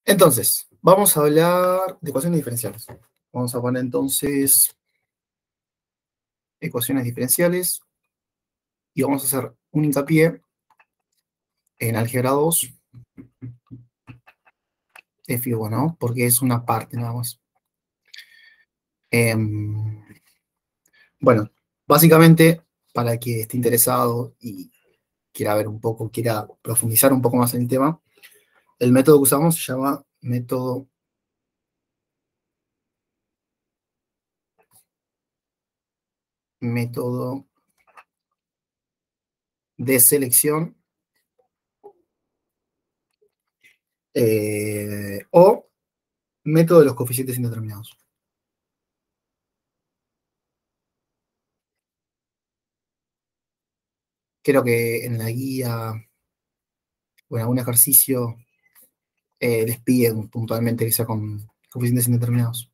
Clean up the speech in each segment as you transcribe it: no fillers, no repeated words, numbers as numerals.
Entonces, vamos a hablar de ecuaciones diferenciales. Vamos a poner entonces ecuaciones diferenciales y vamos a hacer un hincapié en álgebra 2, F1, ¿no? Porque es una parte nada más. Bueno, básicamente, para que esté interesado y quiera ver un poco, quiera profundizar un poco más en el tema, el método que usamos se llama método de selección o método de los coeficientes indeterminados. Creo que en la guía o en algún ejercicio les piden puntualmente que sea con coeficientes indeterminados.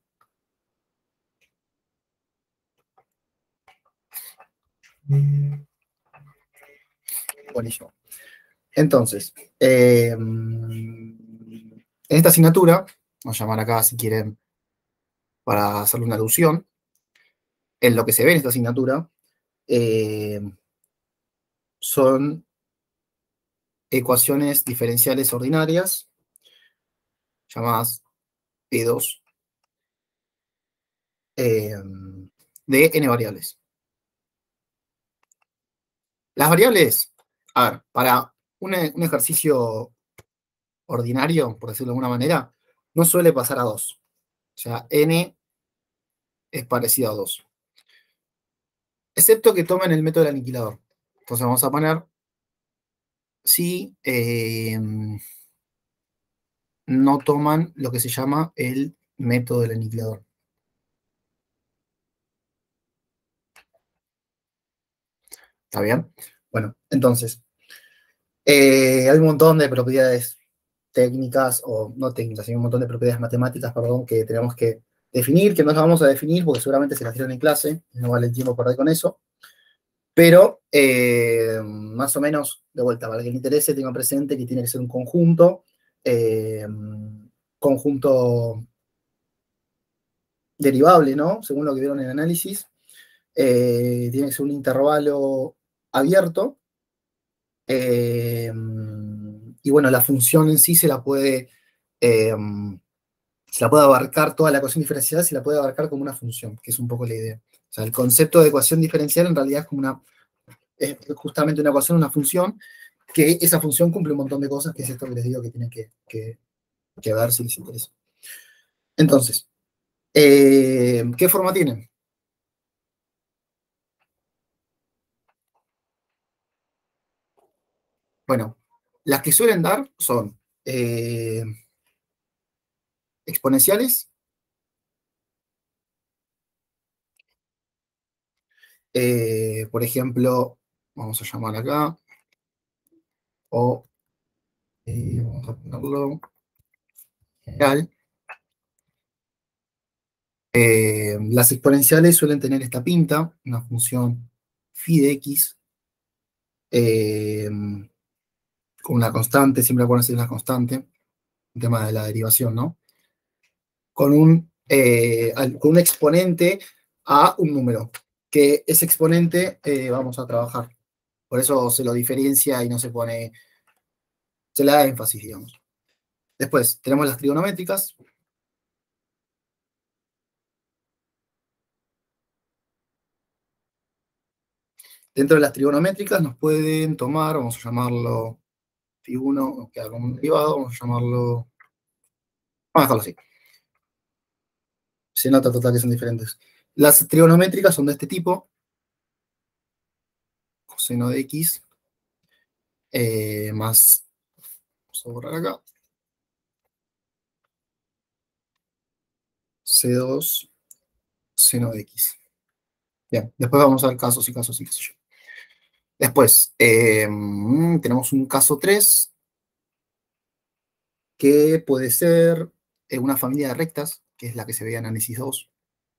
Buenísimo. Entonces, en esta asignatura, vamos a llamar acá si quieren para hacerle una alusión, en lo que se ve en esta asignatura son ecuaciones diferenciales ordinarias, llamadas P2, de n variables. Las variables, a ver, para un ejercicio ordinario, por decirlo de alguna manera, no suele pasar a 2. O sea, n es parecido a 2. Excepto que tomen el método del aniquilador. Entonces vamos a poner si no toman lo que se llama el método del aniquilador. ¿Está bien? Bueno, entonces, hay un montón de propiedades técnicas, o no técnicas, hay un montón de propiedades matemáticas, perdón, que tenemos que definir, que no las vamos a definir porque seguramente se las dieron en clase, no vale el tiempo perder con eso, pero más o menos, de vuelta, para que le interese, tenga presente que tiene que ser un conjunto derivable, ¿no? Según lo que vieron en el análisis, tiene que ser un intervalo abierto, y bueno, la función en sí se la puede abarcar toda la ecuación diferencial, se la puede abarcar como una función, que es un poco la idea. O sea, el concepto de ecuación diferencial en realidad es como es justamente una ecuación, una función, que esa función cumple un montón de cosas, que es esto que les digo que tienen que ver si les interesa. Entonces, ¿qué forma tienen? Bueno, las que suelen dar son exponenciales, por ejemplo, vamos a llamar acá, o vamos a ponerlo real. Las exponenciales suelen tener esta pinta, una función phi de x, con una constante, siempre la ponen una constante, el tema de la derivación, ¿no? Con un exponente a un número, que ese exponente vamos a trabajar. Por eso se lo diferencia y no se pone, se le da énfasis, digamos. Después tenemos las trigonométricas. Dentro de las trigonométricas nos pueden tomar, vamos a llamarlo phi1, nos queda como un derivado, vamos a llamarlo, vamos a dejarlo así. Se nota total que son diferentes. Las trigonométricas son de este tipo, coseno de x, más, vamos a borrar acá, C2 seno de x. Bien, después vamos a ver casos y casos y qué sé yo. Después, tenemos un caso 3, que puede ser una familia de rectas, que es la que se ve en análisis 2.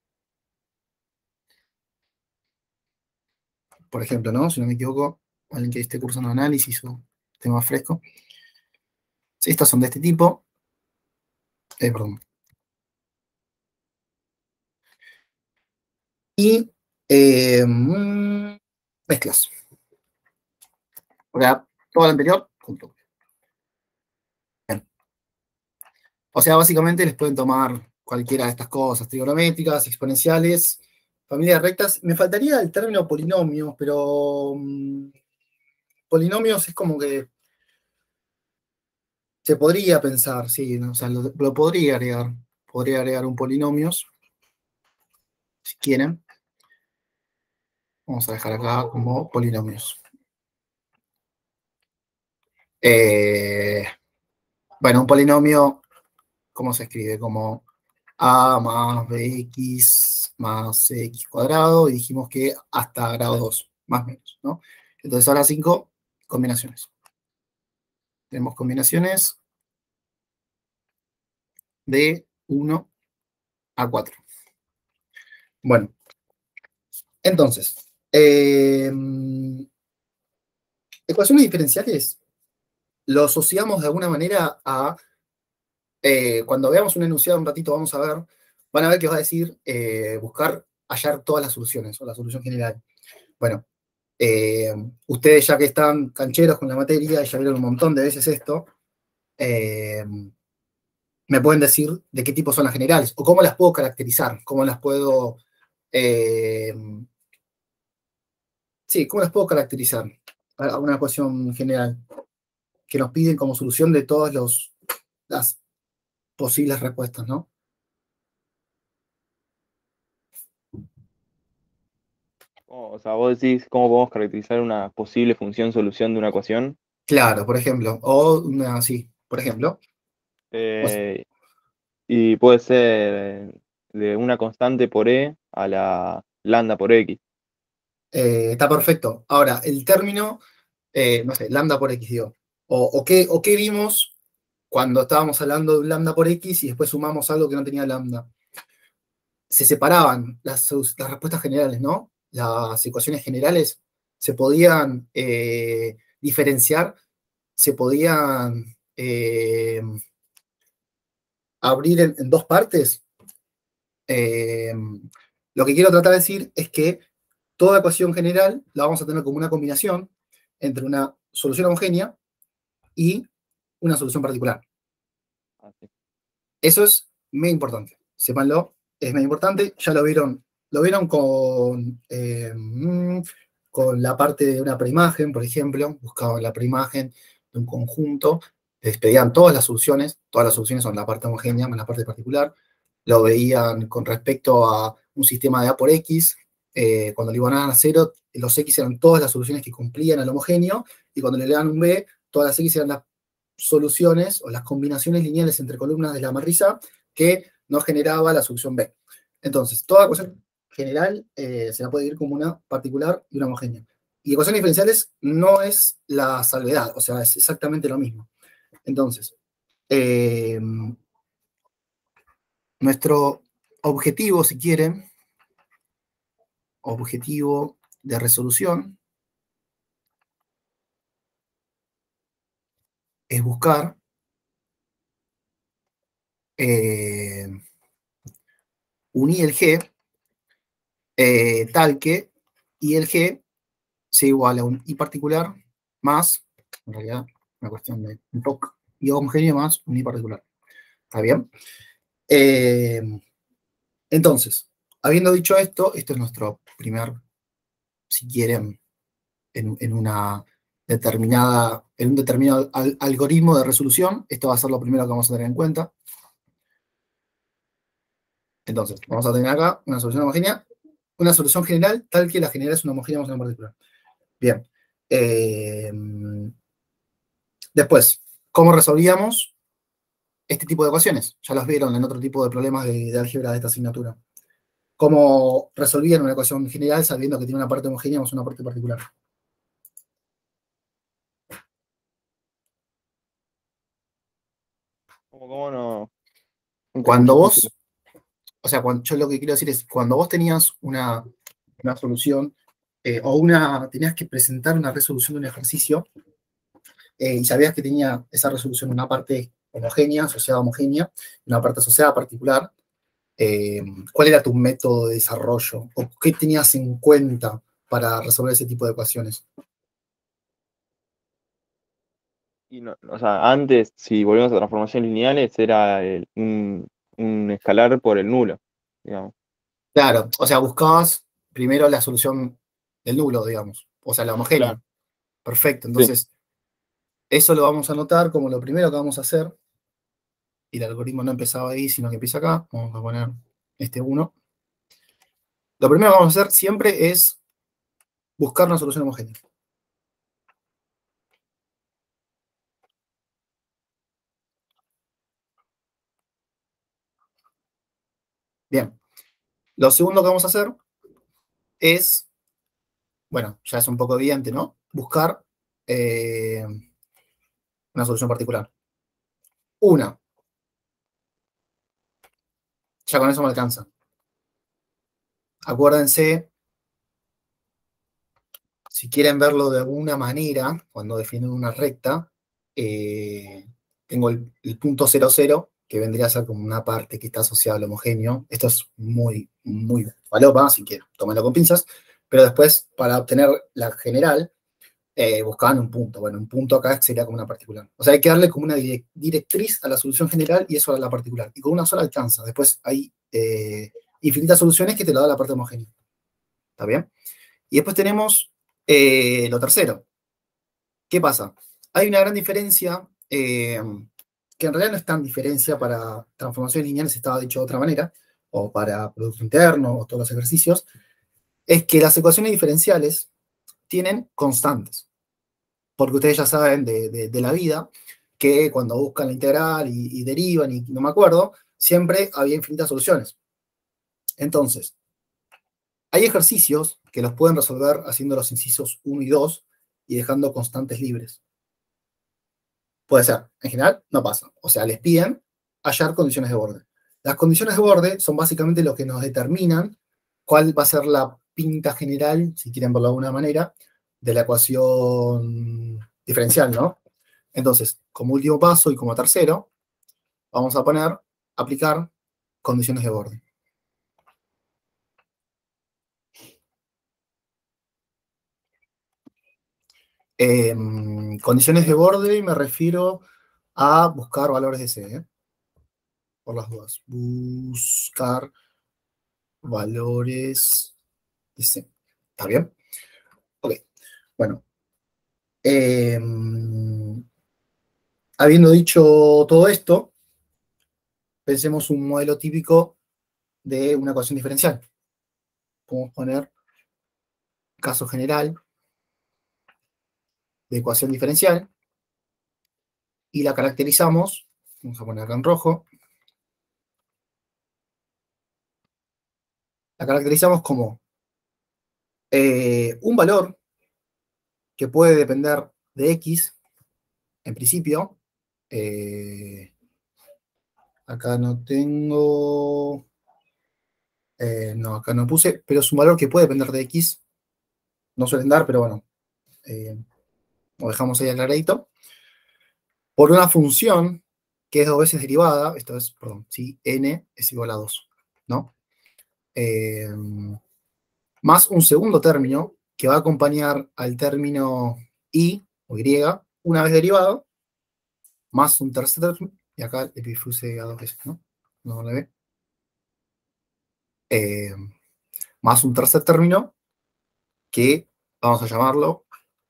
Por ejemplo, ¿no? Si no me equivoco, alguien que esté cursando análisis o tema fresco. Sí, estas son de este tipo. Perdón. Y mezclas. O sea, todo lo anterior, junto. Bien. O sea, básicamente les pueden tomar cualquiera de estas cosas, trigonométricas, exponenciales, familias rectas. Me faltaría el término polinomios, pero polinomios es como que se podría pensar, sí, ¿no? O sea, lo podría agregar. Podría agregar un polinomios, si quieren. Vamos a dejar acá como polinomios. Eh, bueno, un polinomio, ¿cómo se escribe? Como a más bx más x cuadrado, y dijimos que hasta grado 2 más o menos, ¿no? Entonces ahora 5 combinaciones. Tenemos combinaciones de 1 a 4. Bueno, entonces, ecuaciones diferenciales lo asociamos de alguna manera a, cuando veamos un enunciado un ratito, vamos a ver, van a ver que va a decir buscar, hallar todas las soluciones, o la solución general. Bueno, ustedes ya que están cancheros con la materia y ya vieron un montón de veces esto, me pueden decir de qué tipo son las generales, o cómo las puedo caracterizar, cómo las puedo, eh, sí, cómo las puedo caracterizar a una ecuación general que nos piden como solución de todas las posibles respuestas, ¿no? O sea, vos decís cómo podemos caracterizar una posible función solución de una ecuación. Claro, por ejemplo, o una así, por ejemplo, pues, Eh, y puede ser de una constante por E a la lambda por X. está perfecto. Ahora, el término, no sé, lambda por x, digo, o qué vimos cuando estábamos hablando de un lambda por x y después sumamos algo que no tenía lambda. Se separaban las respuestas generales, ¿no? Las ecuaciones generales se podían diferenciar, se podían abrir en dos partes. Eh, lo que quiero tratar de decir es que toda ecuación general la vamos a tener como una combinación entre una solución homogénea y una solución particular. Así. Eso es muy importante. Sépanlo, es muy importante. Ya lo vieron con la parte de una preimagen, por ejemplo. Buscaban la preimagen de un conjunto, les pedían todas las soluciones son la parte homogénea más la parte particular. Lo veían con respecto a un sistema de A por X. Cuando le iban a cero, los X eran todas las soluciones que cumplían al homogéneo, y cuando le dan un B, todas las X eran las soluciones o las combinaciones lineales entre columnas de la matriz que no generaba la solución B. Entonces, toda ecuación general se la puede ir como una particular y una homogénea. Y ecuaciones diferenciales no es la salvedad, o sea, es exactamente lo mismo. Entonces, eh, nuestro objetivo, si quieren, objetivo de resolución, es buscar eh, un ILG tal que ILG sea igual a un I particular más, en realidad, una cuestión de un POC, I homogéneo más un I particular. ¿Está bien? Eh, entonces, habiendo dicho esto, esto es nuestro primer, si quieren, en una determinada, en un determinado algoritmo de resolución, esto va a ser lo primero que vamos a tener en cuenta. Entonces, vamos a tener acá una solución homogénea, una solución general, tal que la general es una homogénea más una particular. Bien. Eh, después, ¿cómo resolvíamos este tipo de ecuaciones? Ya las vieron en otro tipo de problemas de álgebra de esta asignatura. ¿Cómo resolvían una ecuación general sabiendo que tiene una parte homogénea más una parte particular? ¿Cómo no? Nunca Cuando escuché esta explicación. vos, o sea, yo lo que quiero decir es, cuando vos tenías una solución tenías que presentar una resolución de un ejercicio y sabías que tenía esa resolución una parte homogénea, asociada homogénea, y una parte asociada particular. ¿Cuál era tu método de desarrollo? ¿O qué tenías en cuenta para resolver ese tipo de ecuaciones? Y o sea, antes, si volvemos a transformaciones lineales, era un escalar por el nulo, digamos. Claro, o sea, buscabas primero la solución del nulo, digamos, o sea, la Claro. homogénea. Perfecto, Sí. entonces eso lo vamos a anotar como lo primero que vamos a hacer. Y el algoritmo no empezaba ahí, sino que empieza acá. Vamos a poner este 1. Lo primero que vamos a hacer siempre es buscar una solución homogénea. Bien, lo segundo que vamos a hacer es, bueno, ya es un poco evidente, ¿no? Buscar una solución particular. Una, ya con eso me alcanza. Acuérdense, si quieren verlo de alguna manera, cuando definen una recta, tengo el punto 0,0, que vendría a ser como una parte que está asociada al homogéneo. Esto es muy, muy falopa, así que tómenlo con pinzas. Pero después, para obtener la general, buscaban un punto. Bueno, un punto acá sería como una particular. O sea, hay que darle como una directriz a la solución general y eso a la particular. Y con una sola alcanza. Después hay infinitas soluciones que te lo da la parte homogénea. ¿Está bien? Y después tenemos lo tercero. ¿Qué pasa? Hay una gran diferencia, que en realidad no es tan diferencia para transformaciones lineales, estaba dicho de otra manera, o para producto interno, o todos los ejercicios, es que las ecuaciones diferenciales tienen constantes. Porque ustedes ya saben de la vida que cuando buscan la integral y derivan, y no me acuerdo, siempre había infinitas soluciones. Entonces, hay ejercicios que los pueden resolver haciendo los incisos 1 y 2 y dejando constantes libres. Puede ser, en general no pasa. O sea, les piden hallar condiciones de borde. Las condiciones de borde son básicamente lo que nos determinan cuál va a ser la pinta general, si quieren verlo de alguna manera, de la ecuación diferencial, ¿no? Entonces, como último paso y como tercero, vamos a poner aplicar condiciones de borde. Condiciones de borde me refiero a buscar valores de C, por las dudas. Buscar valores de C. ¿Está bien? Ok. Bueno. eh, Habiendo dicho todo esto, pensemos un modelo típico de una ecuación diferencial. Podemos poner caso general de ecuación diferencial y la caracterizamos, vamos a poner acá en rojo, la caracterizamos como un valor que puede depender de x, en principio. Acá no tengo, no, acá no puse, pero es un valor que puede depender de x, no suelen dar, pero bueno, lo dejamos ahí aclaradito, por una función que es dos veces derivada, esto es, perdón, si n es igual a 2, ¿no? Más un segundo término que va a acompañar al término y o y, una vez derivado, más un tercer término, y acá le puse a dos veces, ¿no? No le ve. Más un tercer término que vamos a llamarlo,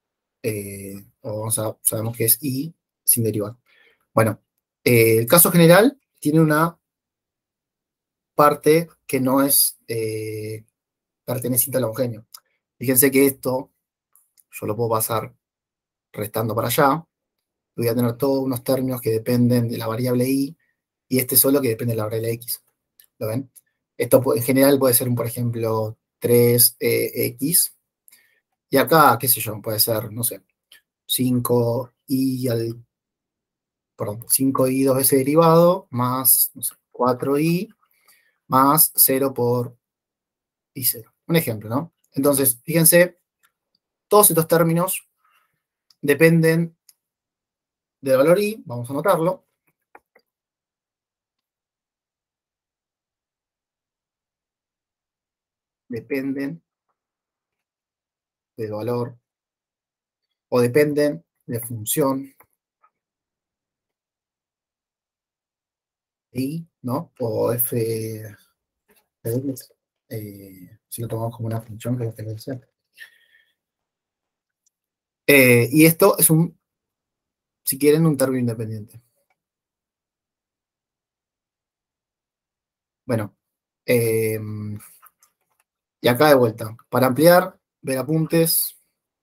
sabemos que es y sin derivar. Bueno, el caso general tiene una parte que no es perteneciente al homogéneo. Fíjense que esto yo lo puedo pasar restando para allá. Voy a tener todos unos términos que dependen de la variable y este solo que depende de la variable x. ¿Lo ven? Esto en general puede ser, por ejemplo, 3x. Y acá, qué sé yo, puede ser, no sé, 5i dos veces derivado, más, no sé, 4i, más 0 por i0. Un ejemplo, ¿no? Entonces, fíjense, todos estos términos dependen del valor i, vamos a anotarlo, dependen del valor o dependen de función I, ¿no? O f de x, si lo tomamos como una función que es diferencial. Y esto es un, si quieren, un término independiente. Bueno, y acá de vuelta, para ampliar, ver apuntes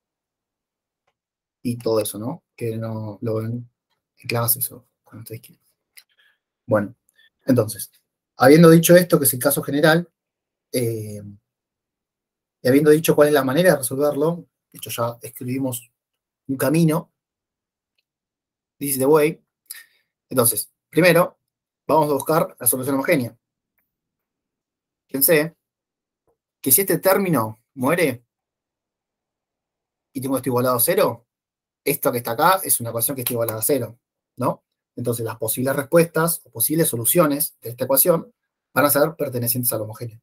y todo eso, ¿no? Que no lo ven en clases o cuando ustedes quieran. Bueno, entonces, habiendo dicho esto, que es el caso general, y habiendo dicho cuál es la manera de resolverlo, de hecho ya escribimos un camino, this is the way. Entonces, primero, vamos a buscar la solución homogénea. Fíjense que si este término muere y tengo esto igualado a cero, esto que está acá es una ecuación que está igualada a cero, ¿no? Entonces, las posibles respuestas o posibles soluciones de esta ecuación van a ser pertenecientes al homogéneo.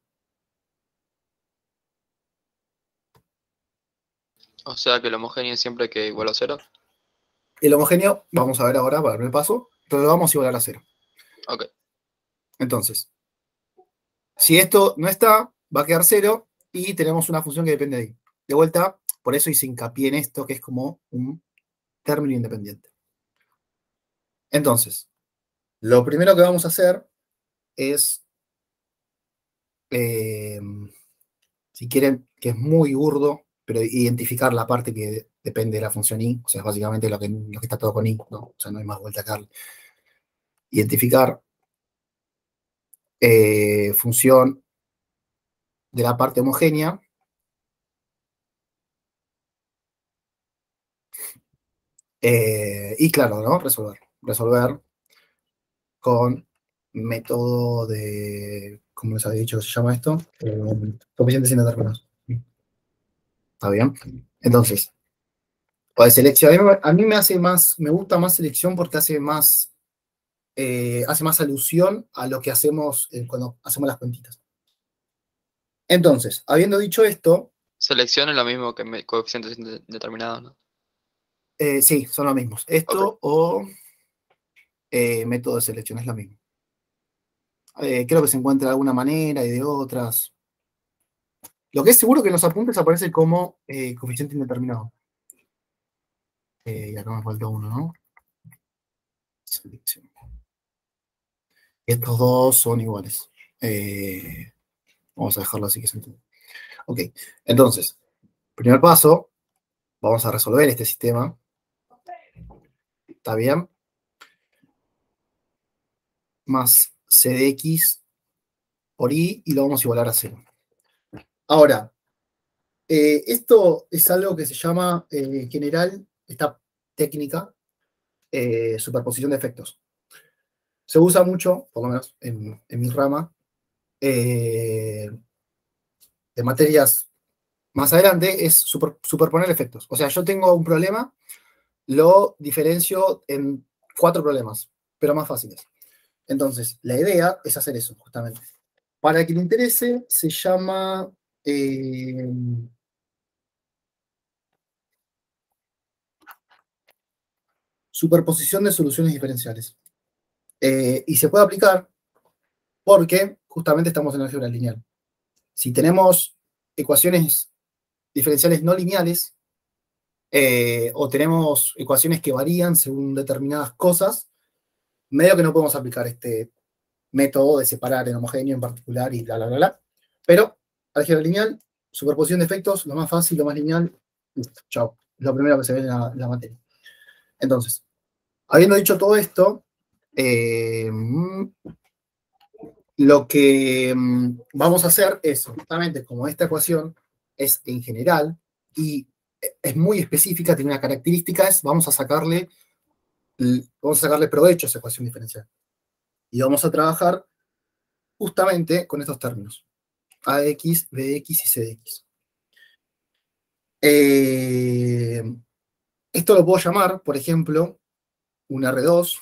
O sea que el homogéneo siempre que igual a cero. El homogéneo, vamos a ver ahora para el primer paso, pero lo vamos a igualar a cero. Ok. Entonces, si esto no está, va a quedar cero y tenemos una función que depende de ahí. De vuelta, por eso hice hincapié en esto, que es como un término independiente. Entonces, lo primero que vamos a hacer es, si quieren, que es muy burdo, pero identificar la parte que depende de la función i, o sea, es básicamente lo que está todo con i, ¿no? O sea, no hay más vuelta acá. Identificar función de la parte homogénea y claro, ¿no? Resolver con método de, ¿cómo les había dicho que se llama esto? Coeficientes indeterminados. ¿Está bien? Entonces, pues selección, a mí me hace más, me gusta más selección porque hace más alusión a lo que hacemos cuando hacemos las cuentitas. Entonces, habiendo dicho esto, Selección es lo mismo que coeficientes indeterminados, ¿no? sí, son los mismos. Esto o método de selección es lo mismo. Creo que se encuentra de alguna manera y de otras. Lo que es seguro que en los apuntes aparece como coeficiente indeterminado. Y acá me falta uno, ¿no? Selección. Estos dos son iguales. Vamos a dejarlo así que se entiende. Ok, entonces, primer paso, vamos a resolver este sistema. ¿Está bien? Más c de x por i y lo vamos a igualar a 0. Ahora, esto es algo que se llama en general, esta técnica, superposición de efectos. Se usa mucho, por lo menos en mi rama, de materias más adelante, es superponer efectos. O sea, yo tengo un problema, lo diferencio en 4 problemas, pero más fáciles. Entonces, la idea es hacer eso, justamente. Para que le interese, se llama superposición de soluciones diferenciales. Y se puede aplicar porque justamente estamos en álgebra lineal. Si tenemos ecuaciones diferenciales no lineales o tenemos ecuaciones que varían según determinadas cosas, medio que no podemos aplicar este método de separar en homogéneo en particular y bla, bla, bla, bla. Pero álgebra lineal, superposición de efectos, lo más fácil, lo más lineal, listo, chao. Es lo primero que se ve en la materia. Entonces, habiendo dicho todo esto, lo que vamos a hacer es, justamente como esta ecuación es en general y es muy específica, tiene una característica, es vamos a sacarle provecho a esa ecuación diferencial. Y vamos a trabajar justamente con estos términos. A de x, b de x y c de x. Esto lo puedo llamar, por ejemplo, un R2,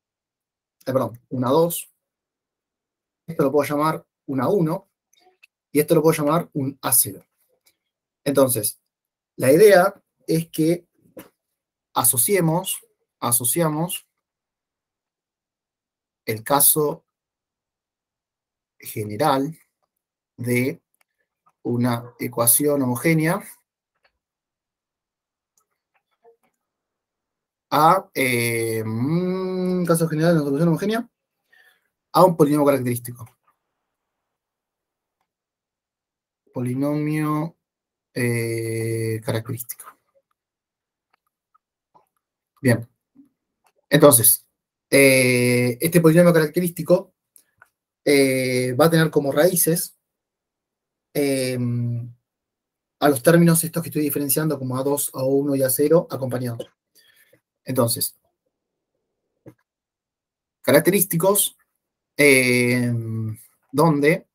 perdón, una 2. Esto lo puedo llamar una 1. y esto lo puedo llamar un A0. Entonces, la idea es que asociamos el caso general de una ecuación homogénea a caso general de una ecuación homogénea a un polinomio característico. Polinomio característico. Bien. Entonces, este polinomio característico va a tener como raíces a los términos estos que estoy diferenciando como A2, A1 y A0 acompañados. Entonces, característicos donde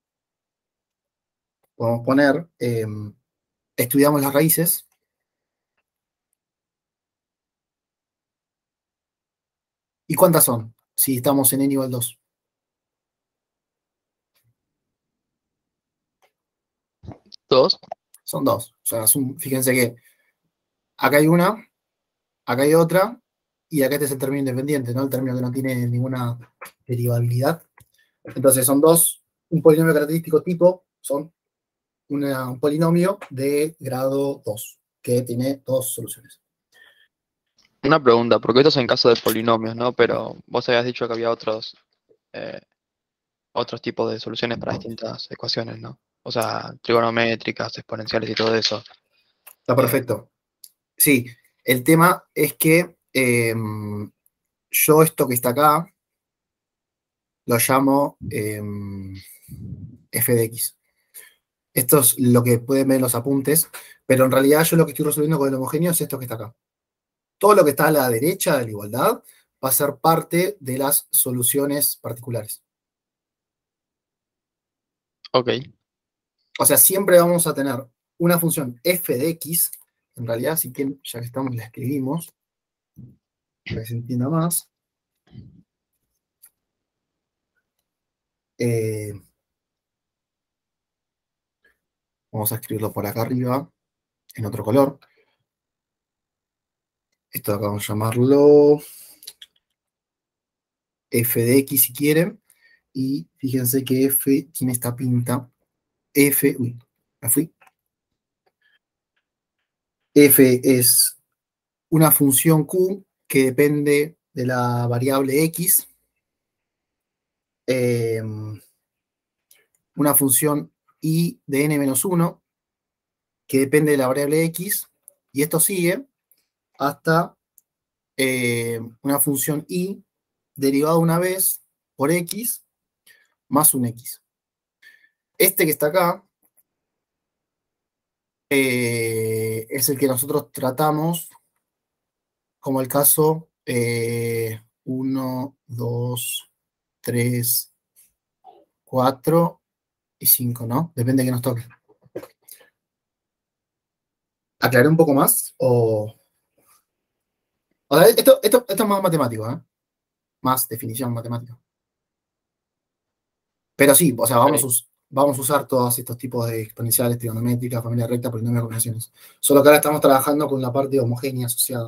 podemos poner, estudiamos las raíces. ¿Y cuántas son? Si estamos en n igual 2. ¿Dos? Son 2. O sea, fíjense que acá hay una, acá hay otra, y acá este es el término independiente, ¿no? El término que no tiene ninguna derivabilidad. Entonces son dos, un polinomio característico tipo, son un polinomio de grado 2, que tiene dos soluciones. Una pregunta, porque esto es en caso de polinomios, ¿no? Pero vos habías dicho que había otros tipos de soluciones para distintas ecuaciones, ¿no? O sea, trigonométricas, exponenciales y todo eso. Está perfecto. Sí, el tema es que yo esto que está acá lo llamo f de x. Esto es lo que pueden ver en los apuntes, pero en realidad yo lo que estoy resolviendo con el homogéneo es esto que está acá. Todo lo que está a la derecha de la igualdad va a ser parte de las soluciones particulares. Ok. O sea, siempre vamos a tener una función f de x, en realidad, si quieren, ya que estamos, la escribimos, para que se entienda más. Vamos a escribirlo por acá arriba, en otro color. Esto acá vamos a llamarlo f de x si quieren. Y fíjense que f tiene esta pinta. Uy, me fui. F es una función q que depende de la variable x. Una función y de n-1 que depende de la variable x. Y esto sigue hasta una función y derivada una vez por x más un x. Este que está acá es el que nosotros tratamos como el caso 1, 2, 3, 4 y 5, ¿no? Depende de que nos toque. ¿Aclaré un poco más? O sea, esto es más matemático, ¿eh? Más definición matemática. Pero sí, o sea, vamos a usar todos estos tipos de exponenciales, trigonométricas, familia recta, polinomios de combinaciones. Solo que ahora estamos trabajando con la parte homogénea asociada.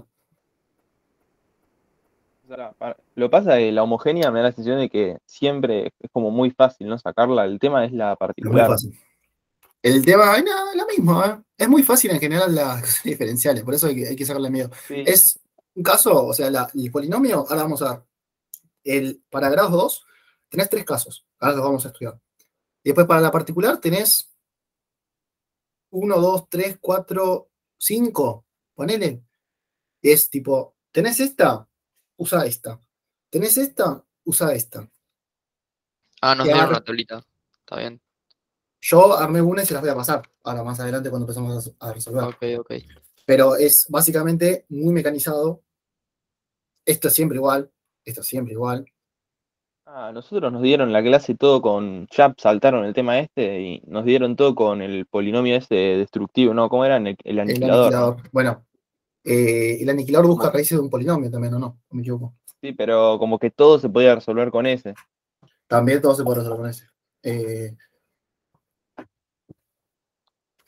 O sea, lo pasa de la homogénea me da la sensación de que siempre es como muy fácil, ¿no? Sacarla. El tema es la Es muy particular. fácil. El tema, es lo mismo, ¿eh? Es muy fácil en general las diferenciales, por eso hay que sacarle miedo. Sí. Es un caso, o sea, el polinomio, ahora vamos a ver, para grados 2 tenés 3 casos, ahora los vamos a estudiar. Y después para la particular tenés 1, 2, 3, 4, 5, ponele. Es tipo, tenés esta, usa esta. Tenés esta, usa esta. Ah, nos Y dieron ahora, una tablita. Está bien. yo armé una y se las voy a pasar, ahora más adelante cuando empezamos a resolver. Ok. Pero es básicamente muy mecanizado. Esto es siempre igual, esto es siempre igual. Ah, nosotros nos dieron la clase todo con Chap, saltaron el tema este y nos dieron todo con el polinomio ese destructivo, ¿no? ¿Cómo era? El El aniquilador, ¿no? aniquilador. Bueno, el aniquilador busca Como- raíces de un polinomio también, ¿o no? No me equivoco. sí, pero como que todo se podía resolver con ese. También todo se puede resolver con ese.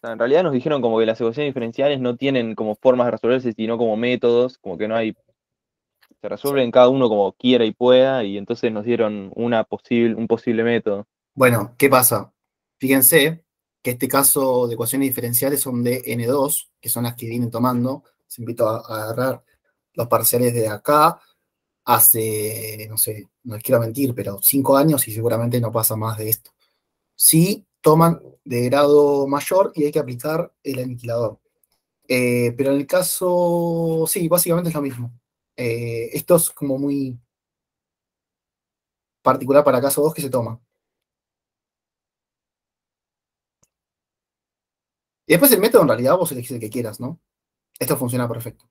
sea, en realidad nos dijeron como que las ecuaciones diferenciales no tienen como formas de resolverse, sino como métodos, como que no hay, se resuelven cada uno como quiera y pueda, y entonces nos dieron un posible método. Bueno, ¿qué pasa? Fíjense que este caso de ecuaciones diferenciales son de N2, que son las que vienen tomando. Se invito a agarrar los parciales de acá hace, no sé, no les quiero mentir, pero 5 años y seguramente no pasa más de esto. Sí, toman de grado mayor y hay que aplicar el aniquilador. Pero en el caso, sí, básicamente es lo mismo. Esto es como muy particular para caso 2 que se toma. Y después el método, en realidad, vos elegís el que quieras, ¿no? Esto funciona perfecto.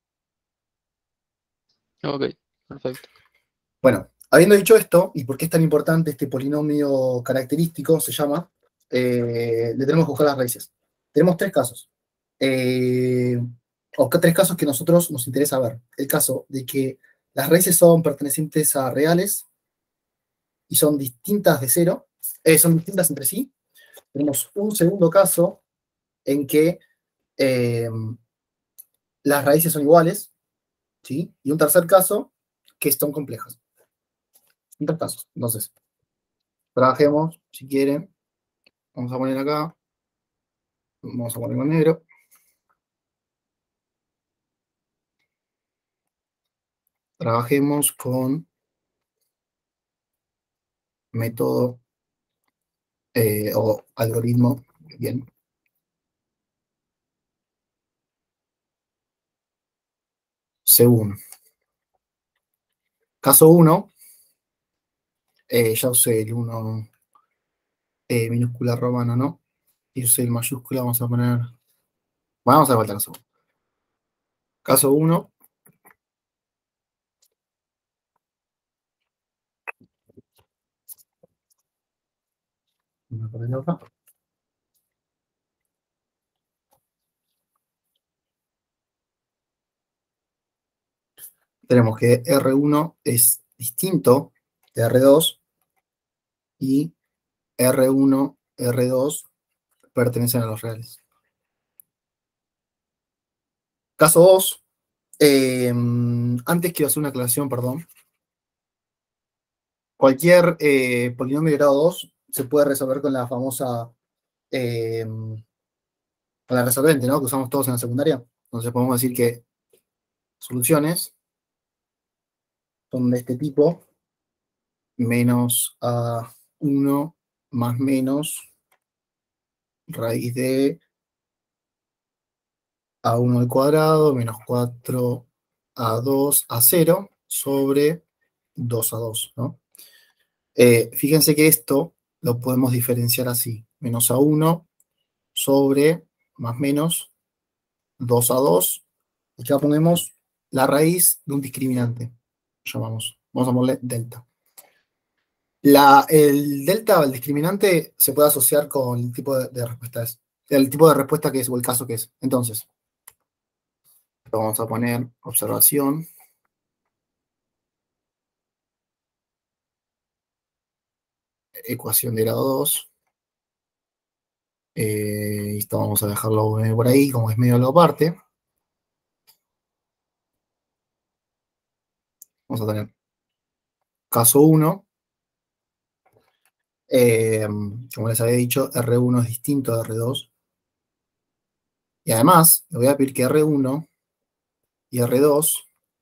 Ok, perfecto. Bueno, habiendo dicho esto, y por qué es tan importante este polinomio característico, se llama, le tenemos que buscar las raíces. Tenemos tres casos. Eh, tres casos que a nosotros nos interesa ver. El caso de que las raíces son pertenecientes a reales y son distintas de cero, son distintas entre sí. Tenemos un segundo caso en que eh, las raíces son iguales, ¿sí? Y un tercer caso que son complejas. En tres casos. Entonces, trabajemos, si quieren. Vamos a poner acá. Vamos a poner con negro. Trabajemos con método o algoritmo. Bien. Según. Caso 1. Ya usé el 1 minúscula romano, ¿no? Y usé el mayúscula. Vamos a poner. Bueno, vamos a dar vuelta al caso 1. Caso 1. Tenemos que R1 es distinto de R2 y R1, R2 pertenecen a los reales. Caso 2. Antes quiero hacer una aclaración, perdón. Cualquier polinomio de grado 2 se puede resolver con la famosa, con la resolvente, ¿no? Que usamos todos en la secundaria. Entonces podemos decir que soluciones son de este tipo, menos A1 más menos raíz de A1 al cuadrado menos 4 A2 a 0 sobre 2 A2, ¿no? Fíjense que esto lo podemos diferenciar así, menos A1 sobre más menos 2 A2, y acá ponemos la raíz de un discriminante, llamamos, vamos a ponerle delta. El delta, el discriminante, se puede asociar con el tipo de respuesta el tipo de respuesta que es o el caso que es. Entonces, vamos a poner observación. Ecuación de grado 2. Esto vamos a dejarlo por ahí, como es medio algo aparte. Vamos a tener caso 1. Como les había dicho, R1 es distinto de R2. Y además, le voy a pedir que R1 y R2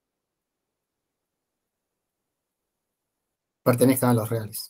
pertenezcan a los reales.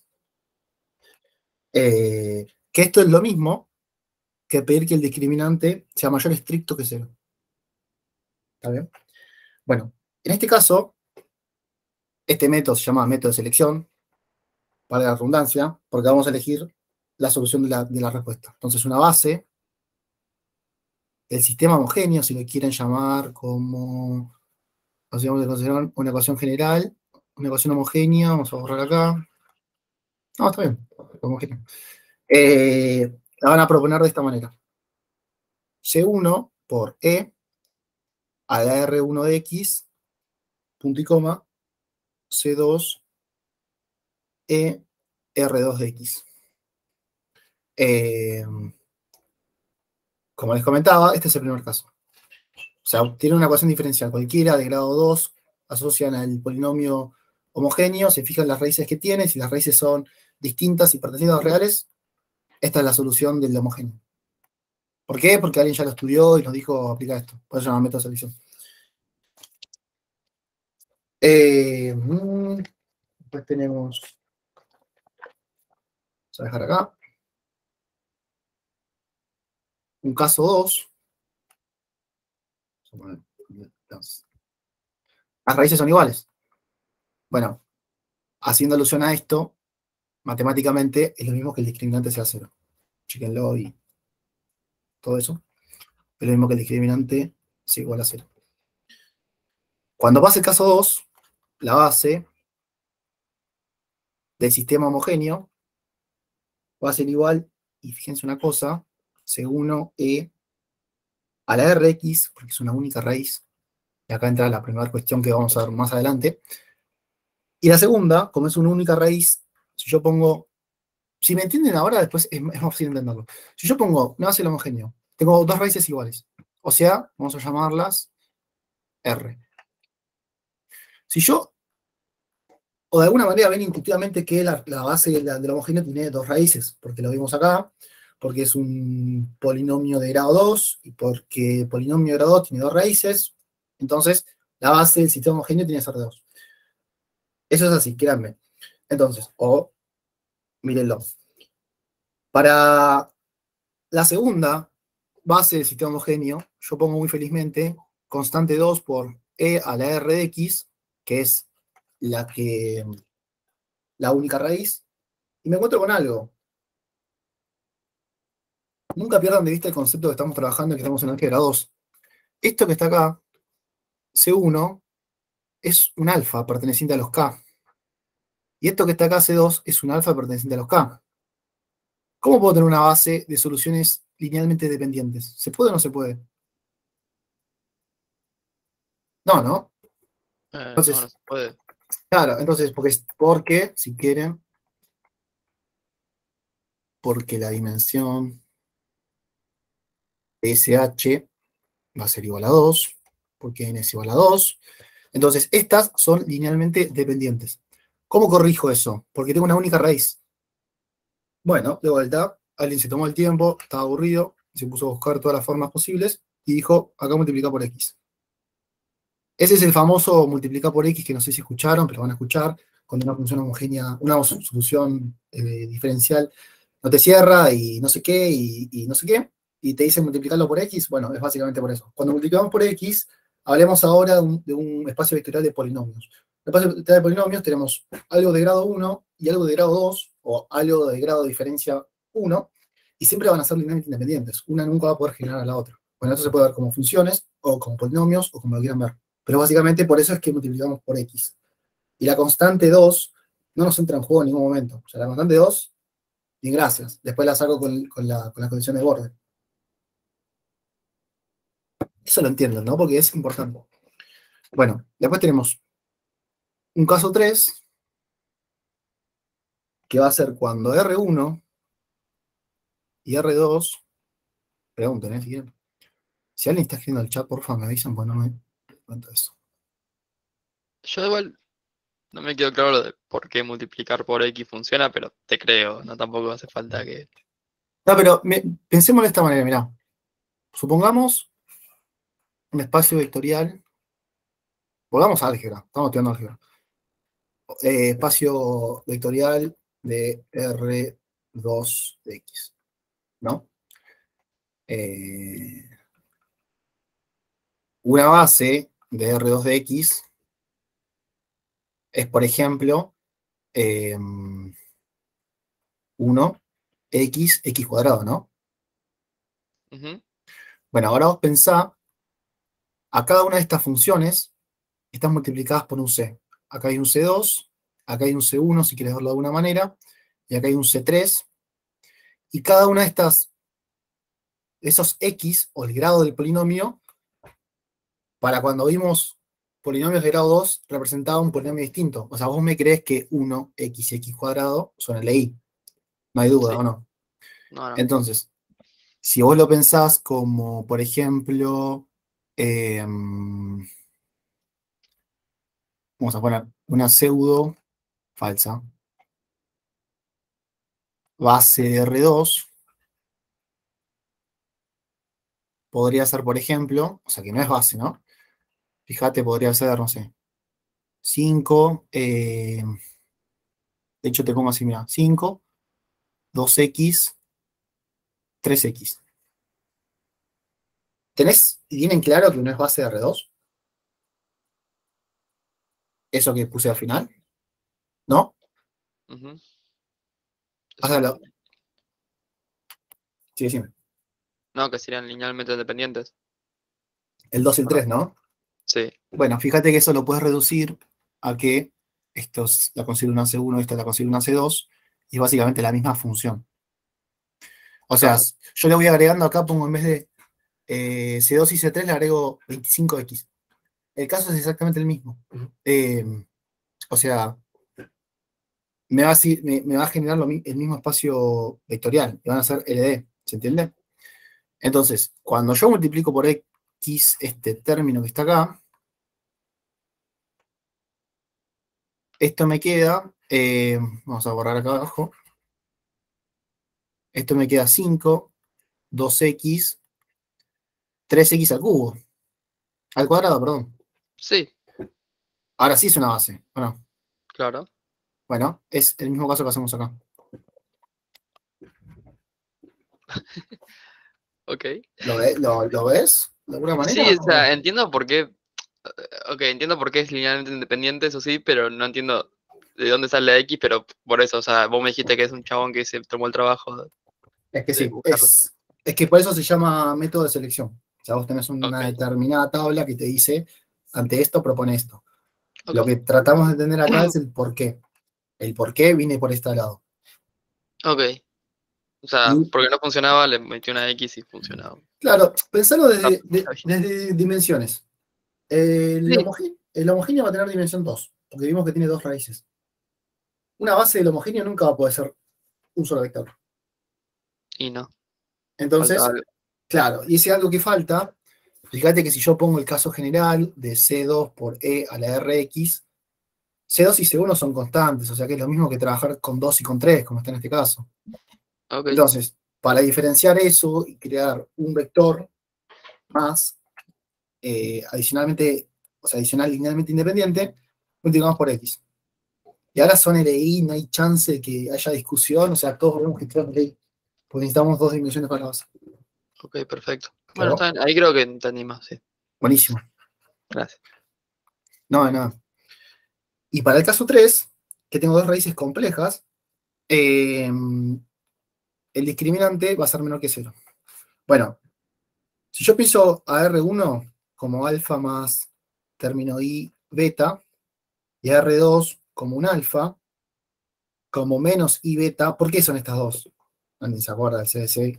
Que esto es lo mismo que pedir que el discriminante sea mayor estricto que 0. ¿Está bien? Bueno, en este caso, este método se llama método de selección, para la redundancia, porque vamos a elegir la solución de la respuesta. Entonces, una base, el sistema homogéneo, si lo quieren llamar como, vamos a considerar una ecuación general, una ecuación homogénea, vamos a borrar acá. No, está bien, homogéneo. La van a proponer de esta manera. C1 por E a la R1 de X, punto y coma, C2 E R2 de X. Como les comentaba, este es el primer caso. O sea, tienen una ecuación diferencial cualquiera de grado 2, asocian al polinomio homogéneo, se fijan las raíces que tiene, si las raíces son distintas y pertenecientes a los reales, esta es la solución del homogéneo. ¿Por qué? Porque alguien ya lo estudió y nos dijo aplica esto. Por eso se llama método de selección. Después tenemos, vamos a dejar acá, un caso 2. Las raíces son iguales. Bueno, haciendo alusión a esto, matemáticamente es lo mismo que el discriminante sea 0. Chequenlo y todo eso. Es lo mismo que el discriminante sea igual a 0. Cuando pase el caso 2, la base del sistema homogéneo va a ser igual, y fíjense una cosa, C1E a la Rx, porque es una única raíz, y acá entra la primera cuestión que vamos a ver más adelante. Y la segunda, como es una única raíz, si yo pongo, si me entienden ahora, después es más fácil entenderlo. Si yo pongo una base del homogéneo, tengo dos raíces iguales, o sea, vamos a llamarlas R. Si yo, o de alguna manera ven intuitivamente que la base del homogéneo tiene dos raíces, porque lo vimos acá, porque es un polinomio de grado 2, y porque el polinomio de grado 2 tiene dos raíces, entonces la base del sistema homogéneo tiene que ser de 2. Eso es así, créanme. Entonces, mírenlo. Para la segunda base del sistema homogéneo, yo pongo muy felizmente constante 2 por e a la r de x, que es la única raíz, y me encuentro con algo. Nunca pierdan de vista el concepto que estamos trabajando y que estamos en álgebra 2. Esto que está acá, C1, es un alfa perteneciente a los K. Y esto que está acá, C2, es un alfa perteneciente a los K. ¿Cómo puedo tener una base de soluciones linealmente dependientes? ¿Se puede o no se puede? No, ¿no? Entonces, No se puede. claro, entonces, porque, si quieren, porque la dimensión de SH va a ser igual a 2, porque n es igual a 2. Entonces, estas son linealmente dependientes. ¿Cómo corrijo eso? Porque tengo una única raíz. Bueno, de vuelta, alguien se tomó el tiempo, estaba aburrido, se puso a buscar todas las formas posibles y dijo, acá multiplica por x. Ese es el famoso multiplicar por x que no sé si escucharon, pero van a escuchar, cuando una función homogénea, una solución diferencial no te cierra y no sé qué, y no sé qué, y te dicen multiplicarlo por x, bueno, es básicamente por eso. Cuando multiplicamos por x, hablemos ahora de un espacio vectorial de polinomios. En el espacio vectorial de polinomios tenemos algo de grado 1 y algo de grado 2, o algo de grado de diferencia 1, y siempre van a ser linealmente independientes. Una nunca va a poder generar a la otra. Bueno, esto se puede ver como funciones, o como polinomios, o como lo quieran ver. Pero básicamente por eso es que multiplicamos por x. Y la constante 2 no nos entra en juego en ningún momento. O sea, la constante 2, bien, gracias. Después la saco con la condición de borde. Eso lo entiendo, ¿no? Porque es importante. Bueno, después tenemos un caso 3, que va a ser cuando R1 y R2, pregunten, si quieren. Si alguien está escribiendo el chat, porfa, me avisan, pues no me cuento eso. Yo igual no me quedó claro lo de por qué multiplicar por x funciona, pero te creo, no tampoco hace falta que... No, pero pensemos de esta manera, mirá. Supongamos un espacio vectorial. Volvamos a álgebra, estamos estudiando álgebra. Espacio vectorial de R2 de X, ¿no? Una base de R2 de X es, por ejemplo, 1x, x cuadrado, ¿no? Ujú. Bueno, ahora vos pensá, a cada una de estas funciones están multiplicadas por un c. Acá hay un c2, acá hay un c1, si quieres verlo de alguna manera, y acá hay un c3, y cada una de esos x, o el grado del polinomio, para cuando vimos polinomios de grado 2, representaba un polinomio distinto. O sea, vos me creés que 1x y x cuadrado son el i. No hay duda, Sí. ¿o no? No. Entonces, Si vos lo pensás como, por ejemplo, vamos a poner una pseudo falsa base de R2, podría ser, por ejemplo, o sea que no es base, ¿no? Fíjate, podría ser, no sé, 5, de hecho te pongo así, mira, 5, 2x, 3x. ¿Tienen claro que no es base de R2? Eso que puse al final, ¿no? Ujú. Hágalo. Sí, decime. No, que serían linealmente independientes. El 2 y el ¿O no? 3, ¿no? Sí. Bueno, fíjate que eso lo puedes reducir a que esto es la considero una C1, esta la considero una C2, y es básicamente la misma función. O sea, Claro. yo le voy agregando acá, pongo en vez de C2 y C3, le agrego 25x. El caso es exactamente el mismo. Eh, o sea, me va a generar el mismo espacio vectorial, y van a ser LD, ¿se entiende? Entonces, cuando yo multiplico por x este término que está acá, esto me queda, vamos a borrar acá abajo, esto me queda 5, 2x, 3x al cubo, al cuadrado, perdón. Sí, Ahora sí es una base, ¿o no? claro. Bueno, es el mismo caso que hacemos acá. Ok. ¿Lo ves? ¿De alguna manera? Sí, o ¿O sea, no? entiendo por qué. Ok, entiendo por qué es linealmente independiente, eso sí, pero no entiendo de dónde sale la X, pero por eso, o sea, vos me dijiste que es un chabón que se tomó el trabajo Es que de sí, buscarlo. es que por eso se llama método de selección. O sea, vos tenés Ok, una determinada tabla que te dice, ante esto propone esto. ok. Lo que tratamos de entender acá es el por qué. El por qué viene por este lado. Ok. O sea, Y porque no funcionaba, le metí una X y funcionaba. claro, pensarlo Ah, desde dimensiones. sí, El homogéneo va a tener dimensión 2, porque vimos que tiene dos raíces. Una base del homogéneo nunca va a poder ser un solo vector. y no, falta Entonces, algo. claro, y ese algo que falta, fíjate que si yo pongo el caso general de C2 por E a la Rx, C2 y C1 son constantes, o sea que es lo mismo que trabajar con 2 y con 3, como está en este caso. Ok, Entonces, para diferenciar eso y crear un vector más, adicionalmente, o sea, adicional linealmente independiente, multiplicamos por X. Y ahora son LI, no hay chance de que haya discusión, o sea, todos vemos que esto es LI, porque necesitamos dos dimensiones para la base. ok, perfecto. Bueno, ¿Claro? está bien, ahí creo que entendí más, sí. Buenísimo. Gracias. No, de nada. Y para el caso 3, que tengo dos raíces complejas, el discriminante va a ser menor que 0. Bueno, si yo pienso a R1 como alfa más término I beta, y a R2 como un alfa, como menos I beta, ¿por qué son estas dos? Nadie se acuerda del CDC,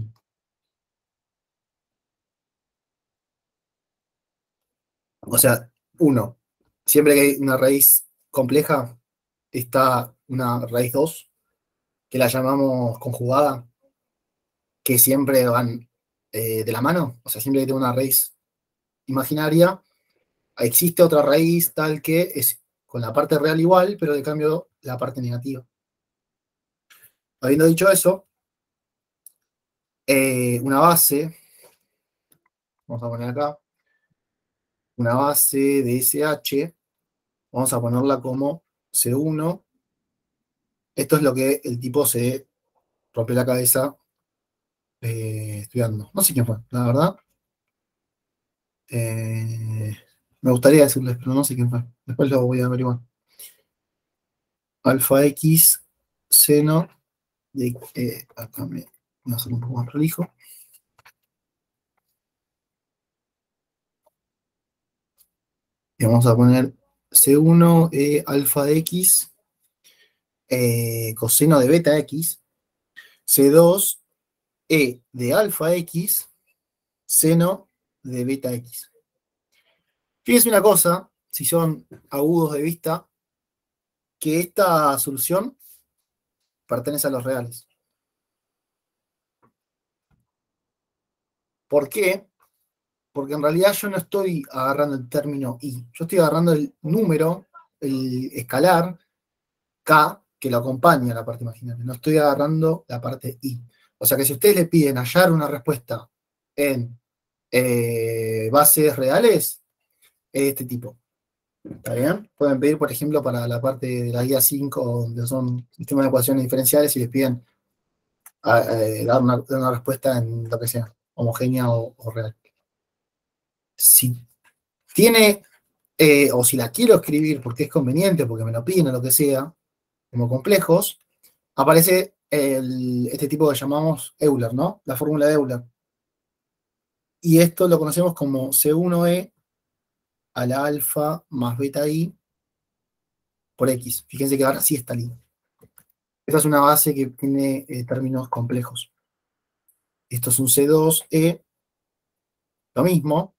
o sea, uno, siempre que hay una raíz compleja, está una raíz 2 que la llamamos conjugada, que siempre van de la mano, o sea, siempre que tengo una raíz imaginaria, existe otra raíz tal que es con la parte real igual, pero de cambio la parte negativa. Habiendo dicho eso, una base, vamos a poner acá, una base de SH, vamos a ponerla como C1. Esto es lo que el tipo se rompió la cabeza estudiando. No sé quién fue, la verdad. Eh, me gustaría decirles, pero no sé quién fue. Después lo voy a averiguar. Alfa X, seno de. Acá me voy a hacer un poco más prolijo. Y vamos a poner C1 alfa de X, coseno de beta X, C2 E de alfa X, seno de beta X. Fíjense una cosa, si son agudos de vista, que esta solución pertenece a los reales. ¿Por qué? Porque en realidad yo no estoy agarrando el término i, yo estoy agarrando el número, el escalar, k, que lo acompaña a la parte imaginaria. No estoy agarrando la parte i. O sea que si ustedes le piden hallar una respuesta en bases reales, es de este tipo. ¿Está bien? Pueden pedir, por ejemplo, para la parte de la guía 5, donde son sistemas de ecuaciones diferenciales, y les piden dar una respuesta en lo que sea, homogénea o real. Si tiene, o si la quiero escribir porque es conveniente, porque me lo piden o lo que sea, como complejos, aparece este tipo que llamamos Euler, ¿no? La fórmula de Euler. Y esto lo conocemos como C1e a la alfa más beta i por x. Fíjense que ahora sí está lindo. Esta es una base que tiene términos complejos. Esto es un C2e, lo mismo.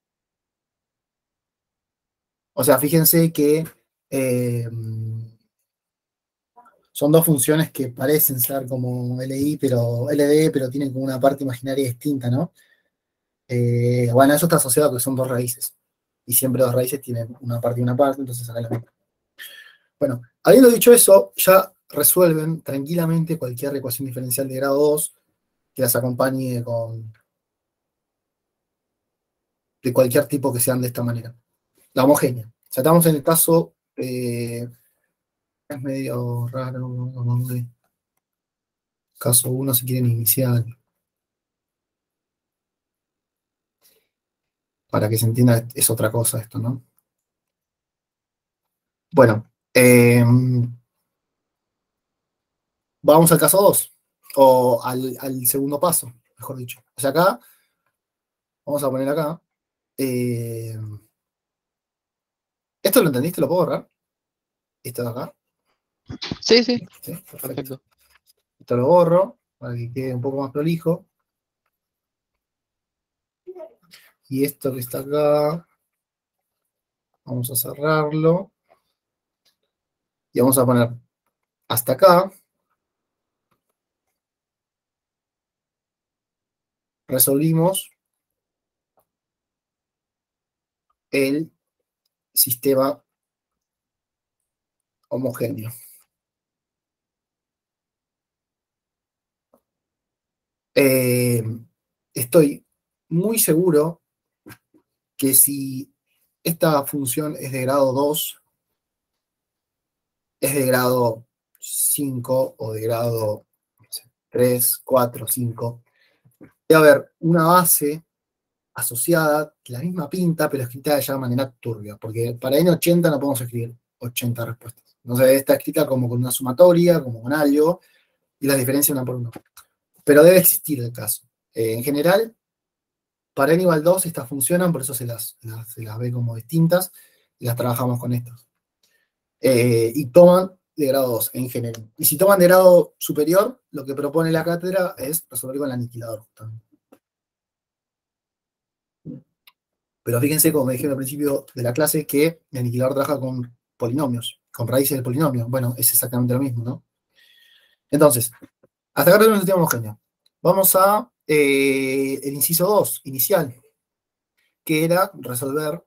O sea, fíjense que son dos funciones que parecen ser como LI, LD, pero tienen como una parte imaginaria distinta, ¿no? Bueno, eso está asociado a que son dos raíces. Y siempre dos raíces tienen una parte y una parte, entonces acá lo mismo. Bueno, habiendo dicho eso, ya resuelven tranquilamente cualquier ecuación diferencial de grado 2 que las acompañe de cualquier tipo que sean de esta manera. La homogénea. O sea, estamos en el caso, es medio raro, donde caso 1 si quieren inicial. Para que se entienda, es otra cosa esto, ¿no? Bueno, vamos al caso 2, o al segundo paso, mejor dicho. O sea, acá, vamos a poner acá, ¿esto lo entendiste? ¿Lo puedo borrar? ¿Esto de acá? Sí, sí, ¿Sí? Perfecto. perfecto. Esto lo borro, para que quede un poco más prolijo. Y esto que está acá, vamos a cerrarlo. Y vamos a poner hasta acá. Resolvimos el sistema homogéneo. Estoy muy seguro que si esta función es de grado 2, es de grado 5 o de grado 3, 4, 5, debe haber una base asociada, la misma pinta, pero escrita ya de manera turbia, porque para N80 no podemos escribir 80 respuestas. Entonces está escrita como con una sumatoria, como con algo, y las diferencias una por una. Pero debe existir el caso. En general, para N igual 2 estas funcionan, por eso se las ve como distintas, y las trabajamos con estas. Y toman de grado 2 en general. Y si toman de grado superior, lo que propone la cátedra es resolver con el aniquilador, justamente. Pero fíjense, como me dijeron al principio de la clase, que el aniquilador trabaja con polinomios, con raíces del polinomio. Bueno, es exactamente lo mismo, ¿no? Entonces, hasta acá tenemos un sistema homogéneo. Vamos a el inciso 2, inicial, que era resolver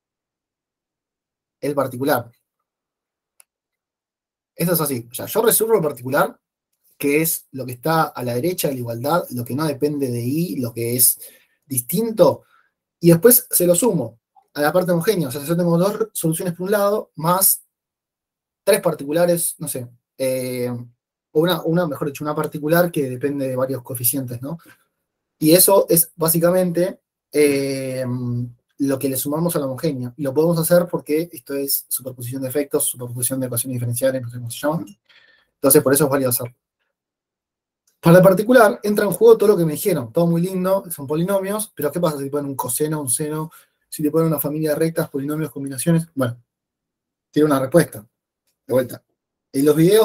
el particular. Esto es así. O sea, yo resuelvo el particular, que es lo que está a la derecha de la igualdad, lo que no depende de i, lo que es distinto, y después se lo sumo a la parte homogénea. O sea, yo tengo dos soluciones por un lado, más tres particulares, no sé, o mejor dicho, una particular que depende de varios coeficientes, ¿no? Y eso es básicamente lo que le sumamos a la homogénea. Y lo podemos hacer porque esto es superposición de efectos, superposición de ecuaciones diferenciales, no sé cómo se llama. Entonces, por eso es válido hacerlo. Para el particular, entra en juego todo lo que me dijeron. Todo muy lindo, son polinomios, pero ¿qué pasa si ponen un coseno, un seno? Si te ponen una familia de rectas, polinomios, combinaciones. Bueno, tiene una respuesta. De vuelta. En los videos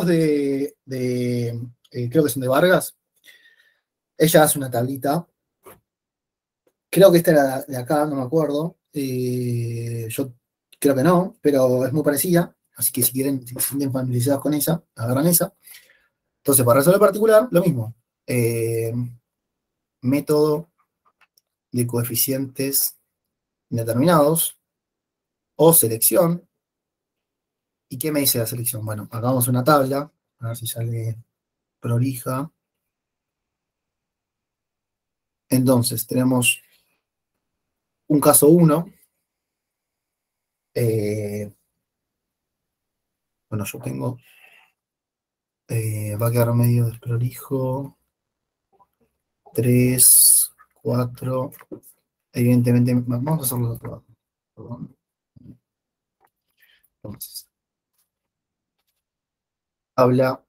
creo que son de Vargas, ella hace una tablita. Creo que esta era de acá, no me acuerdo. Yo creo que no, pero es muy parecida. Así que si quieren, si se sienten familiarizados con esa, agarran esa. Entonces, para resolver particular, lo mismo. Método de coeficientes indeterminados o selección. ¿Y qué me dice la selección? Bueno, hagamos una tabla, a ver si sale prolija. Entonces, tenemos un caso 1. Bueno, yo tengo... va a quedar medio desprolijo. 3, 4. Evidentemente, vamos a hacerlo de otro lado. Perdón. Entonces, tabla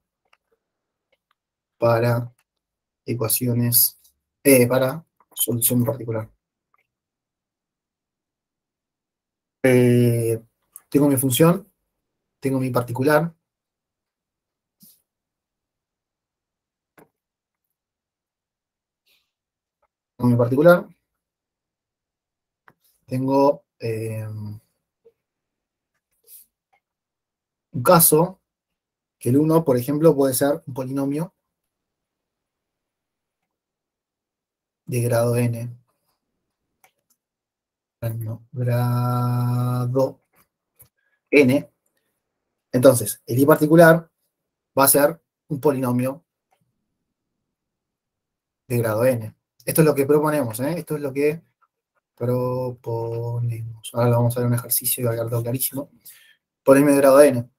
para ecuaciones, para solución particular. Tengo mi función, tengo mi particular. Tengo mi particular. Tengo un caso, que el 1, por ejemplo, puede ser un polinomio de grado n. No, grado n. Entonces, el i particular va a ser un polinomio de grado n. Esto es lo que proponemos, ¿eh? Esto es lo que proponemos. Ahora vamos a ver un ejercicio y va a quedar todo clarísimo. Polinomio de grado n.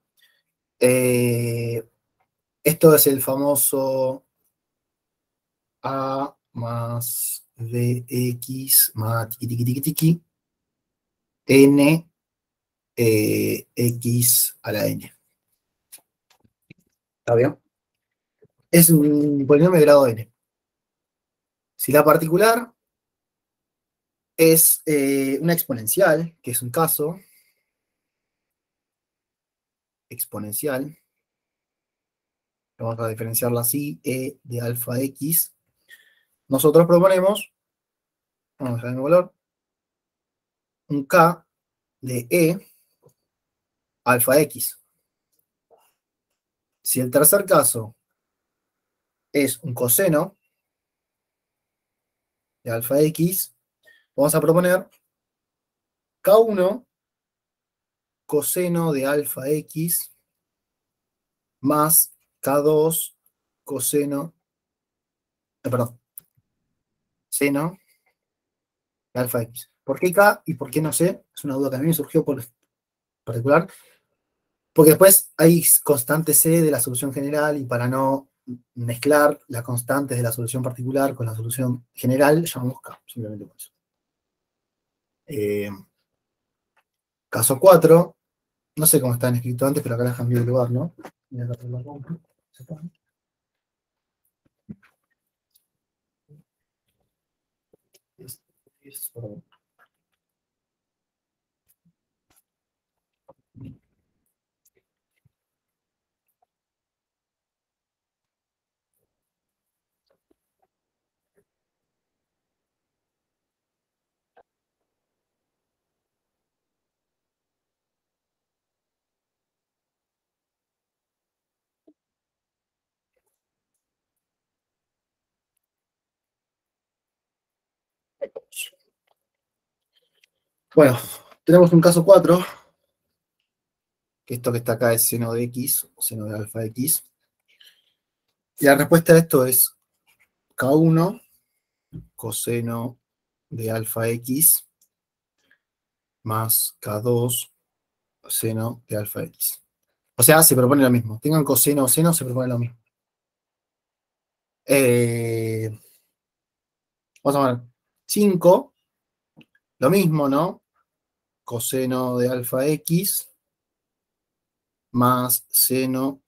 Esto es el famoso a más bx más tiqui tiqui tiqui tiqui n x a la n. ¿Está bien? Es un polinomio de grado n. Si la particular es una exponencial, que es un caso exponencial, vamos a diferenciarla así, e de alfa x, nosotros proponemos, vamos a dejar el valor, un k de e alfa x. Si el tercer caso es un coseno de alfa x, vamos a proponer k1 coseno de alfa x más k2 coseno, perdón, seno de alfa x. ¿Por qué k y por qué no c? Es una duda que a mí me surgió por particular, porque después hay constante c de la solución general y para no mezclar las constantes de la solución particular con la solución general, llamamos k, simplemente por eso. Caso 4, no sé cómo están escrito antes, pero acá las cambié de lugar, ¿no? Mira acá por la compu. Perdón. Bueno, tenemos un caso 4, que esto que está acá es seno de x, o seno de alfa x. Y la respuesta a esto es k1 coseno de alfa x más k2 seno de alfa x. O sea, se propone lo mismo. Tengan coseno o seno, se propone lo mismo. Vamos a ver. 5, lo mismo, ¿no? Coseno de alfa x más seno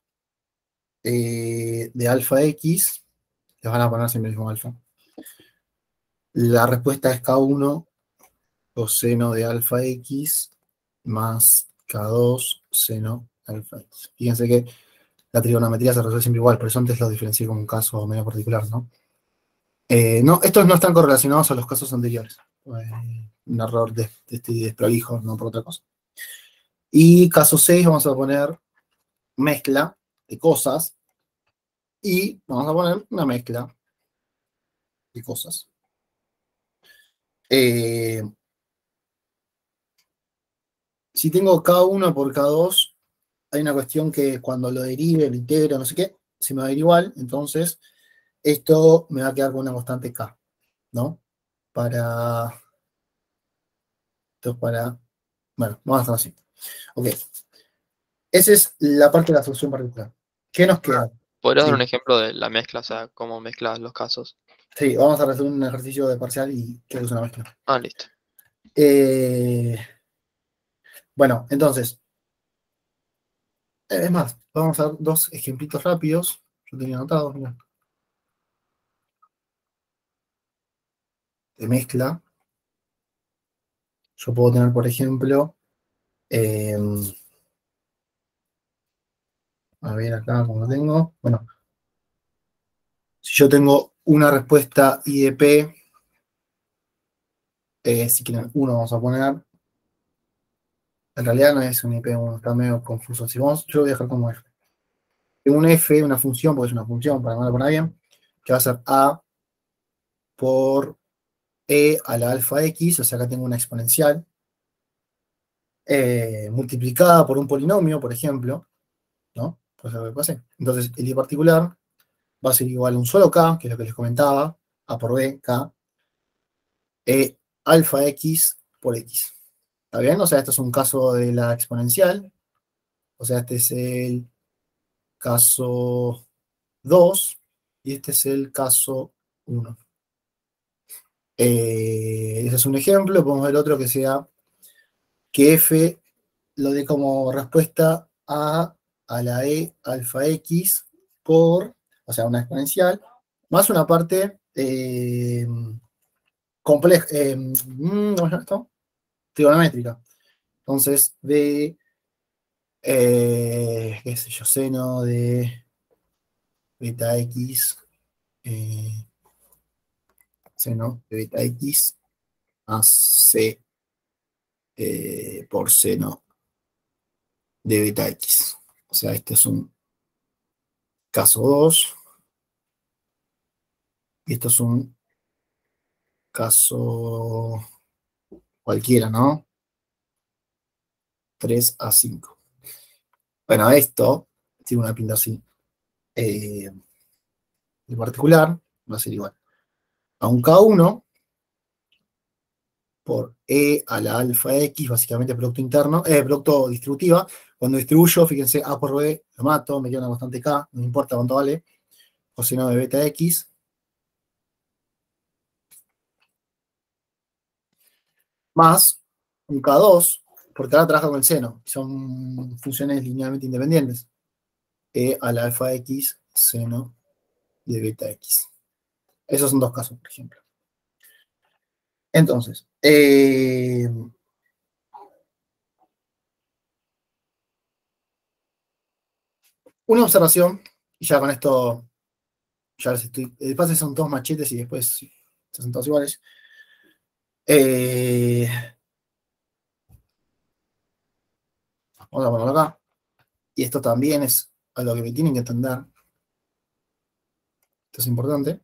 de alfa x. Les van a poner siempre el mismo alfa. La respuesta es k1 coseno de alfa x más k2 seno de alfa x. Fíjense que la trigonometría se resuelve siempre igual, por eso antes lo diferencié como un caso medio particular, ¿no? No, estos no están correlacionados a los casos anteriores. Un error de este desprolijo, no por otra cosa. Y caso 6 vamos a poner mezcla de cosas y vamos a poner una mezcla de cosas. Si tengo K1 por K2, hay una cuestión que cuando lo derive, lo integro, no sé qué, se me va a ir igual, entonces esto me va a quedar con una constante K, ¿no? Bueno, vamos a hacerlo así. Ok. Esa es la parte de la solución particular. ¿Qué nos queda? ¿Podrías dar un Sí, ejemplo de la mezcla? O sea, cómo mezclas los casos. sí, vamos a hacer un ejercicio de parcial y creo que es una mezcla. Ah, listo. Bueno, entonces, es más, vamos a dar dos ejemplitos rápidos. Yo tenía anotados, mira, de mezcla. Yo puedo tener, por ejemplo, eh, a ver acá como lo tengo. Bueno, si yo tengo una respuesta IDP, si quieren uno vamos a poner. En realidad no es un IP1, está medio confuso. Si vamos, yo lo voy a dejar como F. Un F, una función, porque es una función, para que no lo ponga bien, que va a ser A por E a la alfa X, o sea, acá tengo una exponencial, multiplicada por un polinomio, por ejemplo, ¿no? Pues lo que pase. Entonces, el I particular va a ser igual a un solo K, que es lo que les comentaba, A por B, K, E alfa X por X. ¿Está bien? O sea, esto es un caso de la exponencial, o sea, este es el caso 2 y este es el caso 1. Ese es un ejemplo, podemos ver otro que sea que F lo dé como respuesta a la E alfa X por, o sea, una exponencial, más una parte compleja, ¿cómo se llama esto? Trigonométrica. Entonces, qué sé yo, seno de beta X, eh, seno de beta X más C por seno de beta X. O sea, este es un caso 2 y esto es un caso cualquiera, ¿no? 3 a 5. Bueno, esto tiene una pinta así. En particular, va a ser igual a un K1 por E a la alfa X, básicamente producto interno, producto distributiva. Cuando distribuyo, fíjense, A por B, lo mato, me queda una constante K, no importa cuánto vale, coseno de beta X, más un K2, porque ahora trabaja con el seno, son funciones linealmente independientes. E a la alfa X, seno de beta X. Esos son dos casos, por ejemplo. Entonces, una observación, y ya con esto, ya les estoy, de paso son todos machetes y después son todos iguales. Vamos a ponerlo acá. Y esto también es algo que me tienen que entender. Esto es importante.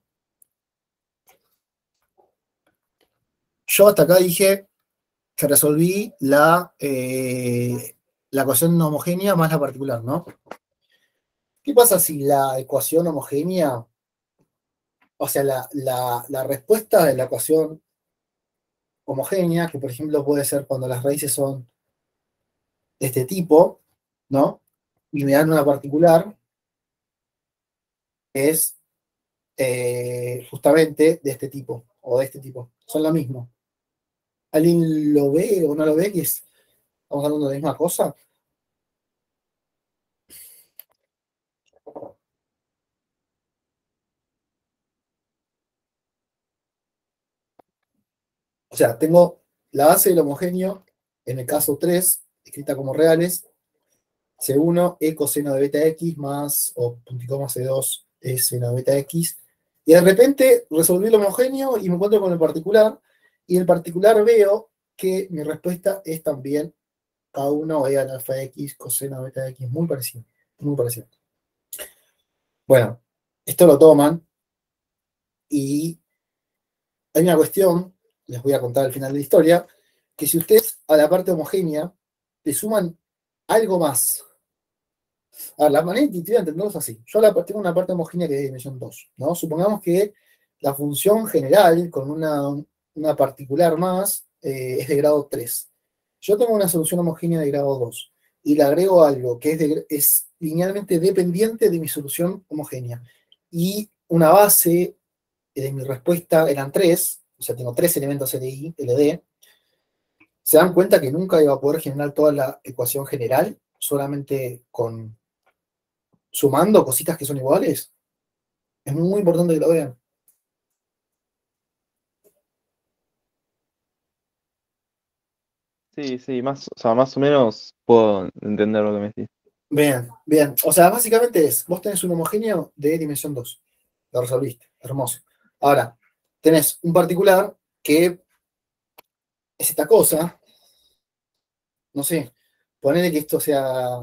Yo hasta acá dije que resolví la ecuación no homogénea más la particular, ¿no? ¿Qué pasa si la ecuación homogénea, o sea, la respuesta de la ecuación homogénea, que por ejemplo puede ser cuando las raíces son de este tipo, ¿no? Y me dan una particular, es justamente de este tipo, o de este tipo. Son lo mismo. ¿Alguien lo ve o no lo ve? Que estamos hablando de la misma cosa. O sea, tengo la base del homogéneo, en el caso 3 escrita como reales, C1 e coseno de beta X más, o punticoma C2 e seno de beta X. Y de repente resolví el homogéneo y me encuentro con el particular, y en el particular veo que mi respuesta es también K1 e al alfa X coseno de beta X, muy parecido, muy parecido. Bueno, esto lo toman y hay una cuestión les voy a contar al final de la historia, que si ustedes a la parte homogénea le suman algo más. A ver, la manera intuitiva de entenderlo es así. Yo tengo una parte homogénea que es de dimensión 2, ¿no? Supongamos que la función general con una particular más es de grado 3. Yo tengo una solución homogénea de grado 2 y le agrego algo que es linealmente dependiente de mi solución homogénea. Y una base de mi respuesta eran 3, o sea, tengo 3 elementos LI, LD. Se dan cuenta que nunca iba a poder generar toda la ecuación general solamente sumando cositas que son iguales. Es muy importante que lo vean. Sí, más o menos puedo entender lo que me decís. Bien, bien. O sea, básicamente vos tenés un homogéneo de dimensión 2. Lo resolviste. Hermoso. Ahora, tenés un particular que es esta cosa. No sé, ponele que esto sea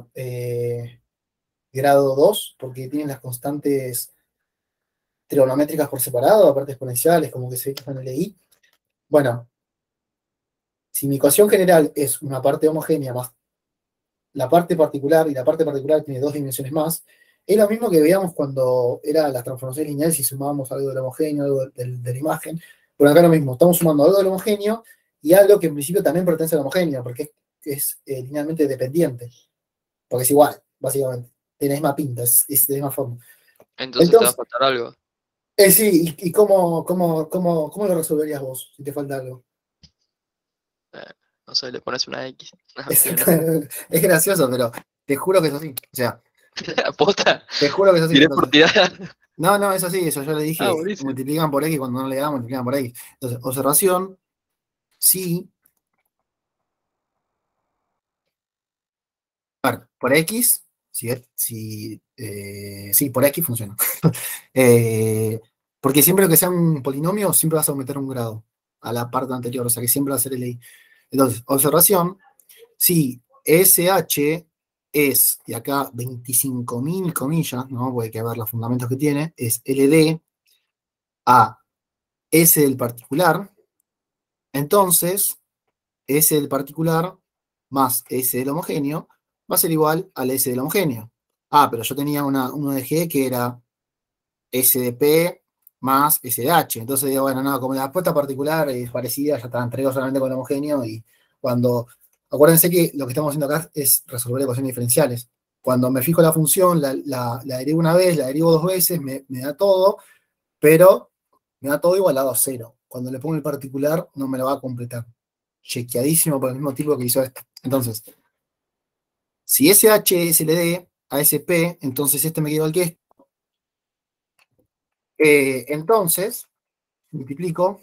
grado 2 porque tienen las constantes trigonométricas por separado, aparte exponenciales, como que se ve en el I. Bueno, si mi ecuación general es una parte homogénea más la parte particular, y la parte particular tiene 2 dimensiones más, es lo mismo que veíamos cuando era las transformaciones lineales y sumábamos algo del homogéneo, algo de la imagen. Bueno, acá lo mismo, estamos sumando algo del homogéneo y algo que en principio también pertenece al homogéneo, porque es linealmente dependiente, porque es igual, básicamente. Tiene la misma pinta, es de la misma forma. Entonces te va a Entonces, faltar algo. sí, ¿y cómo lo resolverías vos si te falta algo? No sé, le pones una X. No, mentira, no. Es gracioso, pero te juro que es así. O sea, ¿Aposta? te juro que es así. Tiré por Entonces, tirar. no, es así, eso yo le Ah, dije, buenísimo. multiplican por X cuando no le da, multiplican por X. Entonces, observación, sí, a ver, por X, sí, por X funciona. Eh, porque siempre que sea un polinomio, siempre vas a aumentar un grado a la parte anterior, o sea que siempre va a ser LI. Entonces, observación, si SH es, y acá 25.000 comillas, ¿no? Porque hay que ver los fundamentos que tiene, es LD a S del particular, entonces S del particular más S del homogéneo va a ser igual al S del homogéneo. Ah, pero yo tenía uno de G que era S de P más S de H. Entonces digo, bueno, no, como la respuesta particular es parecida, ya está, entrego solamente con el homogéneo y cuando... Acuérdense que lo que estamos haciendo acá es resolver ecuaciones diferenciales. Cuando me fijo la función, la derivo una vez, la derivo 2 veces, me da todo, pero me da todo igualado a 0. Cuando le pongo el particular, no me lo va a completar. Chequeadísimo por el mismo tipo que hizo esto. Entonces, si SH es LD a SP, entonces este me queda igual que este. Entonces, multiplico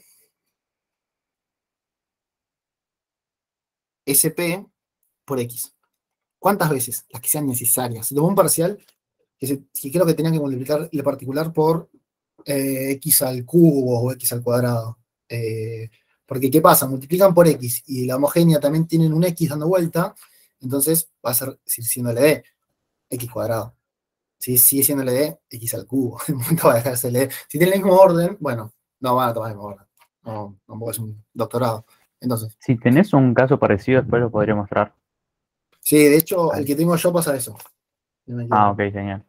SP por X. ¿Cuántas veces? Las que sean necesarias. Tomó un parcial que creo que tenían que multiplicar el particular por X al cubo o X al cuadrado. Porque, ¿qué pasa? Multiplican por X y la homogénea también tienen un X dando vuelta, entonces va a seguir siendo LD, X cuadrado. Si sigue siendo LD, X al cubo. No va a dejar de ser LD. Si tiene el mismo orden, bueno, no van a tomar el mismo orden. No, tampoco es un doctorado. Entonces, Si tenés un caso parecido, después lo podría mostrar. sí, de hecho, el Vale. que tengo yo pasa eso. No me Ah, equivoco. ok, genial.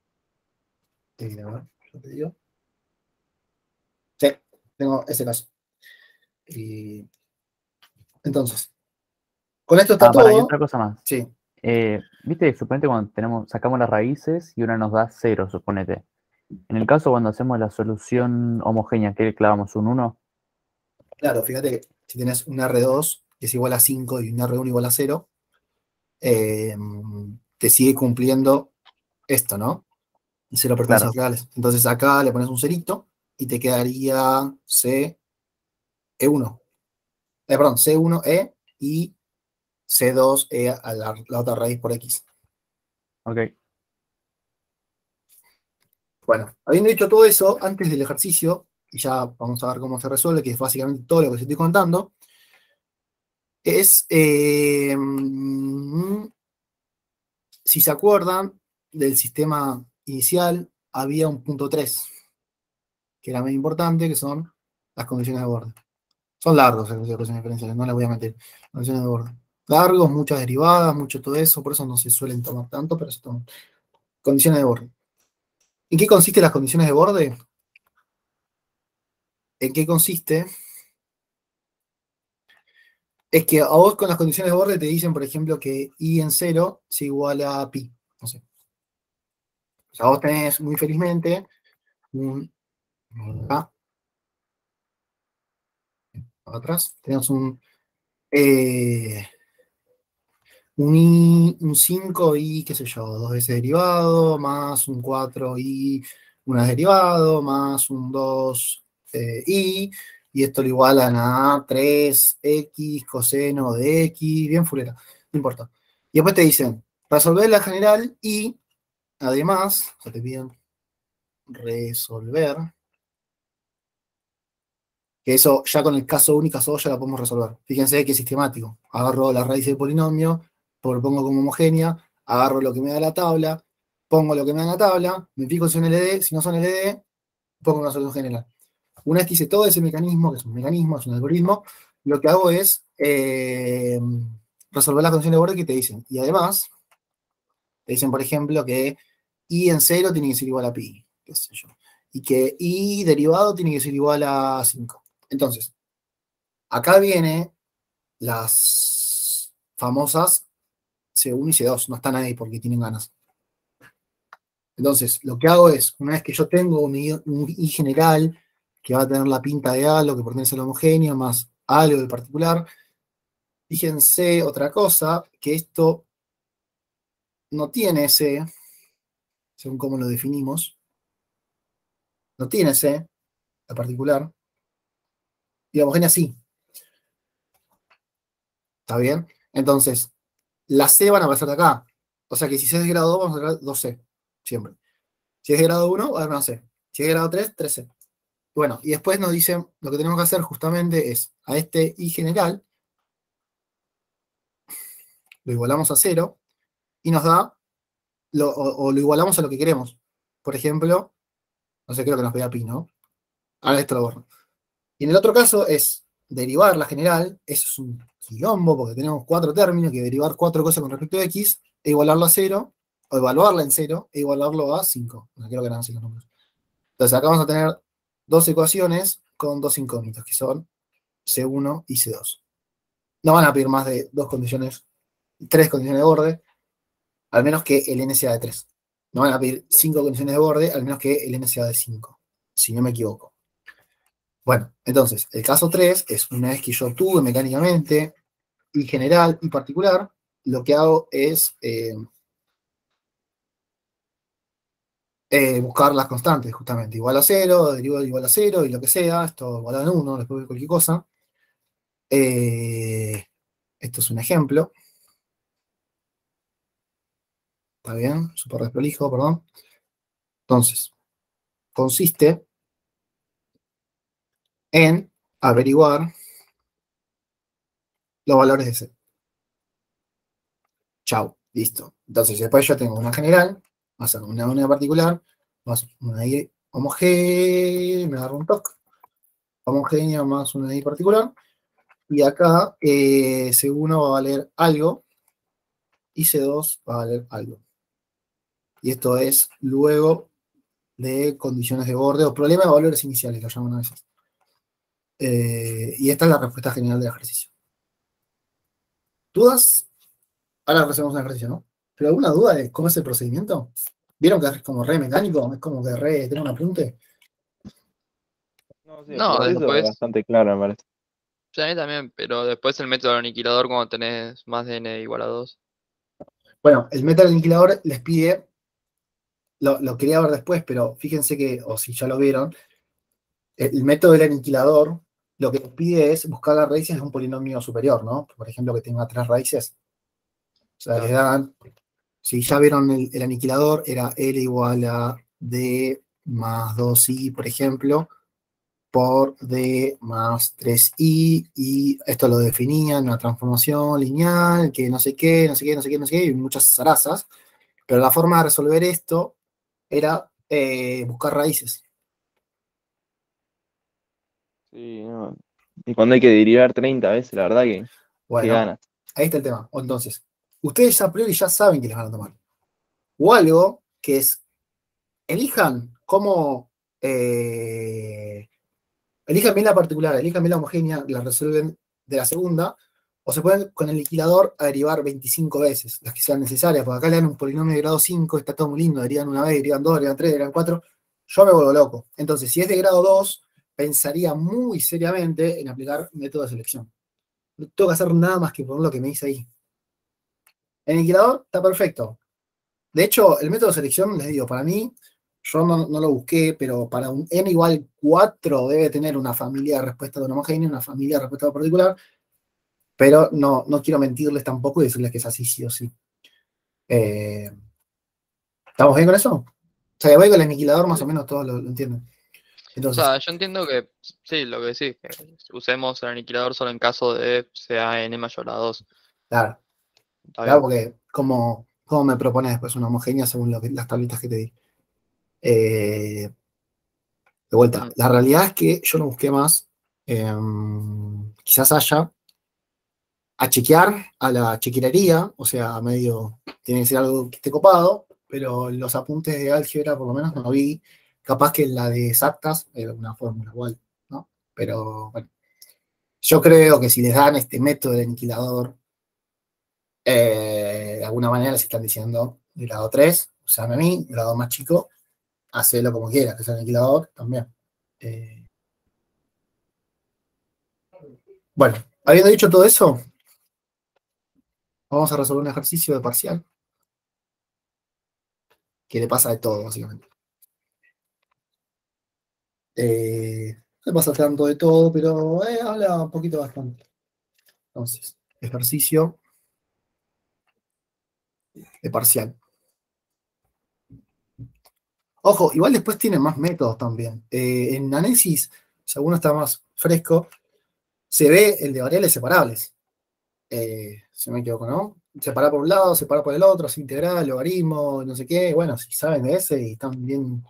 A ver, yo te digo. Sí, tengo ese caso. Y entonces, con esto está Para, y todo. otra cosa más. Sí, ¿Viste? Suponete cuando sacamos las raíces y una nos da 0, suponete. En el caso cuando hacemos la solución homogénea, que le clavamos un 1, claro, fíjate que si tienes un R2 que es igual a 5 y un R1 igual a 0, eh, te sigue cumpliendo esto, ¿no? Y 0 pertenece a claro. los reales. Entonces acá le pones un cerito y te quedaría CE1. Perdón, C1E y C2E a la otra raíz por X. Ok. Bueno, habiendo dicho todo eso, antes del ejercicio, y ya vamos a ver cómo se resuelve, que es básicamente todo lo que os estoy contando, es, si se acuerdan del sistema inicial, había un punto 3 que era muy importante, que son las condiciones de borde. Son largos las ecuaciones diferenciales, no les voy a meter. Condiciones de borde. Largos, muchas derivadas, mucho todo eso, por eso no se suelen tomar tanto, pero se toman. Condiciones de borde. ¿En qué consisten las condiciones de borde? ¿En qué consiste? Es que a vos con las condiciones de borde te dicen, por ejemplo, que I en 0 es igual a pi. No sé. O sea, vos tenés muy felizmente un... acá, atrás, tenemos un 5i, qué sé yo, dos veces derivado, más un 4i, una vez derivado, más un 2i, y esto lo igualan a 3x coseno de x, bien fulera, no importa. Y después te dicen, resolver la general y, además, o sea, te piden resolver, que eso ya con el caso 1 y caso 2 ya la podemos resolver. Fíjense que es sistemático. Agarro la raíz del polinomio, pongo como homogénea, agarro lo que me da la tabla, pongo lo que me da la tabla, me fijo si son LD, si no son LD, pongo una solución general. Una vez que hice todo ese mecanismo, que es un mecanismo, es un algoritmo, lo que hago es resolver las condiciones de borde que te dicen. Y además, te dicen, por ejemplo, que I en 0 tiene que ser igual a pi, qué sé yo. Y que I derivado tiene que ser igual a 5. Entonces, acá viene las famosas C1 y C2, no están ahí porque tienen ganas. Entonces, lo que hago es, una vez que yo tengo un I general, que va a tener la pinta de algo que pertenece al homogéneo, más algo del particular, fíjense otra cosa, que esto no tiene C, según cómo lo definimos, no tiene C, la particular, y la homogénea sí. ¿Está bien? Entonces, las C van a aparecer de acá. O sea que si C es de grado 2, vamos a tener 2C, siempre. Si es de grado 1, va a haber una C. Si es de grado 3, 3C. Bueno, y después nos dicen, lo que tenemos que hacer justamente es, a este I general, lo igualamos a 0, y nos da, o lo igualamos a lo que queremos. Por ejemplo, no sé, creo que nos pega pi, ¿no? Ahora esto lo borro. Y en el otro caso es derivar la general, eso es un quilombo, porque tenemos 4 términos, que derivar 4 cosas con respecto a x, e igualarlo a 0, o evaluarla en 0, e igualarlo a 5. No creo que eran así los números. Entonces acá vamos a tener dos ecuaciones con dos incógnitas, que son C1 y C2. No van a pedir más de 3 condiciones de borde, al menos que el n sea de 3. No van a pedir 5 condiciones de borde, al menos que el n sea de 5, si no me equivoco. Bueno, entonces, el caso 3 es una vez que yo obtuve mecánicamente y general y particular, lo que hago es buscar las constantes, justamente. Igual a 0, derivado igual a 0 y lo que sea, esto igual a 1, después de cualquier cosa. Esto es un ejemplo. ¿Está bien? Súper desprolijo, perdón. Entonces, consiste en averiguar los valores de C. Chau, listo. Entonces, después yo tengo una general, más una unidad particular, más una I homogénea, me agarro un toque, homogénea más una I particular, y acá C1 va a valer algo, y C2 va a valer algo. Y esto es luego de condiciones de borde, o problema de valores iniciales, lo llaman a veces. Y esta es la respuesta general del ejercicio. ¿Dudas? Ahora hacemos un ejercicio, ¿no? ¿Pero alguna duda de cómo es el procedimiento? ¿Vieron que es como re mecánico? Es como que re tiene un apunte. No, sí, el No, proceso es después, bastante claro, me parece. sí, a mí también, pero después el método del aniquilador cuando tenés más de n igual a 2. Bueno, el método aniquilador les pide, lo quería ver después, pero fíjense que, o si ya lo vieron, el método del aniquilador lo que les pide es buscar las raíces de un polinomio superior, ¿no? Por ejemplo, que tenga 3 raíces. O sea, les dan, si ya vieron el aniquilador, era L igual a D más 2i, por ejemplo, por D más 3i, y esto lo definía en una transformación lineal, que no sé qué, no sé qué, no sé qué, no sé qué, y muchas zarazas, pero la forma de resolver esto era buscar raíces. Sí, no. Y cuando hay que derivar 30 veces, la verdad que Bueno, gana. ahí está el tema. Entonces, ustedes a priori ya saben que les van a tomar. O algo que es, elijan cómo, elijan bien la particular, elijan bien la homogénea, la resuelven de la segunda, o se pueden con el liquidador a derivar 25 veces, las que sean necesarias, porque acá le dan un polinomio de grado 5, está todo muy lindo, derivan una vez, derivan dos, derivan tres, derivan cuatro, yo me vuelvo loco. Entonces, si es de grado 2, pensaría muy seriamente en aplicar método de selección. No tengo que hacer nada más que poner lo que me dice ahí. El aniquilador está perfecto. De hecho, el método de selección, les digo, para mí, yo no lo busqué, pero para un n igual 4 debe tener una familia de respuesta de un homogéneo, una familia de respuesta de un particular, pero no quiero mentirles tampoco y decirles que es así sí o sí. ¿Estamos bien con eso? O sea, voy con el aniquilador más o menos todos lo entienden. O Entonces, sea, yo entiendo que sí, lo que decís, que usemos el aniquilador solo en caso de sea n mayor a 2. claro, Está claro, bien. porque ¿cómo me propones después una homogénea según las tablitas que te di? De vuelta, la realidad es que yo no busqué más. Quizás haya a chequear a la chequerería, o sea, medio, tiene que ser algo que esté copado, pero los apuntes de álgebra por lo menos no vi. Capaz que en la de exactas era una fórmula igual, ¿no? Pero bueno, yo creo que si les dan este método de aniquilador, de alguna manera les están diciendo de grado 3, usame a mí, grado más chico, hacelo como quieras, que sea aniquilador también. Bueno, habiendo dicho todo eso, vamos a resolver un ejercicio de parcial que le pasa de todo, básicamente. Le pasa tanto de todo, pero habla un poquito bastante. Entonces, ejercicio de parcial. Ojo, igual después tiene más métodos también. En análisis, si alguno está más fresco, se ve el de variables separables. Si no me equivoco, ¿no? Separar por un lado, separar por el otro, así integral, logaritmo, no sé qué. Bueno, si saben de ese y están bien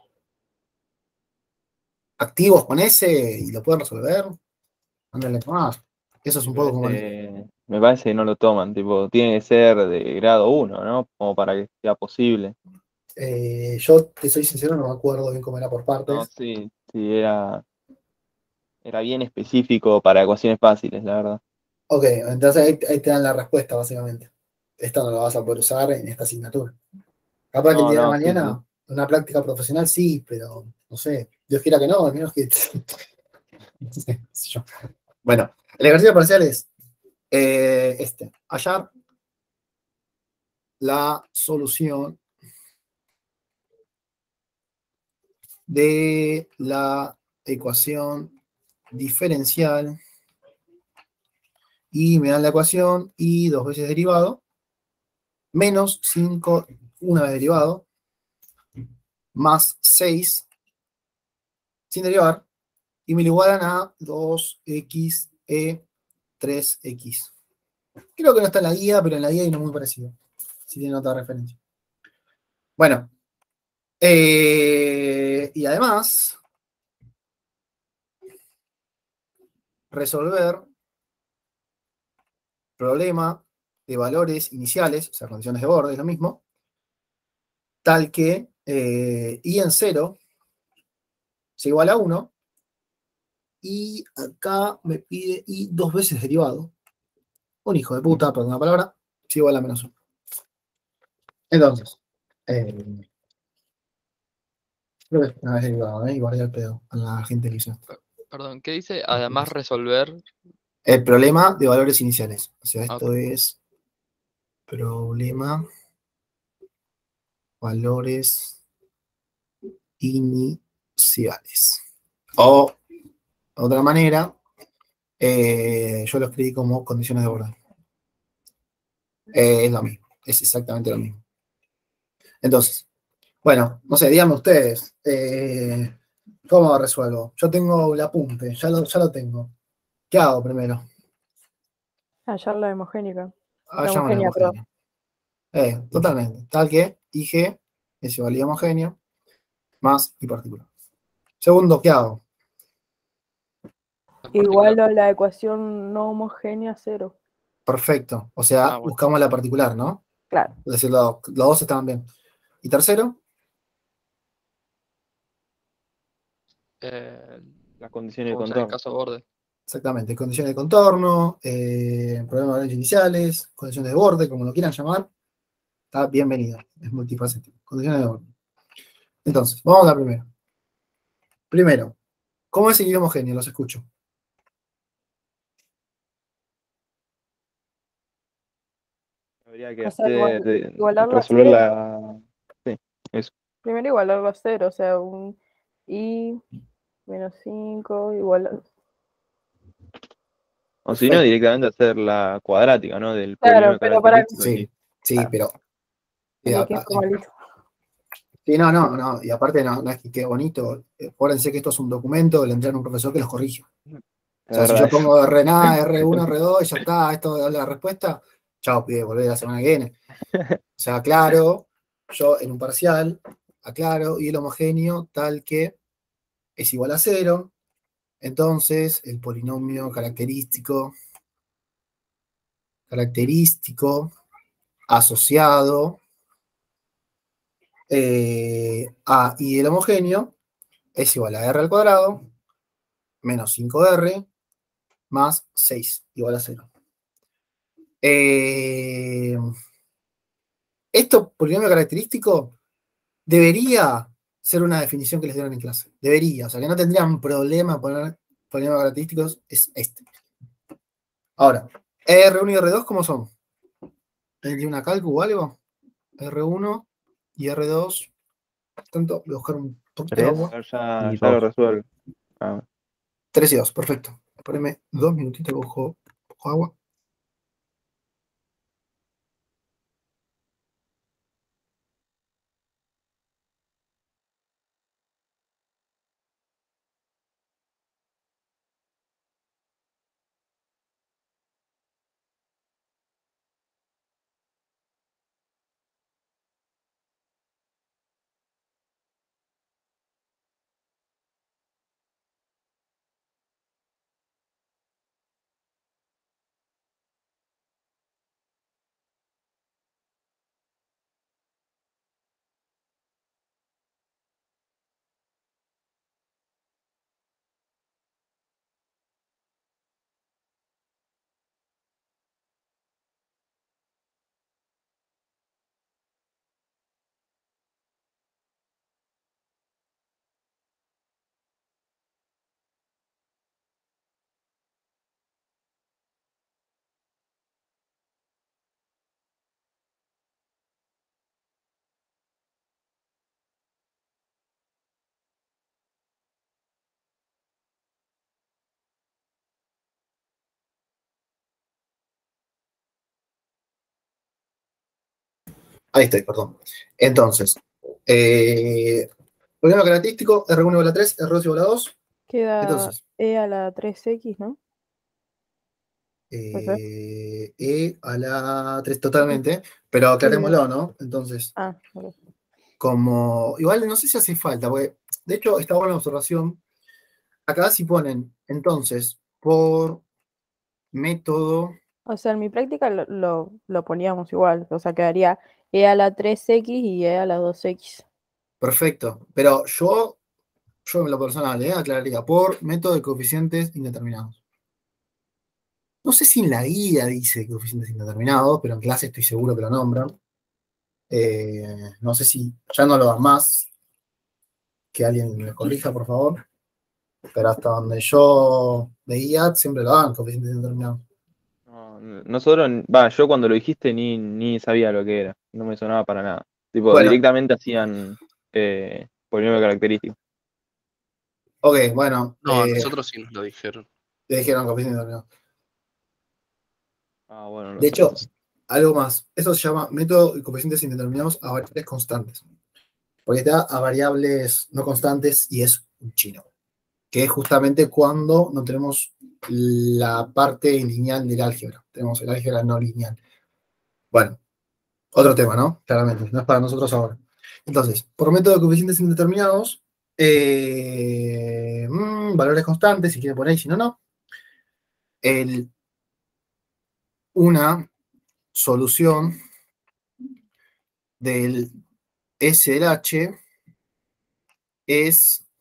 activos con ese y lo pueden resolver, ándale más. Eso es un poco como Me parece que no lo toman, tipo, tiene que ser de grado 1, ¿no? Como para que sea posible. yo te soy sincero, no me acuerdo bien cómo era por No, partes. sí, era bien específico para ecuaciones fáciles, la verdad. Ok, entonces ahí te dan la respuesta, básicamente. Esta no la vas a poder usar en esta asignatura. Capaz que el No, día de no, sí, sí. mañana, una práctica profesional sí, pero no sé. Dios quiera que no, al menos que. No sé, qué sé yo. Bueno, el ejercicio parcial es hallar la solución de la ecuación diferencial y me dan la ecuación y dos veces derivado, menos 5 una vez derivado, más 6 sin derivar, y me lo igualan a 2x, 3x. Creo que no está en la guía, pero en la guía hay uno muy parecido, si tiene otra referencia. Bueno, y además, resolver problema de valores iniciales, o sea, condiciones de borde, es lo mismo, tal que i en 0 se iguala a 1, y acá me pide i dos veces derivado. Un hijo de puta, perdón la palabra, se iguala a menos 1. Entonces, creo que una vez derivado, y guardé el pedo a la gente que hizo. Perdón, ¿qué dice? Además resolver. El problema de valores iniciales. O sea, Ah, esto ok. es problema valores iniciales. O, de otra manera, yo lo escribí como condiciones de borde. Es lo mismo, es exactamente lo mismo. Entonces, bueno, no sé, díganme ustedes, ¿cómo resuelvo? Yo tengo el apunte, ya lo tengo. ¿Qué hago primero? Hallar la homogénica. La Llamo la homogénea, perdón. homogénea. Totalmente. Tal que IG es igual a homogéneo más y particular. Segundo, ¿qué hago? Igual a la ecuación no homogénea, 0. Perfecto. O sea, Ah, bueno. buscamos la particular, ¿no? Claro. Es decir, los dos estaban bien. ¿Y tercero? Las condiciones de Como sea en el contorno. caso borde. Exactamente. Condiciones de contorno, problemas de valencia iniciales, condiciones de borde, como lo quieran llamar. Está bienvenido. Es multifacético. Condiciones de borde. Entonces, vamos a la primera. Primero, ¿cómo es el homogéneo? Los escucho. Habría que O sea, igualarlo a resolver 0. la. Sí, eso. Primero igualarlo a 0, o sea, un i menos 5 igual. O si no, Perfecto. directamente hacer la cuadrática, ¿no? Del Claro, polinomio pero para. característico. Sí, sí, Claro, pero. hay que ir formalito. Sí, no, y aparte no es que quede bonito. Acuérdense que esto es un documento, le entregan a un profesor que los corrige. O Es sea, si verdad yo eso. pongo RNA, R1, R2 y ya está, esto es la respuesta, chao, pide, volver la semana que viene. O sea, aclaro, yo en un parcial, aclaro, y el homogéneo tal que es igual a 0, entonces el polinomio característico asociado a y el homogéneo es igual a r al cuadrado menos 5r más 6 igual a 0. Esto, polinomio característico, debería ser una definición que les dieron en clase. Debería, o sea, que no tendrían problema poner polinomios característicos, es este. Ahora, R1 y R2, ¿cómo son? ¿Hay una cálculo o algo? R1 y R2. Tanto, voy a buscar un poquito de 3 agua. Ya y lo 2. resuelve. Ah, 3 y 2, perfecto. Espérenme 2 minutitos que busco un poco de agua. Ahí estoy, perdón. Entonces, polinomio característico, R1 igual a 3, R2 igual a 2. Queda Entonces, e a la 3x, ¿no? E a la 3 totalmente, pero aclarémoslo, ¿no? Entonces, Ah, vale. como, igual no sé si hace falta, porque de hecho está buena la observación. Acá si ponen, entonces, por método, O sea, en mi práctica lo poníamos igual. O sea, quedaría e a la 3x y e a la 2x. perfecto, pero yo en lo personal, aclararía, por método de coeficientes indeterminados. No sé si en la guía dice coeficientes indeterminados, pero en clase estoy seguro que lo nombran. No sé si ya no lo dan más, que alguien me corrija, por favor. Pero hasta donde yo veía, siempre lo dan coeficientes indeterminados. no, nosotros, yo cuando lo dijiste ni sabía lo que era. No me sonaba para nada. Tipo, Bueno, directamente hacían polinomio característico. ok, bueno, No, a nosotros sí nos lo dijeron. le dijeron coeficientes indeterminados. Ah, bueno, no De sé. hecho, algo más. Eso se llama método de coeficientes indeterminados a variables constantes. Porque está a variables no constantes y es un chino. Que es justamente cuando no tenemos la parte lineal del álgebra. Tenemos el álgebra no lineal. Bueno, otro tema, ¿no? Claramente, no es para nosotros ahora. Entonces, por método de coeficientes indeterminados, valores constantes, si quieren poner, si no, no. una solución del SLH es,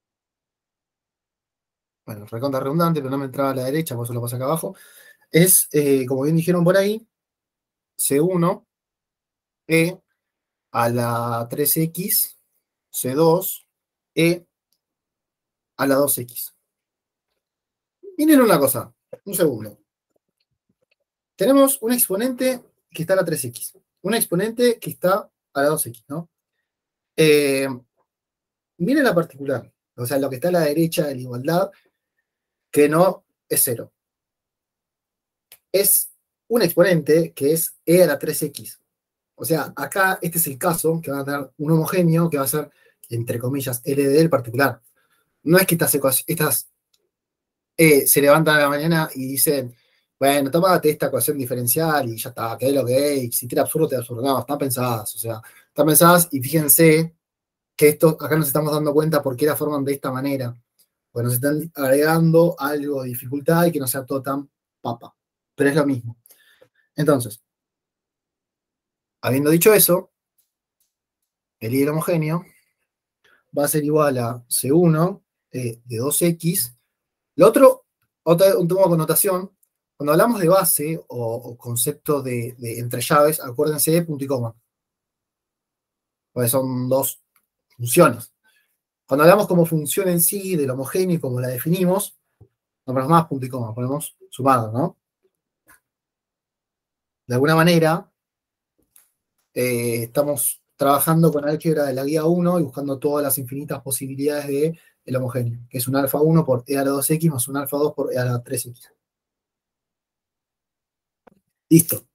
bueno, recontra redundante, pero no me entraba a la derecha, por eso lo pasé acá abajo, es, como bien dijeron por ahí, C1, E a la 3X, C2, E a la 2X. Miren una cosa, un segundo. Tenemos un exponente que está a la 3X, un exponente que está a la 2X, ¿no? Miren la particular, o sea, lo que está a la derecha de la igualdad, que no es 0. Es un exponente que es E a la 3X. O sea, acá este es el caso, que va a tener un homogéneo que va a ser, entre comillas, LD del particular. No es que estas se levantan a la mañana y dicen, bueno, tómate esta ecuación diferencial y ya está, que es lo que es, si te absurdo, te absurdo. No, están pensadas, o sea, están pensadas y fíjense que esto, acá nos estamos dando cuenta por qué la forman de esta manera. Pues nos están agregando algo de dificultad y que no sea todo tan papa. Pero es lo mismo. Entonces, habiendo dicho eso, el hilo homogéneo va a ser igual a C1 de 2X. Lo otro, un tema de connotación, cuando hablamos de base o concepto de entre llaves, acuérdense de punto y coma. Porque son dos funciones. Cuando hablamos como función en sí, del homogéneo y como la definimos, no ponemos más punto y coma, ponemos sumado, ¿no? De alguna manera, estamos trabajando con álgebra de la guía 1 y buscando todas las infinitas posibilidades de el homogéneo, que es un alfa 1 por e a la 2x más un alfa 2 por e a la 3x. Listo.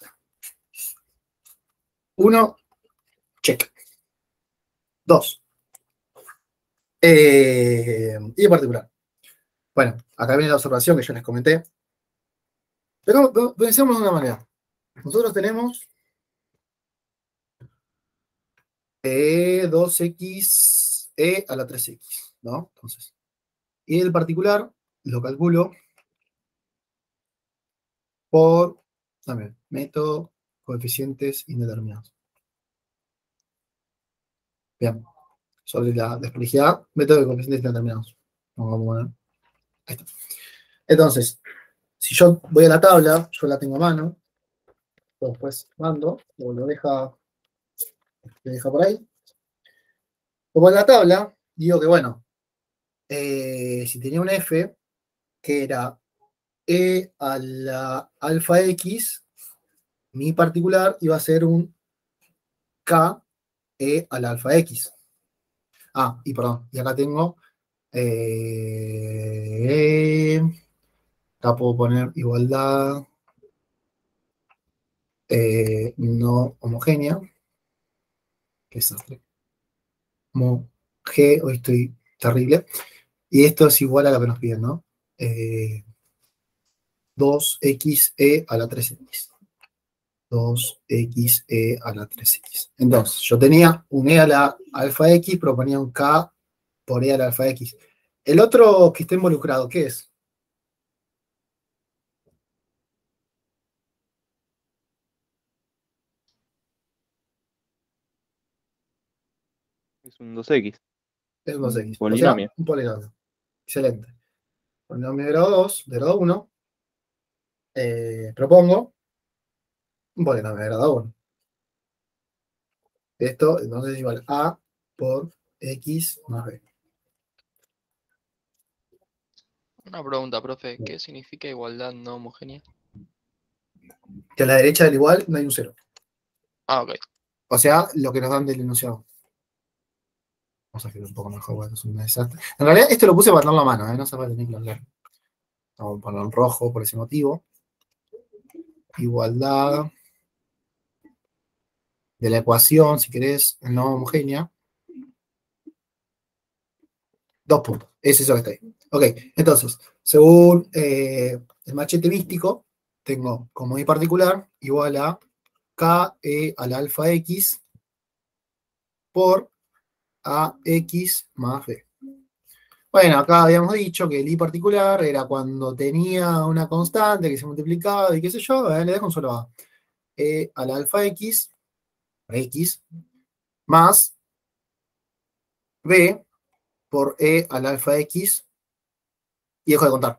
1, check. 2. Y en particular. Bueno, acá viene la observación que yo les comenté. Pero pensemos de una manera. Nosotros tenemos 2x e a la 3x, ¿no? Entonces, y el particular lo calculo por, también, método, coeficientes indeterminados. Bien, sobre la desprolijidad, método de coeficientes indeterminados. Vamos a poner, ahí está. Entonces, si yo voy a la tabla, yo la tengo a mano, después mando, o lo deja por ahí. Como en la tabla, digo que, bueno, si tenía un f que era e a la alfa x, mi particular iba a ser un k e a la alfa x. Ah, y perdón, y acá tengo, acá puedo poner igualdad no homogénea, que es G, hoy estoy terrible, y esto es igual a lo que nos piden, ¿no? 2xe a la 3x. 2xe a la 3x. Entonces, yo tenía un e a la alfa x, proponía un k por e a la alfa x. El otro que está involucrado, ¿qué es? Es un 2x. Es un 2x. Polinomio. O sea, un polinomio. Excelente. Polinomio de grado 2, de grado 1. Propongo un polinomio de grado 1. Esto entonces es igual a A por X más B. Una pregunta, profe, ¿qué significa igualdad no homogénea? Que a la derecha del igual no hay un 0. Ah, ok. O sea, lo que nos dan del enunciado. Vamos a escribir un poco mejor, bueno, es un desastre. En realidad, esto lo puse para tener la mano, no se va a tener que hablar. Vamos a ponerlo en rojo por ese motivo. Igualdad de la ecuación, si querés, no homogénea. 2 puntos. Es eso que está ahí. Ok, entonces, según el machete místico, tengo como i particular igual a k e a la alfa x por ax más b. Bueno, acá habíamos dicho que el I particular era cuando tenía una constante que se multiplicaba y qué sé yo, le dejo un solo A. E al alfa X, X, más B por E al alfa X y dejo de contar.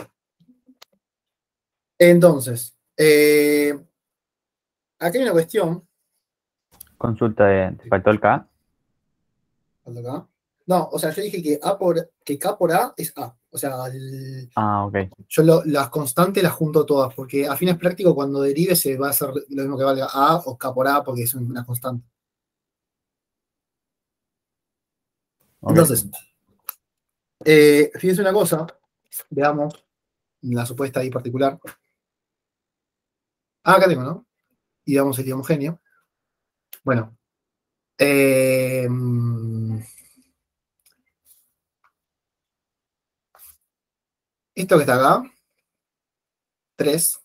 Entonces, aquí hay una cuestión. Consulta, ¿te faltó el K? ¿Cuánto acá? No, o sea, yo dije que K por A es A. O sea, Ah, ok. yo las constantes las junto todas, porque a fines prácticos cuando derive se va a hacer lo mismo que valga A o K por A, porque es una constante. Ok. Entonces, fíjense una cosa, veamos la supuesta I particular. Ah, acá tengo, ¿no? Y damos el I homogéneo. Bueno, esto que está acá, 3,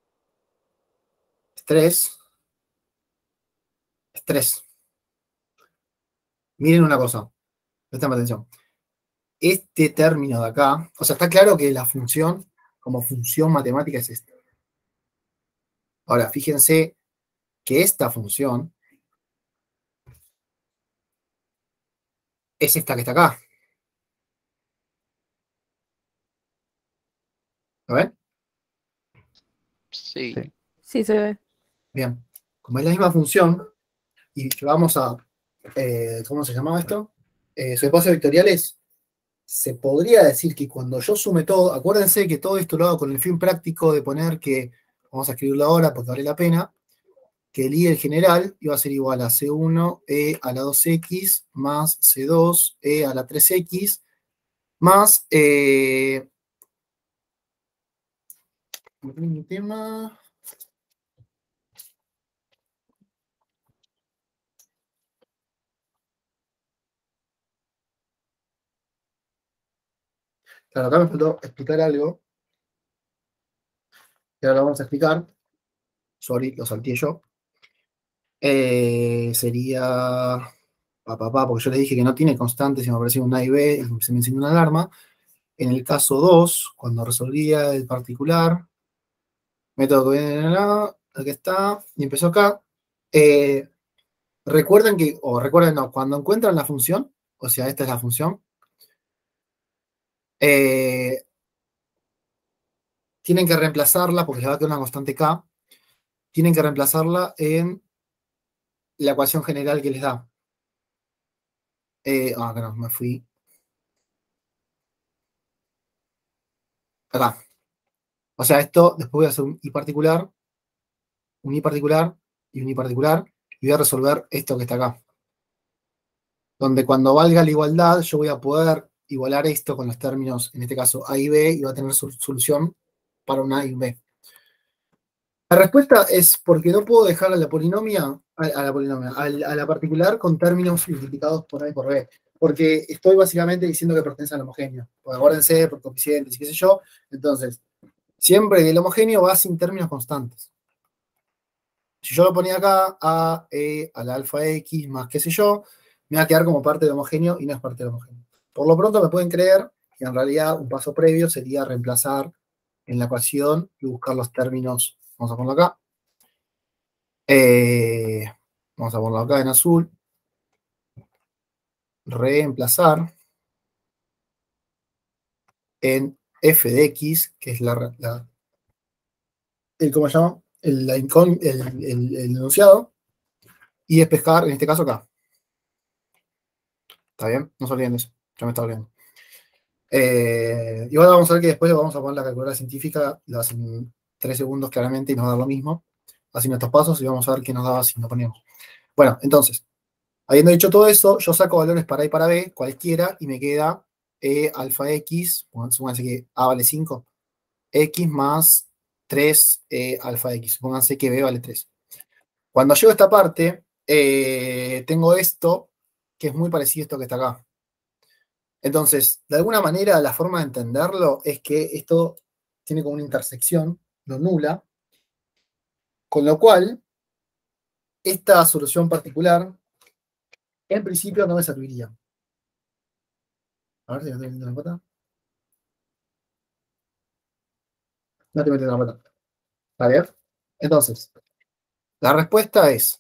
3, 3. Miren una cosa, presten atención. Este término de acá, o sea, está claro que la función, como función matemática, es esta. Ahora, fíjense que esta función es esta que está acá. ¿Lo ven? Sí. Sí. Sí, se ve. Bien. Como es la misma función, y vamos a, ¿cómo se llamaba esto? Su espacio vectoriales, se podría decir que cuando yo sume todo, acuérdense que todo esto lo hago con el fin práctico de poner que, vamos a escribirlo ahora porque vale la pena, que el I del general iba a ser igual a C1 E a la 2X más C2 E a la 3X más mi tema. Claro, acá me faltó explicar algo, que ahora lo vamos a explicar. Sorry, lo salteé yo. Sería porque yo le dije que no tiene constantes y me apareció un A y B y se me encendió una alarma. En el caso 2, cuando resolvía el particular, método que viene acá, aquí está, y empezó acá. eh, recuerden que, o recuerden, no, cuando encuentran la función, o sea, esta es la función, eh, tienen que reemplazarla, porque les va a quedar una constante K, tienen que reemplazarla en la ecuación general que les da. No, me fui. Acá. O sea, esto después voy a hacer un I particular y un I particular, y voy a resolver esto que está acá. Donde cuando valga la igualdad, yo voy a poder igualar esto con los términos, en este caso A y B, y va a tener solución para un A y un B. La respuesta es porque no puedo dejar a la polinomia, a la particular con términos multiplicados por A y por B. Porque estoy básicamente diciendo que pertenece al homogéneo. Porque acuérdense, por coeficientes y qué sé yo. Entonces, siempre el homogéneo va sin términos constantes. Si yo lo ponía acá, A, E, al alfa X, más qué sé yo, me va a quedar como parte del homogéneo y no es parte del homogéneo. Por lo pronto me pueden creer que en realidad un paso previo sería reemplazar en la ecuación y buscar los términos. Vamos a ponerlo acá. Vamos a ponerlo acá en azul. Reemplazar en f de x, que es ¿cómo se llama? El enunciado, y despejar, en este caso acá. ¿Está bien? No se olviden de eso. Ya me está olvidando. Igual vamos a ver que después le vamos a poner la calculadora científica, lo hacen 3 segundos claramente y nos va a dar lo mismo. Haciendo estos pasos y vamos a ver qué nos da si nos ponemos. Bueno, entonces, habiendo dicho todo eso, yo saco valores para A y para B, cualquiera, y me queda alfa X, supónganse que A vale 5, X más 3 alfa X, supónganse que B vale 3. Cuando llego a esta parte, tengo esto, que es muy parecido a esto que está acá. Entonces, de alguna manera, la forma de entenderlo es que esto tiene como una intersección, no nula, con lo cual, esta solución particular, en principio, no me serviría. A ver si me estoy metiendo la pata. No te metiendo la pata. A ver. Entonces, la respuesta es.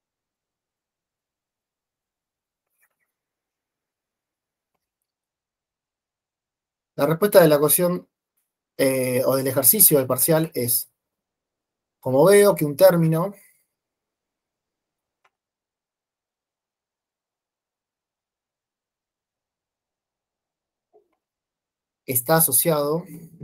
La respuesta de la ecuación o del ejercicio del parcial es, como veo que un término está asociado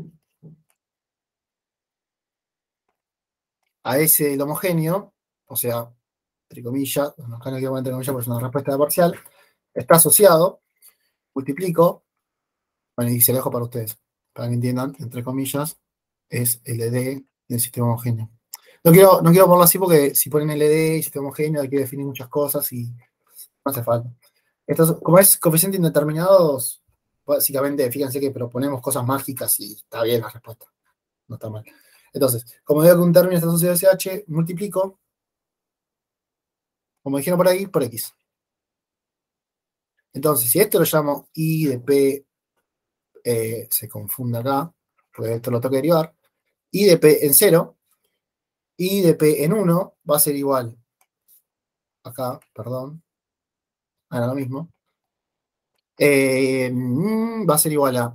a ese del homogéneo, o sea, entre comillas, no acá no quiero poner entre comillas porque es una respuesta de parcial, está asociado, multiplico, bueno, y se lo dejo para ustedes, para que entiendan, entre comillas, es LD del sistema homogéneo. No quiero ponerlo así porque si ponen LD y sistema homogéneo hay que definir muchas cosas y no hace falta. Entonces, como es coeficiente indeterminados, básicamente, fíjense que proponemos cosas mágicas y está bien la respuesta. No está mal. Entonces, como veo que un término está asociado a SH, multiplico, como dijeron por ahí, por X. Entonces, si esto lo llamo I de P, se confunde acá, porque esto lo tengo que derivar, I de P en 0, I de P en 1 va a ser igual, acá, perdón, ahora lo mismo, va a ser igual a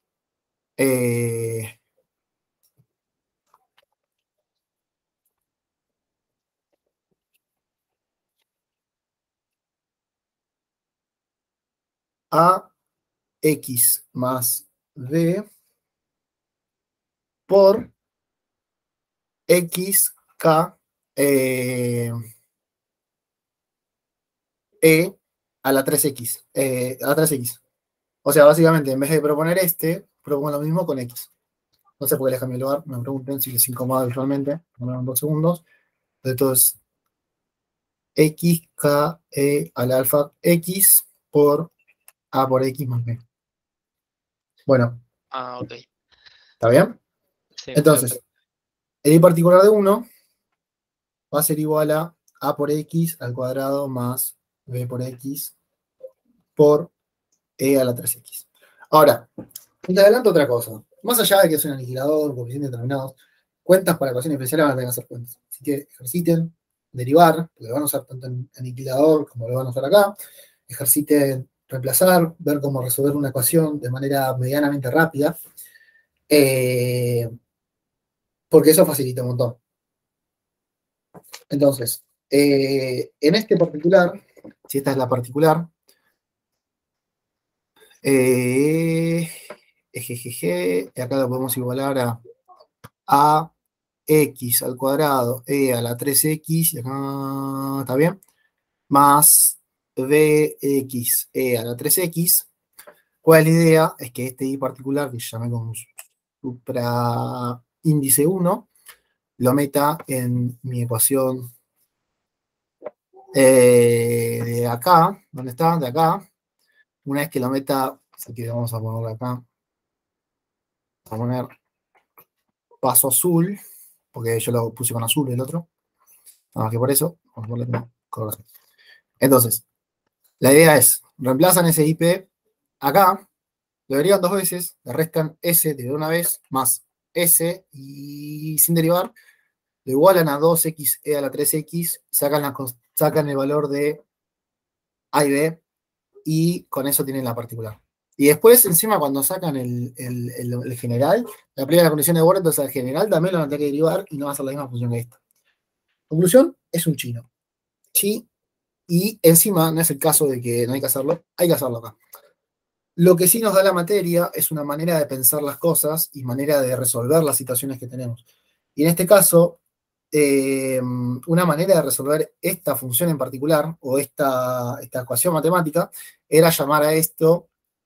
X más B por XK E a la 3X. A la 3X. O sea, básicamente, en vez de proponer propongo lo mismo con X. No sé por qué les cambié el lugar, me pregunten si les incomoda visualmente. Me dan 2 segundos. Entonces, XK al alfa X por A por X más B. Bueno, Ah, ok. ¿está bien? Sí, Entonces, el I particular de 1 va a ser igual a por X al cuadrado más B por X por E a la 3X. Ahora, te adelanto otra cosa. Más allá de que es un aniquilador, coeficientes determinados, cuentas para ecuaciones diferenciales van a tener que hacer cuentas. Así que ejerciten derivar, porque van a usar tanto en aniquilador como lo van a usar acá. Ejerciten reemplazar, ver cómo resolver una ecuación de manera medianamente rápida, porque eso facilita un montón. Entonces, en este particular, si esta es la particular, ejejeje, y acá lo podemos igualar a x al cuadrado e a la 3x, y acá está bien, más bx e a la 3x. ¿Cuál es la idea? Es que este y particular, que yo llamé como supraíndice 1, lo meta en mi ecuación de acá, ¿dónde está? De acá. Una vez que lo meta, así que vamos a ponerlo acá, vamos a poner paso azul, porque yo lo puse con azul el otro, nada más que por eso, vamos a ponerlo con color azul. Entonces, la idea es, reemplazan ese IP acá, lo derivan 2 veces, le restan S de una vez, más S, y sin derivar, lo igualan a 2xe a la 3x, sacan el valor de A y B, y con eso tienen la particular. Y después, encima, cuando sacan el general, le aplican la condición de Born, entonces al general también lo van a tener que derivar y no va a ser la misma función que esta. Conclusión, es un chino. Sí, y encima no es el caso de que no hay que hacerlo, hay que hacerlo acá. Lo que sí nos da la materia es una manera de pensar las cosas y manera de resolver las situaciones que tenemos. Y en este caso, una manera de resolver esta función en particular, o esta ecuación matemática, era llamar a esto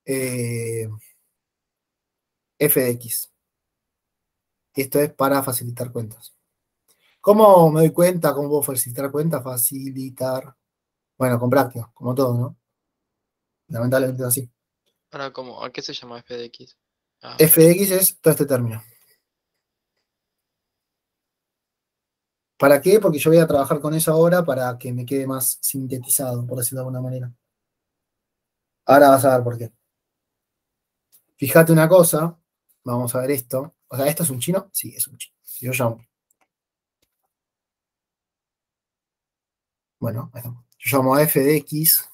f de x. Esto es para facilitar cuentas. ¿Cómo me doy cuenta? ¿Cómo puedo facilitar cuentas? Facilitar. Bueno, con práctica, como todo, ¿no? Lamentablemente es así. Ahora, ¿cómo? ¿A qué se llama f de x? Ah, F de x es todo este término. ¿Para qué? Porque yo voy a trabajar con eso ahora para que me quede más sintetizado, por decirlo de alguna manera. Ahora vas a ver por qué. Fíjate una cosa, vamos a ver esto. O sea, ¿esto es un chino? Sí, es un chino. Si yo llamo. Bueno, ahí está. Yo llamo a f de x,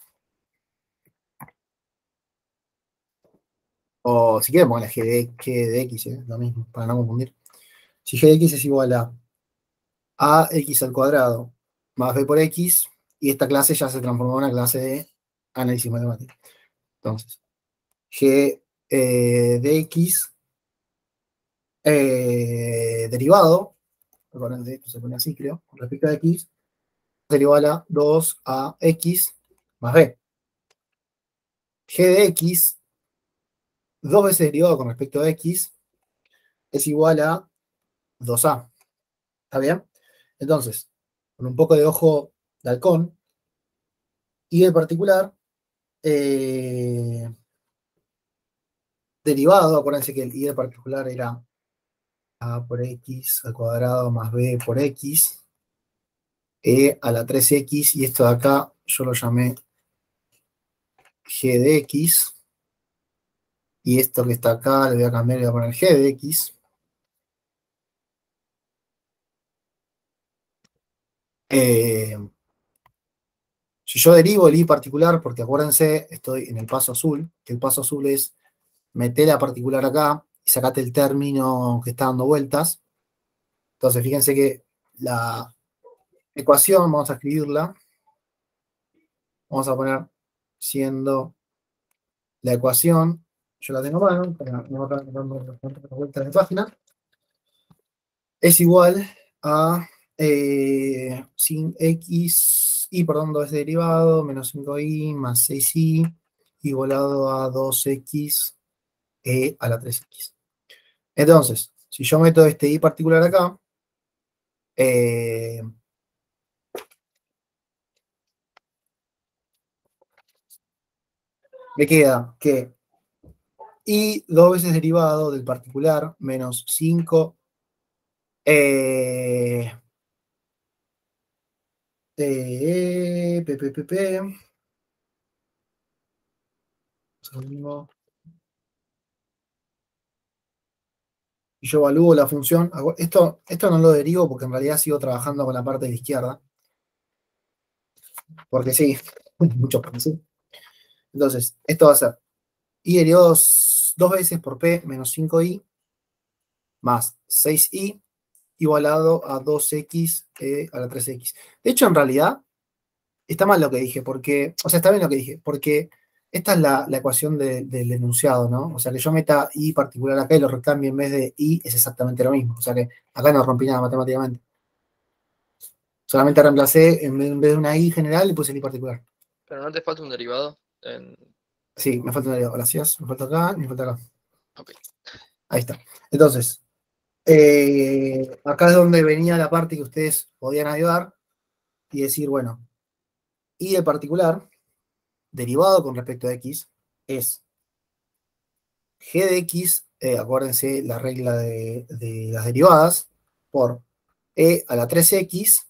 o si quieren pongo la g de x, lo mismo, para no confundir. Si g de x es igual a x al cuadrado más b por x, y esta clase ya se transformó en una clase de análisis matemático. Entonces, g de x derivado, recuerden que esto se pone así, creo, con respecto a x, es igual a 2ax más b. G de x, dos veces derivado con respecto a x, es igual a 2a. ¿Está bien? Entonces, con un poco de ojo de halcón, y en particular, derivado, acuérdense que el y de particular era a por x al cuadrado más b por x, a la 3x, y esto de acá yo lo llamé g de x, y esto que está acá le voy a cambiar y voy a poner g de x. Si yo derivo el y particular, porque acuérdense, estoy en el paso azul, que el paso azul es meter la particular acá y sacate el término que está dando vueltas. Entonces, fíjense que la ecuación, vamos a escribirla, vamos a poner siendo la ecuación, yo la tengo a mano, para no estar dando vueltas de página, es igual a sin x, y perdón, 2 derivado, menos 5y más 6y, igualado a 2x a la 3x. Entonces, si yo meto este y particular acá, me queda que y dos veces derivado del particular menos 5 p, p, p, p. Un segundo. Y yo evalúo la función. Esto no lo derivo porque en realidad sigo trabajando con la parte de la izquierda. Porque sí, mucho porque sí. Entonces, esto va a ser y derivado dos veces por p menos 5y más 6y igualado a 2x a la 3x. De hecho, en realidad, está mal lo que dije, porque, o sea, está bien lo que dije, porque esta es la ecuación del enunciado, ¿no? O sea, que yo meta y particular acá y lo recambie en vez de y es exactamente lo mismo. O sea, que acá no rompí nada matemáticamente. Solamente reemplacé, en vez de una i general, le puse el i particular. Pero no te falta un derivado. Sí, me falta una derivada. Gracias. Me falta acá y me falta acá. Ok. Ahí está. Entonces, acá es donde venía la parte que ustedes podían ayudar y decir, bueno, y de particular, derivado con respecto a x, es g de x, acuérdense la regla de las derivadas, por e a la 3x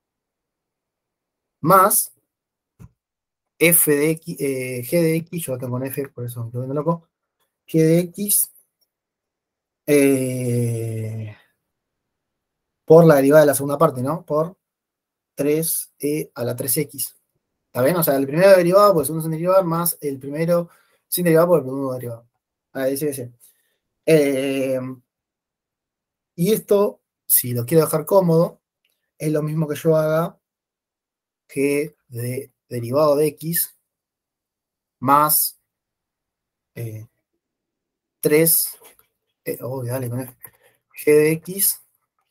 más f de x, g de x, yo lo tengo en f, por eso me estoy viendo loco, g de x por la derivada de la segunda parte, ¿no? Por 3e a la 3x. ¿Está bien? O sea, el primero derivado por el segundo sin derivar más el primero sin derivado por el segundo derivado. Ahí sí, sí. Y esto, si lo quiero dejar cómodo, es lo mismo que yo haga g de derivado de x más 3, dale con f, g de x,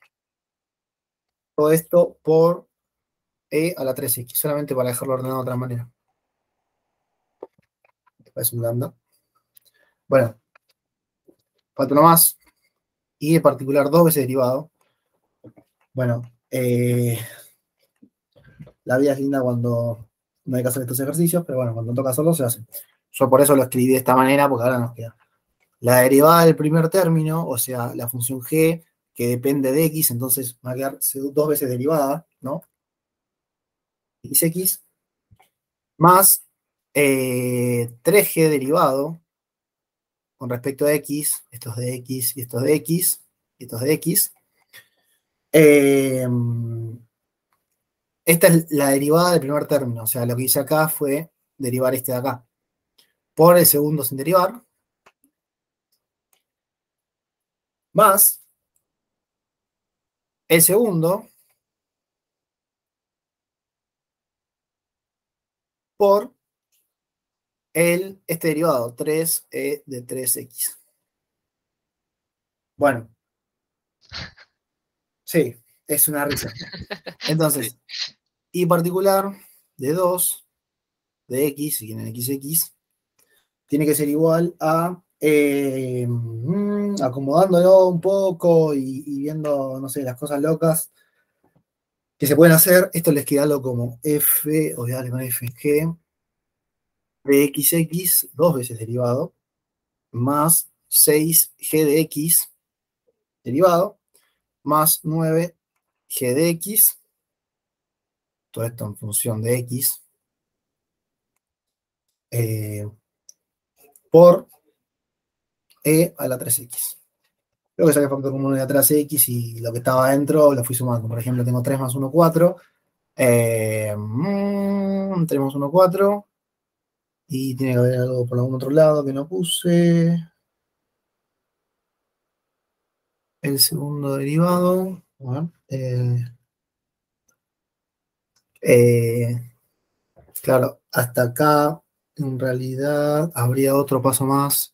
todo esto por e a la 3x, solamente para dejarlo ordenado de otra manera. Es un lambda. Bueno, falta uno más, y en particular dos veces derivado. Bueno, la vida es linda cuando no hay que hacer estos ejercicios, pero bueno, cuando toca hacerlo se hace. Yo por eso lo escribí de esta manera, porque ahora nos queda la derivada del primer término, o sea, la función g, que depende de x, entonces va a quedar dos veces derivada, ¿no? X más 3g derivado con respecto a x, esto es de x y esto es de x, y esto es de x. Esta es la derivada del primer término, o sea, lo que hice acá fue derivar este de acá. Por el segundo sin derivar, más el segundo por este derivado, 3e de 3x. Bueno, sí, es una risa. Entonces, y particular de 2 de x, si quieren xx, tiene que ser igual a, acomodándolo un poco y viendo, no sé, las cosas locas que se pueden hacer, esto les queda algo como f, o dale con f, g, de xx, dos veces derivado, más 6g de x derivado, más 9g de x, todo esto en función de x, por e a la 3x. Creo que saqué factor común de atrás x y lo que estaba adentro lo fui sumando. Por ejemplo, tengo 3 más 1, 4. 3 más 1, 4. Y tiene que haber algo por algún otro lado que no puse. El segundo derivado. Bueno, claro, hasta acá en realidad habría otro paso más.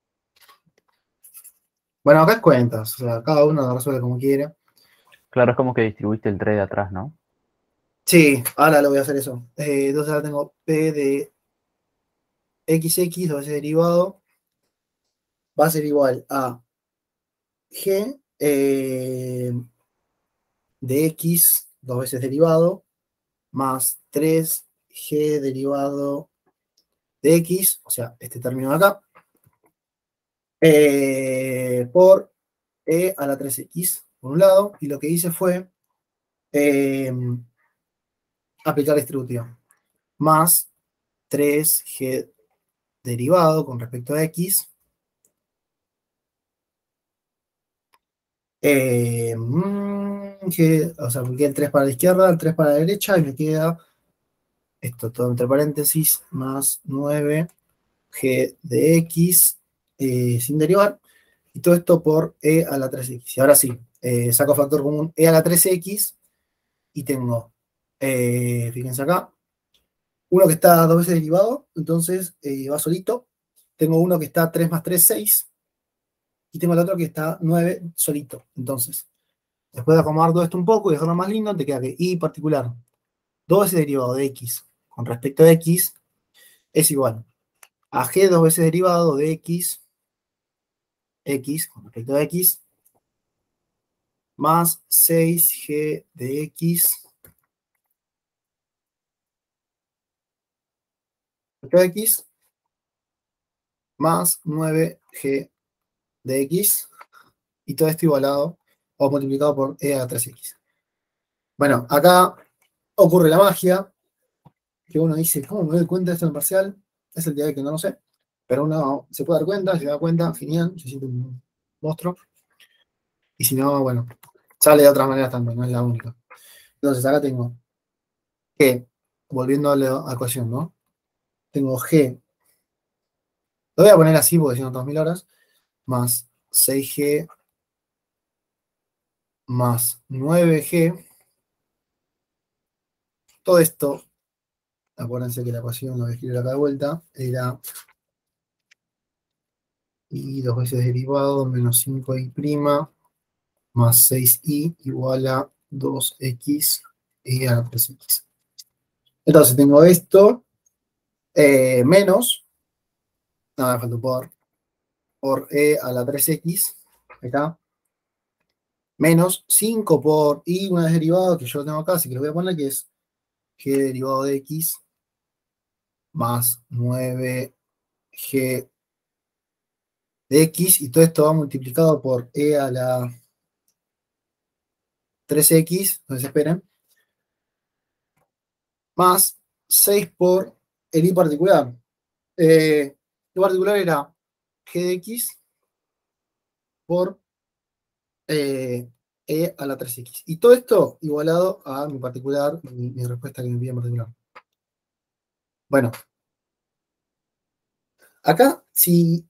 Bueno, acá es cuentas. O sea, cada uno lo resuelve como quiere. Claro, es como que distribuiste el 3 de atrás, ¿no? Sí, ahora lo voy a hacer eso. Entonces ahora tengo p de xx, dos veces derivado, va a ser igual a g de x, dos veces derivado, más 3g derivado de x, o sea, este término de acá, por e a la 3x, por un lado, y lo que hice fue aplicar distributiva, más 3g derivado con respecto a x, o sea, porque el 3 para la izquierda, el 3 para la derecha, y me queda esto todo entre paréntesis, más 9g de x sin derivar, y todo esto por e a la 3x. Y ahora sí, saco factor común e a la 3x, y tengo, fíjense acá, uno que está dos veces derivado, entonces va solito. Tengo uno que está 3 más 3, 6, y tengo el otro que está 9 solito. Entonces, después de acomodar todo esto un poco y dejarlo más lindo, te queda que y particular, dos veces derivado de x con respecto a x es igual a g dos veces derivado de x con respecto a x, más 6g de x respecto a x, más 9g de x, y todo esto igualado o multiplicado por e a la 3x. Bueno, acá ocurre la magia, que uno dice, ¿cómo me doy cuenta de esto en el parcial? Es el día de que no lo sé, pero uno se puede dar cuenta, se da cuenta, genial, se siente un monstruo, y si no, bueno, sale de otras maneras también, no es la única. Entonces acá tengo G, volviendo a la ecuación, ¿no? Tengo G, lo voy a poner así porque si no 2000 horas, más 6G más 9G, todo esto, acuérdense que la ecuación, lo voy a escribir acá de vuelta, era y dos veces derivado menos 5i' más 6i igual a 2x y a la 3x. Entonces tengo esto menos, nada, me falta un por e a la 3x, ahí está, menos 5 por y una vez derivado, que yo lo tengo acá, así que lo voy a poner, que es g derivado de x más 9g de x, y todo esto va multiplicado por e a la 3x, entonces esperen, más 6 por el i particular. El particular era g de x por e a la 3x. Y todo esto igualado a mi particular, mi respuesta que me pide en particular. Bueno, acá si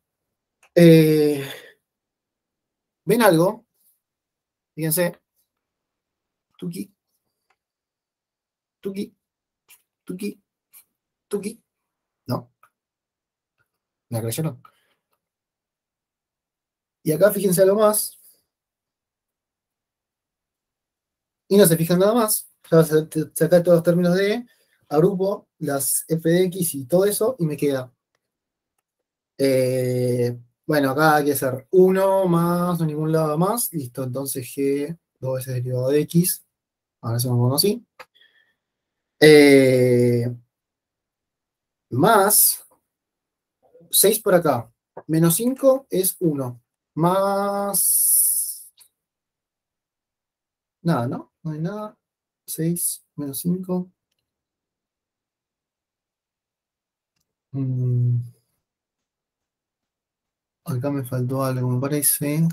ven algo, fíjense, tuki, tuki, tuki, tuki, ¿no? ¿Me creyeron? Y acá fíjense algo más, y no se fijan nada más, ya saca todos los términos de, agrupo las f de x y todo eso, y me queda, bueno, acá hay que hacer 1 más, no ningún lado más, listo, entonces g, 2 veces derivado de x, ahora se me pongo así, más 6 por acá, menos 5 es 1, más, nada, ¿no? No hay nada, 6 menos 5. Acá me faltó algo, me parece.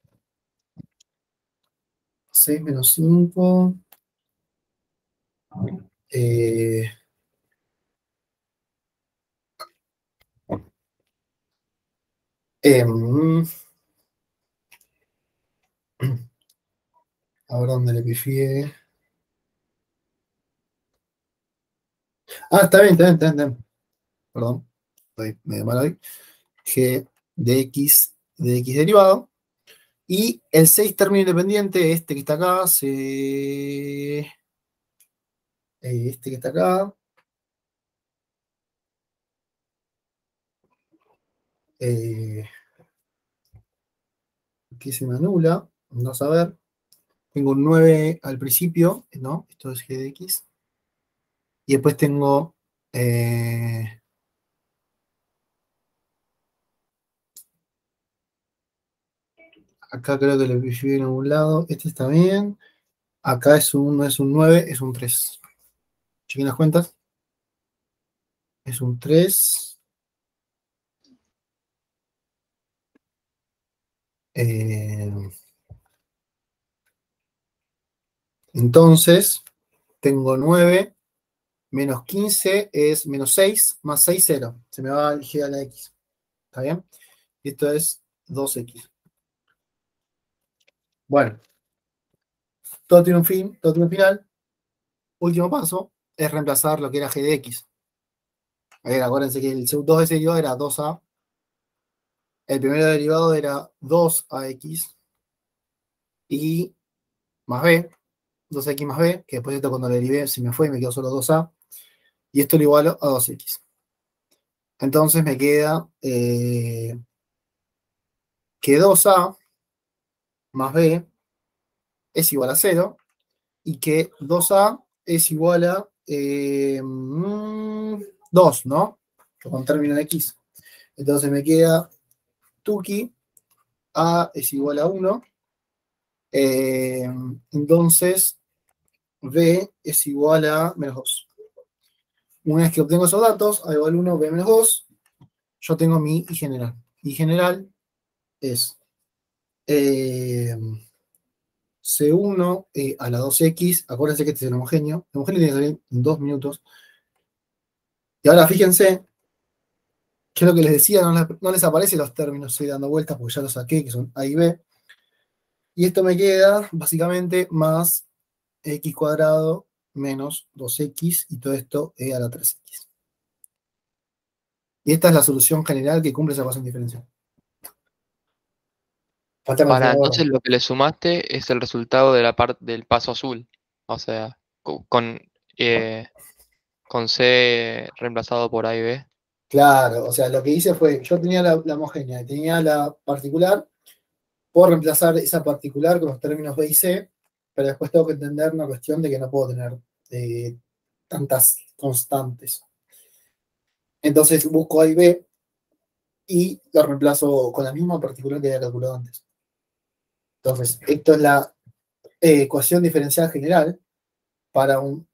6 menos 5. Em, a ver dónde le pifié. Ah, está bien, está bien, está bien, está bien. Perdón, estoy medio mal hoy. G de x derivado. Y el 6 término independiente, este que está acá, este que está acá, que se me anula, no saber. Tengo un 9 al principio, ¿no? Esto es g de x. Y después tengo acá creo que le pifié en algún lado. Este está bien. Acá no es un 9, es un 3. Chequen las cuentas. Es un 3. Entonces, tengo 9 menos 15 es menos 6, más 6, 0. Se me va el g a la x. ¿Está bien? Y esto es 2x. Bueno, todo tiene un fin, todo tiene un final. Último paso es reemplazar lo que era g de x. A ver, acuérdense que el 2 de ese derivado era 2a. El primer derivado era 2ax y más b, 2x más b, que después de esto cuando lo derivé se me fue y me quedó solo 2a. Y esto lo igualo a 2x. Entonces me queda que 2a más b es igual a 0 y que 2a es igual a 2, ¿no? Con término de x. Entonces me queda tuki, a es igual a 1. Entonces b es igual a menos 2. Una vez que obtengo esos datos, a igual 1, b menos 2, yo tengo mi I general. I general es C1 a la 2x, acuérdense que este es el homogéneo. El homogéneo tiene que salir en 2 minutos. Y ahora fíjense, que es lo que les decía, no les aparecen los términos, estoy dando vueltas porque ya los saqué, que son A y B. Y esto me queda básicamente más x cuadrado menos 2x y todo esto e a la 3x. Y esta es la solución general que cumple esa ecuación diferencial. Falta Para confirmador. entonces lo que le sumaste es el resultado de la parte del paso azul. O sea, eh, con C reemplazado por A y B. Claro, o sea, lo que hice fue, yo tenía la homogénea y tenía la particular, puedo reemplazar esa particular con los términos B y C, pero después tengo que entender una cuestión de que no puedo tener tantas constantes. Entonces busco A y B y lo reemplazo con la misma particular que había calculado antes. Entonces, esto es la ecuación diferencial general para un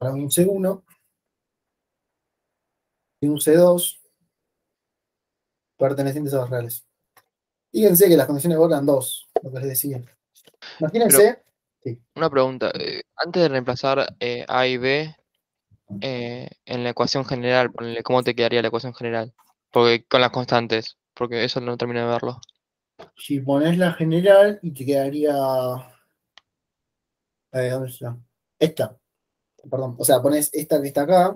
C1 y un C2 pertenecientes a los reales. Fíjense que las condiciones de Born eran 2, lo que les decía. Imagínense. Una pregunta. Antes de reemplazar A y B en la ecuación general, ponele, ¿cómo te quedaría la ecuación general? Porque con las constantes, porque eso no termino de verlo. Si pones la general y te quedaría. ¿Dónde está? Esta. Perdón. O sea, pones esta que está acá.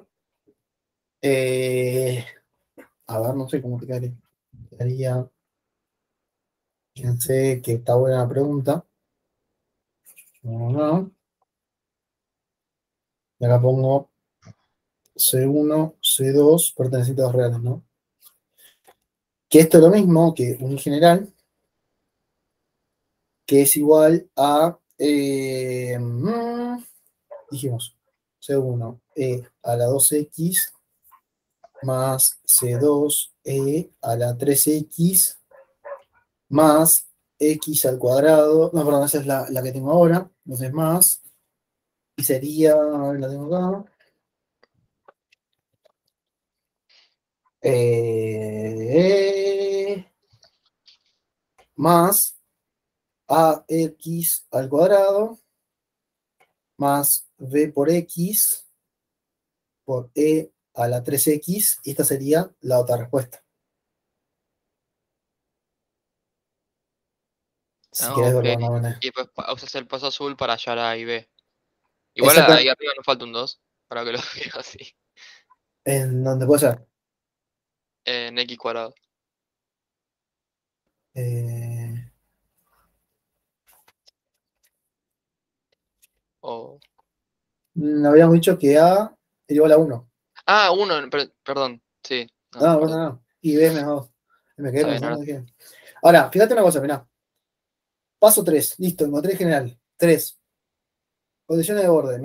A ver, no sé cómo te quedaría. Quedaría. Fíjense que está buena la pregunta. No. Y acá pongo C1, C2, pertenecientes a los reales, ¿no? Que esto es lo mismo que un general, que es igual a. Dijimos, C1 a la 2x más C2 a la 3x más x al cuadrado. No, perdón, esa es la que tengo ahora. Entonces más. Y sería, a ver, la tengo acá. Más ax al cuadrado más b por x por e a la 3x. Y esta sería la otra respuesta. Si querés Ok. verlo de una manera. Y después usas el paso azul para hallar A y B. Igual ahí Exactamente. arriba nos falta un 2, para que lo diga así. En donde puede ser. En x cuadrado. Eh, O... Habíamos dicho que A es igual a 1. Ah, 1, perdón. Sí, no, No, perdón. no. Y B menos 2. Me quedé Está bien, pensando. ahora. Dije. Ahora, fíjate una cosa, mirá. Paso 3. Listo, encontré general. 3. Condiciones de borde.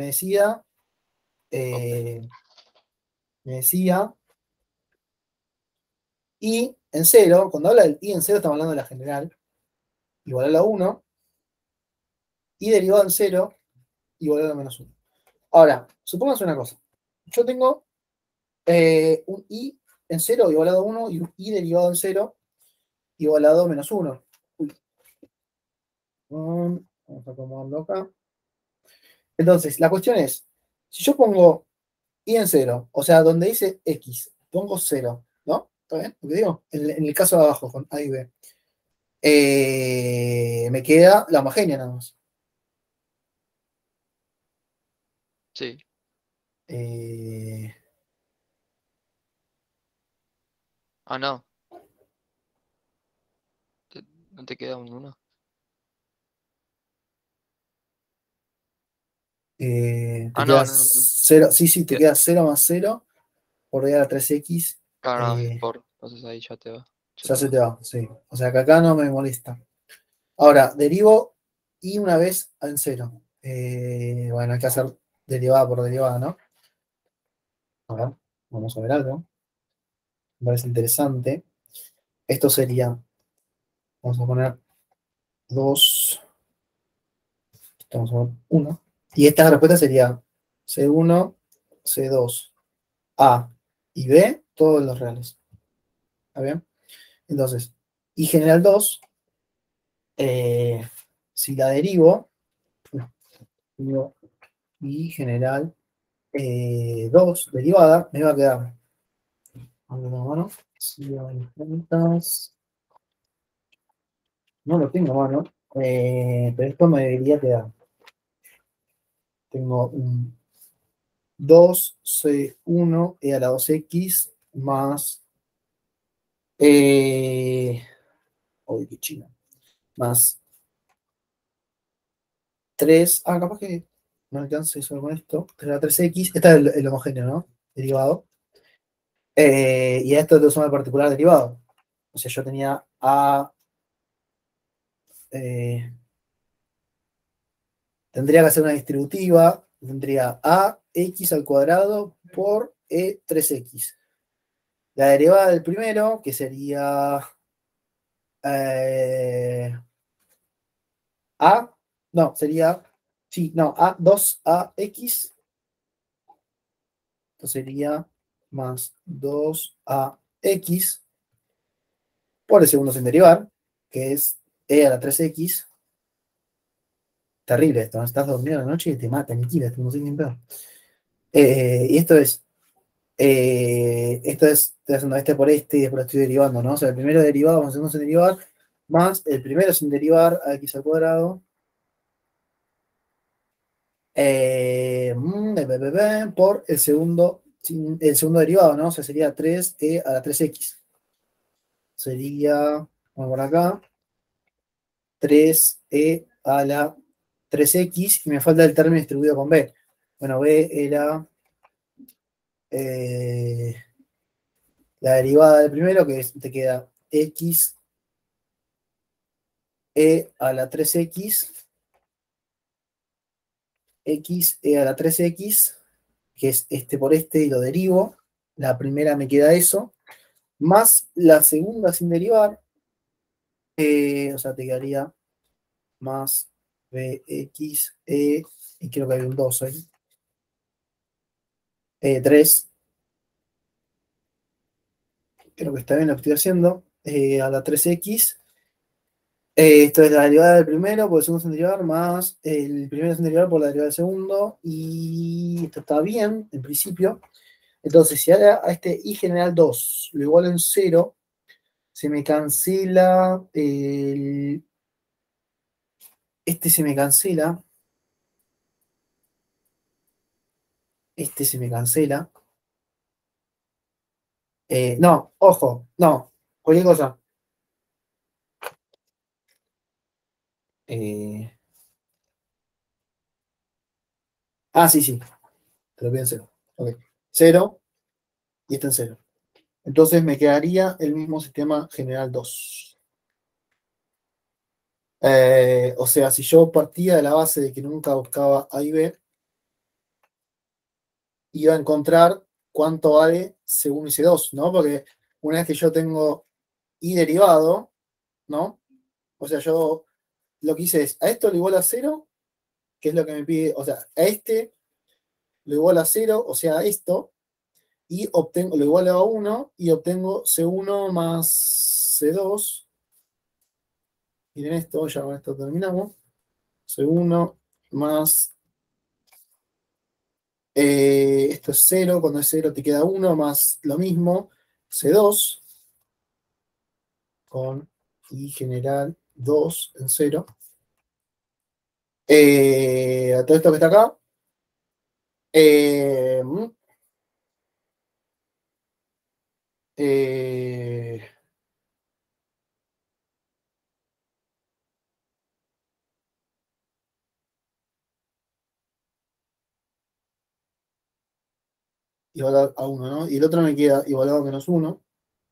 Eh, me decía. Y en 0, cuando habla del I en 0, estamos hablando de la general. Igual a la 1. Y derivado en 0, igual a la menos 1. Ahora, supongamos una cosa. Yo tengo un I en 0 igualado a 1 y un I derivado en 0 igualado a menos 1. Uy. Vamos a acomodarlo acá. Entonces, la cuestión es, si yo pongo I en 0, o sea, donde dice X, pongo 0, ¿no? ¿Está bien? Lo que digo, en el caso de abajo, con A y B. Me queda la homogénea nada más. Sí. Eh, Ah, no. ¿No te queda un 1? Te Ah, queda no, perdón. 0, sí, te queda 0 más 0 por real a 3x. Claro, no, entonces ahí ya te va. Ya se te va, sí. O sea que acá no me molesta. Ahora, derivo y una vez en 0. Bueno, hay que hacer derivada por derivada, ¿no? Ahora, vamos a ver algo. Me parece interesante. Esto sería, vamos a poner 2, vamos a poner 1. Y esta respuesta sería C1, C2, A y B, todos los reales. ¿Está bien? Entonces, y general 2, si la derivo, digo, y general 2 derivada, me va a quedar. Mano, si hay juntas, no lo tengo a mano, pero esto me debería quedar. Tengo un 2C1 e a la 2x más. Uy, qué chino. Más 3. Capaz que no alcance solo con esto. 3 a la 3x. Esta es el homogéneo, ¿no? Derivado. Y a esto lo suma el particular derivado. O sea, yo tenía a. Tendría que hacer una distributiva. Tendría a x al cuadrado por e 3x. La derivada del primero, que sería a, no, sería, sí, no, a 2ax, esto sería más 2ax por el segundo sin derivar, que es e a la 3x. Terrible esto, ¿no? Estás dormido en la noche y te mata, aniquila, esto no sé ni peor. Y estoy haciendo este por este y después lo estoy derivando, ¿no? O sea, el primero derivado más el segundo sin derivar, más el primero sin derivar a x al cuadrado, por el segundo derivado, ¿no? O sea, sería 3e a la 3x. Sería, vamos por acá, 3e a la 3x y me falta el término distribuido con b. Bueno, b era la derivada del primero, que te queda x e a la 3x, x e a la 3x, que es este por este y lo derivo. La primera me queda eso, más la segunda sin derivar, o sea, te quedaría más bx, y creo que hay un 2 ahí, 3, creo que está bien lo que estoy haciendo, a la 3x. Esto es la derivada del primero por el segundo sin derivar más el primero sin derivar por la derivada del segundo. Y esto está bien, en principio. Entonces, si ahora a este i general 2 lo igualo en 0, se me cancela este se me cancela. Este se me cancela. No, ojo, no, cualquier cosa. Sí, sí, te lo pido en 0. Ok, 0 y está en 0. Entonces me quedaría el mismo sistema general 2. O sea, si yo partía de la base de que nunca buscaba A y B, iba a encontrar cuánto vale según y C2, ¿no? Porque una vez que yo tengo I derivado, ¿no? O sea, yo lo que hice es, a esto lo igual a 0, que es lo que me pide, o sea, a este lo igual a 0, o sea, a esto, y obtengo lo igual a 1, y obtengo C1 más C2. Miren esto, ya con esto terminamos. C1 más esto es 0, cuando es 0 te queda 1 más lo mismo, C2, con I general 2 en 0. A todo esto que está acá, eh, eh, igual a 1, ¿no? Y el otro me queda igualado a menos 1.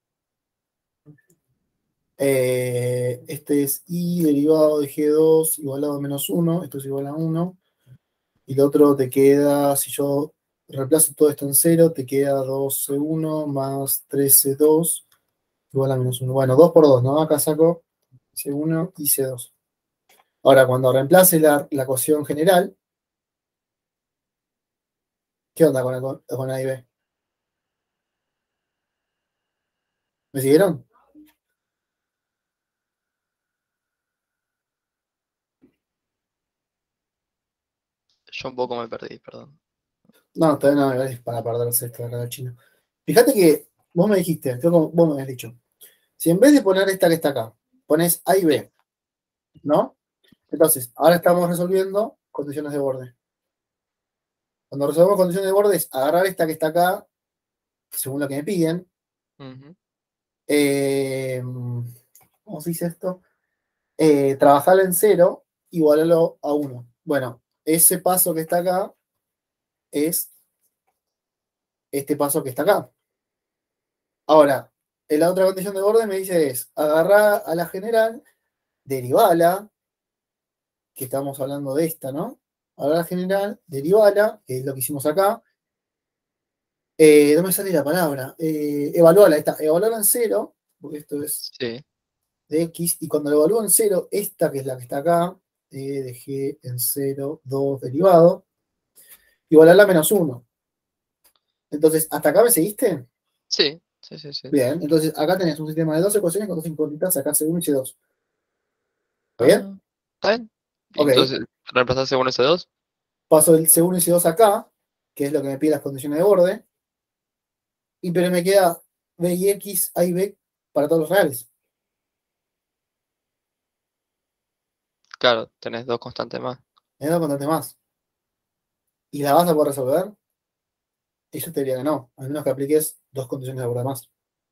Este es I derivado de G2 igualado a menos 1, esto es igual a 1. Y el otro te queda, si yo reemplazo todo esto en 0, te queda 2C1 más 3C2 igual a menos 1. Bueno, 2 por 2, ¿no? Acá saco C1 y C2. Ahora, cuando reemplace la ecuación general, ¿qué onda con A y B? ¿Me siguieron? Yo un poco me perdí, perdón. No, todavía no es para perderse esto de acá del chino. Fíjate que vos me dijiste, vos me habías dicho, si en vez de poner esta que está acá, pones A y B, ¿no? Entonces, ahora estamos resolviendo condiciones de borde. Cuando resolvemos condiciones de borde es agarrar esta que está acá, según lo que me piden. Ujú. ¿Cómo se dice esto? Trabajarlo en 0, igualarlo a 1. Bueno, ese paso que está acá es este paso que está acá. Ahora, en la otra condición de borde me dice es agarrar a la general, derivala, que estamos hablando de esta, ¿no? Agarrar a la general, derivala, que es lo que hicimos acá. No me sale la palabra. Evaluala, está. Evaluala en 0, porque esto es Sí. de X, y cuando lo evalúo en 0, esta que es la que está acá, dejé en 0, 2 derivado, igualarla a menos 1. Entonces, ¿hasta acá me seguiste? Sí, Sí. Bien, entonces acá tenés un sistema de dos ecuaciones con dos incógnitas, acá C1 y C2. ¿Está bien? ¿Está bien? Y Ok. entonces, reemplazás C1 y C2. Paso el C1 y C2 acá, que es lo que me pide las condiciones de borde, pero me queda B y X, A y B para todos los reales. Claro, tenés dos constantes más. Me da bastante más. ¿Y la vas a poder resolver? Y yo te diría que no, al menos que apliques dos condiciones de borde más.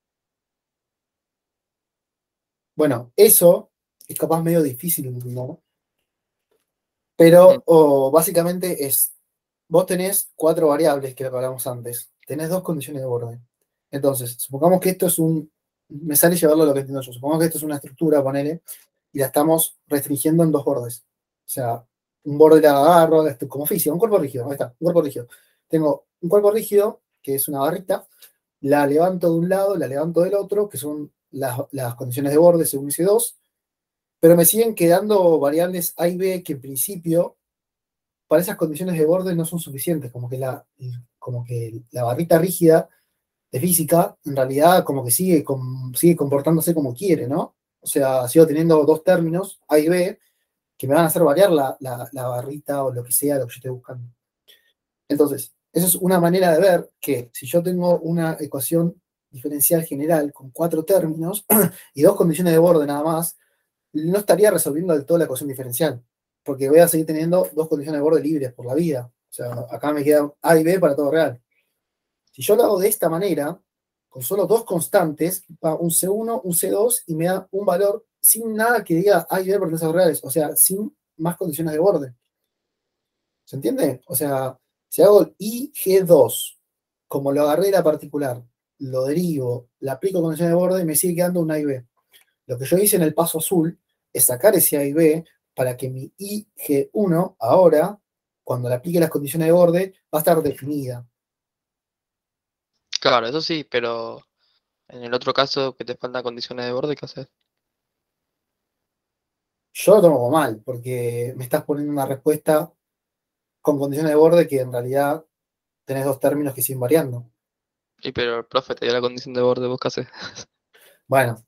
Bueno, eso es capaz medio difícil, ¿no? Pero básicamente vos tenés cuatro variables que hablamos antes. Tenés dos condiciones de borde. Entonces, supongamos que esto es me sale llevarlo a lo que entiendo yo. Supongamos que esto es una estructura, ponele, y la estamos restringiendo en dos bordes. O sea, un borde la agarro, como física, un cuerpo rígido, ahí está, un cuerpo rígido. Tengo un cuerpo rígido, que es una barrita, la levanto de un lado, la levanto del otro, que son las condiciones de borde según C2, pero me siguen quedando variables A y B que en principio, para esas condiciones de borde no son suficientes, como que la barrita rígida de física, en realidad como que sigue comportándose como quiere, ¿no? O sea, sigo teniendo dos términos, A y B, que me van a hacer variar la barrita o lo que sea, lo que yo esté buscando. Entonces, eso es una manera de ver que si yo tengo una ecuación diferencial general con cuatro términos y dos condiciones de borde nada más, no estaría resolviendo del todo la ecuación diferencial, porque voy a seguir teniendo dos condiciones de borde libres por la vida. O sea, acá me quedan A y B para todo real. Si yo lo hago de esta manera, con solo dos constantes, va un C1, un C2 y me da un valor sin nada que diga A y B pertenecen a los reales, o sea, sin más condiciones de borde. ¿Se entiende? O sea, si hago el IG2, como lo agarré de la particular, lo derivo, le aplico condiciones de borde y me sigue quedando un A y B. Lo que yo hice en el paso azul es sacar ese A y B para que mi IG1 ahora, cuando le aplique las condiciones de borde, va a estar definida. Claro, eso sí, pero en el otro caso que te faltan condiciones de borde, ¿qué haces? Yo lo tomo como mal, porque me estás poniendo una respuesta con condiciones de borde que en realidad tenés dos términos que siguen variando. Y pero el profe te dio la condición de borde, ¿vos qué haces? Bueno,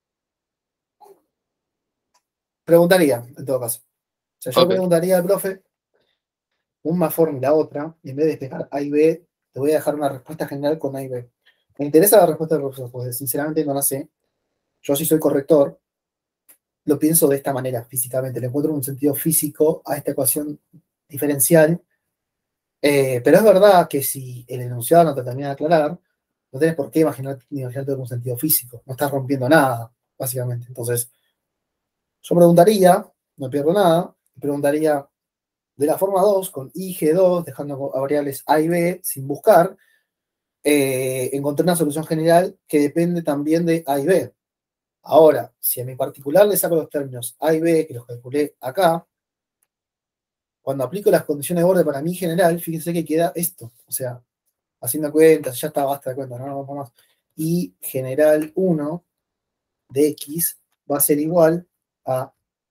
preguntaría, en todo caso. O sea, yo Ok, preguntaría al profe una forma y la otra, y en vez de despejar A y B, te voy a dejar una respuesta general con A y B. Me interesa la respuesta del profesor, porque sinceramente no la sé. Yo sí soy corrector, lo pienso de esta manera, físicamente. Le encuentro un sentido físico a esta ecuación diferencial, pero es verdad que si el enunciado no te termina de aclarar, no tenés por qué imaginarte con un sentido físico. No estás rompiendo nada, básicamente. Entonces, yo preguntaría, no pierdo nada, preguntaría de la forma 2 con IG2, dejando a variables A y B sin buscar, encontré una solución general que depende también de A y B. Ahora, si a mi particular le saco los términos A y B, que los calculé acá, cuando aplico las condiciones de borde para mi general, fíjense que queda esto. O sea, haciendo cuentas, ya está, basta de cuentas, no vamos más. Y general 1 de X va a ser igual a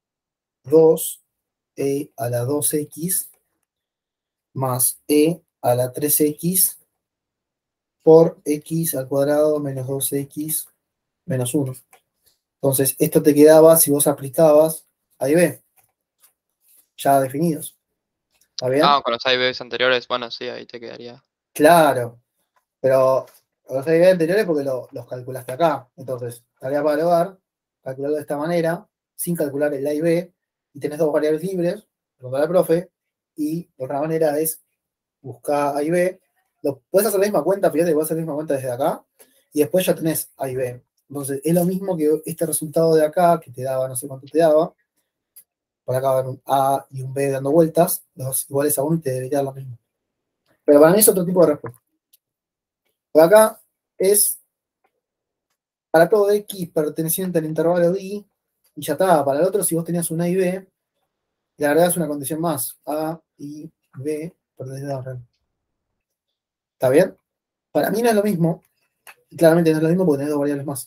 2e a la 2x más e a la 3x por x al cuadrado menos 2x menos 1. Entonces, esto te quedaba si vos aplicabas A y B, ya definidos. ¿Está bien? ah, con los A y Bs anteriores, bueno, sí, ahí te quedaría. Claro, pero los A y B anteriores porque los calculaste acá. Entonces, tarea para el hogar, calcularlo de esta manera, sin calcular el A y B, y tenés dos variables libres, preguntar al profe, y otra manera es buscar A y B. Puedes hacer la misma cuenta, fíjate, puedes hacer la misma cuenta desde acá, y después ya tenés A y B. Entonces, es lo mismo que este resultado de acá, que te daba, no sé cuánto te daba, por acá va a haber un A y un B dando vueltas, los iguales a 1 y te debería dar lo mismo. Pero para mí es otro tipo de respuesta. Por acá es para todo X perteneciente al intervalo D, y ya está. Para el otro, si vos tenías un A y B, le agregás una condición más. A y B perteneciente al real. ¿Está bien? Para mí no es lo mismo. Y claramente no es lo mismo porque tenés dos variables más.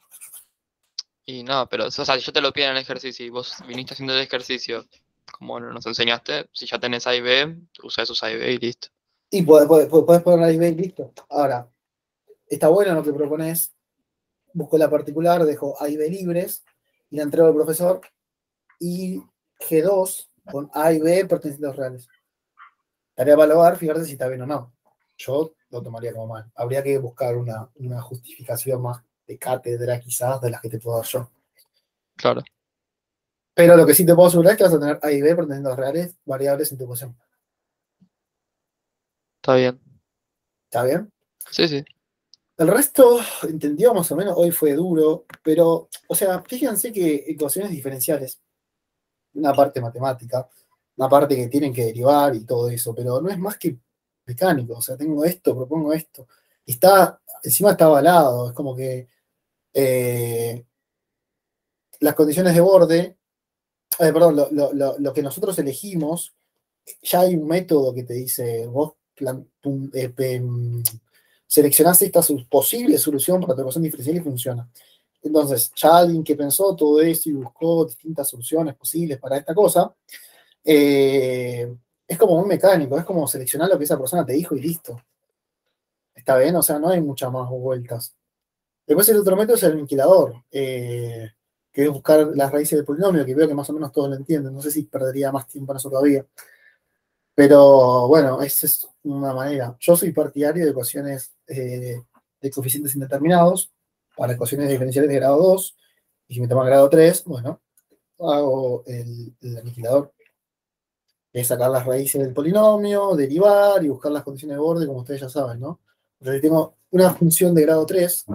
Y no, pero, o sea, yo te lo pido en el ejercicio y vos viniste haciendo el ejercicio, como nos enseñaste, si ya tenés A y B, usa esos A y B y listo. Y podés poner A y B y listo. Ahora, está bueno lo que propones, busco la particular, dejo A y B libres, y la entrego al profesor, y G2 con A y B pertenecientes a los reales. Tarea para evaluar, fíjate si está bien o no. Yo lo tomaría como mal. Habría que buscar una justificación más de cátedra, quizás, de las que te puedo dar yo. Claro, Pero lo que sí te puedo asegurar es que vas a tener A y B pertenecientes a los reales variables en tu ecuación. está bien. ¿Está bien? Sí, sí. El resto entendió más o menos, hoy fue duro, pero, o sea, fíjense que ecuaciones diferenciales, una parte matemática, una parte que tienen que derivar y todo eso, pero no es más que mecánico, o sea, tengo esto, propongo esto, y encima está avalado, es como que eh, las condiciones de borde, perdón, lo que nosotros elegimos, ya hay un método que te dice, vos seleccionás esta posible solución para tu ecuación diferencial y funciona. Entonces, ya alguien que pensó todo esto y buscó distintas soluciones posibles para esta cosa, es como un mecánico, es como seleccionar lo que esa persona te dijo y listo. Está bien, o sea, no hay muchas más vueltas. Después el otro método es el aniquilador, que es buscar las raíces del polinomio, que veo que más o menos todos lo entienden. No sé si perdería más tiempo en eso todavía. Pero bueno, esa es una manera. Yo soy partidario de ecuaciones de coeficientes indeterminados para ecuaciones diferenciales de grado 2. Y si me toma grado 3, bueno, hago el aniquilador, que es sacar las raíces del polinomio, derivar y buscar las condiciones de borde, como ustedes ya saben, ¿no? Entonces, si tengo una función de grado 3,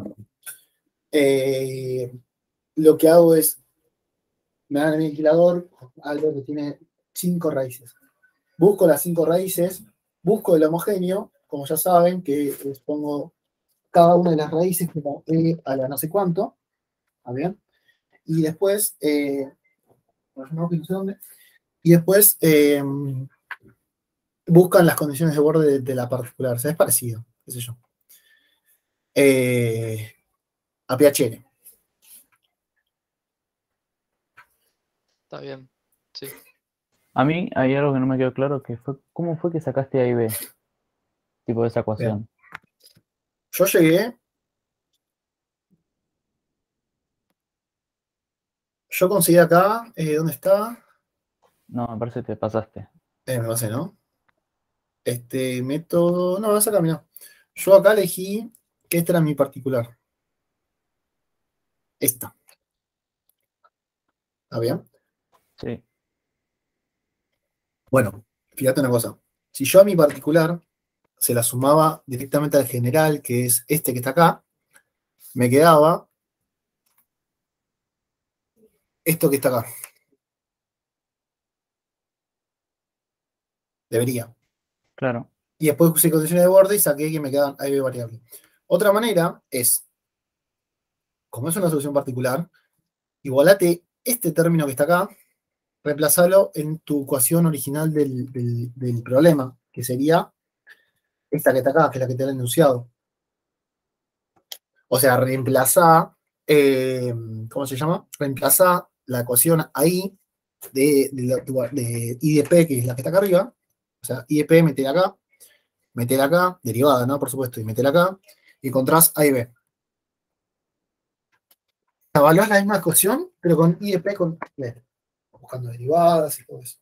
lo que hago es, me dan el aniquilador, algo que tiene 5 raíces. Busco las 5 raíces, busco el homogéneo, como ya saben, que les pongo cada una de las raíces como e a la no sé cuánto, ¿está bien? Y después, no sé dónde, y después buscan las condiciones de borde de la particular, o sea, es parecido, qué sé yo. A PHN. Está bien. Sí. A mí hay algo que no me quedó claro, que fue, ¿cómo fue que sacaste A y B? Tipo de esa ecuación. Yo llegué, yo conseguí acá, ¿dónde está? No, me parece que te pasaste. Me pasé, ¿no? Este método, no, esa caminó. Yo acá elegí que esta era mi particular. Esta, ¿está bien? Sí. Bueno, fíjate una cosa. Si yo a mi particular se la sumaba directamente al general, que es este que está acá, me quedaba esto que está acá. Debería. Claro. Y después puse condiciones de borde y saqué que me quedan A y B variable. Otra manera es, como es una solución particular, igualate este término que está acá, reemplazalo en tu ecuación original del problema, que sería esta que está acá, que es la que te da el enunciado. O sea, ¿cómo se llama? Reemplazá la ecuación ahí de IDP, que es la que está acá arriba. O sea, IDP, metela acá, derivada, ¿no? Por supuesto, y metela acá, y encontrás A y B. Evaluás la misma ecuación, pero con IDP con B, buscando derivadas y todo eso.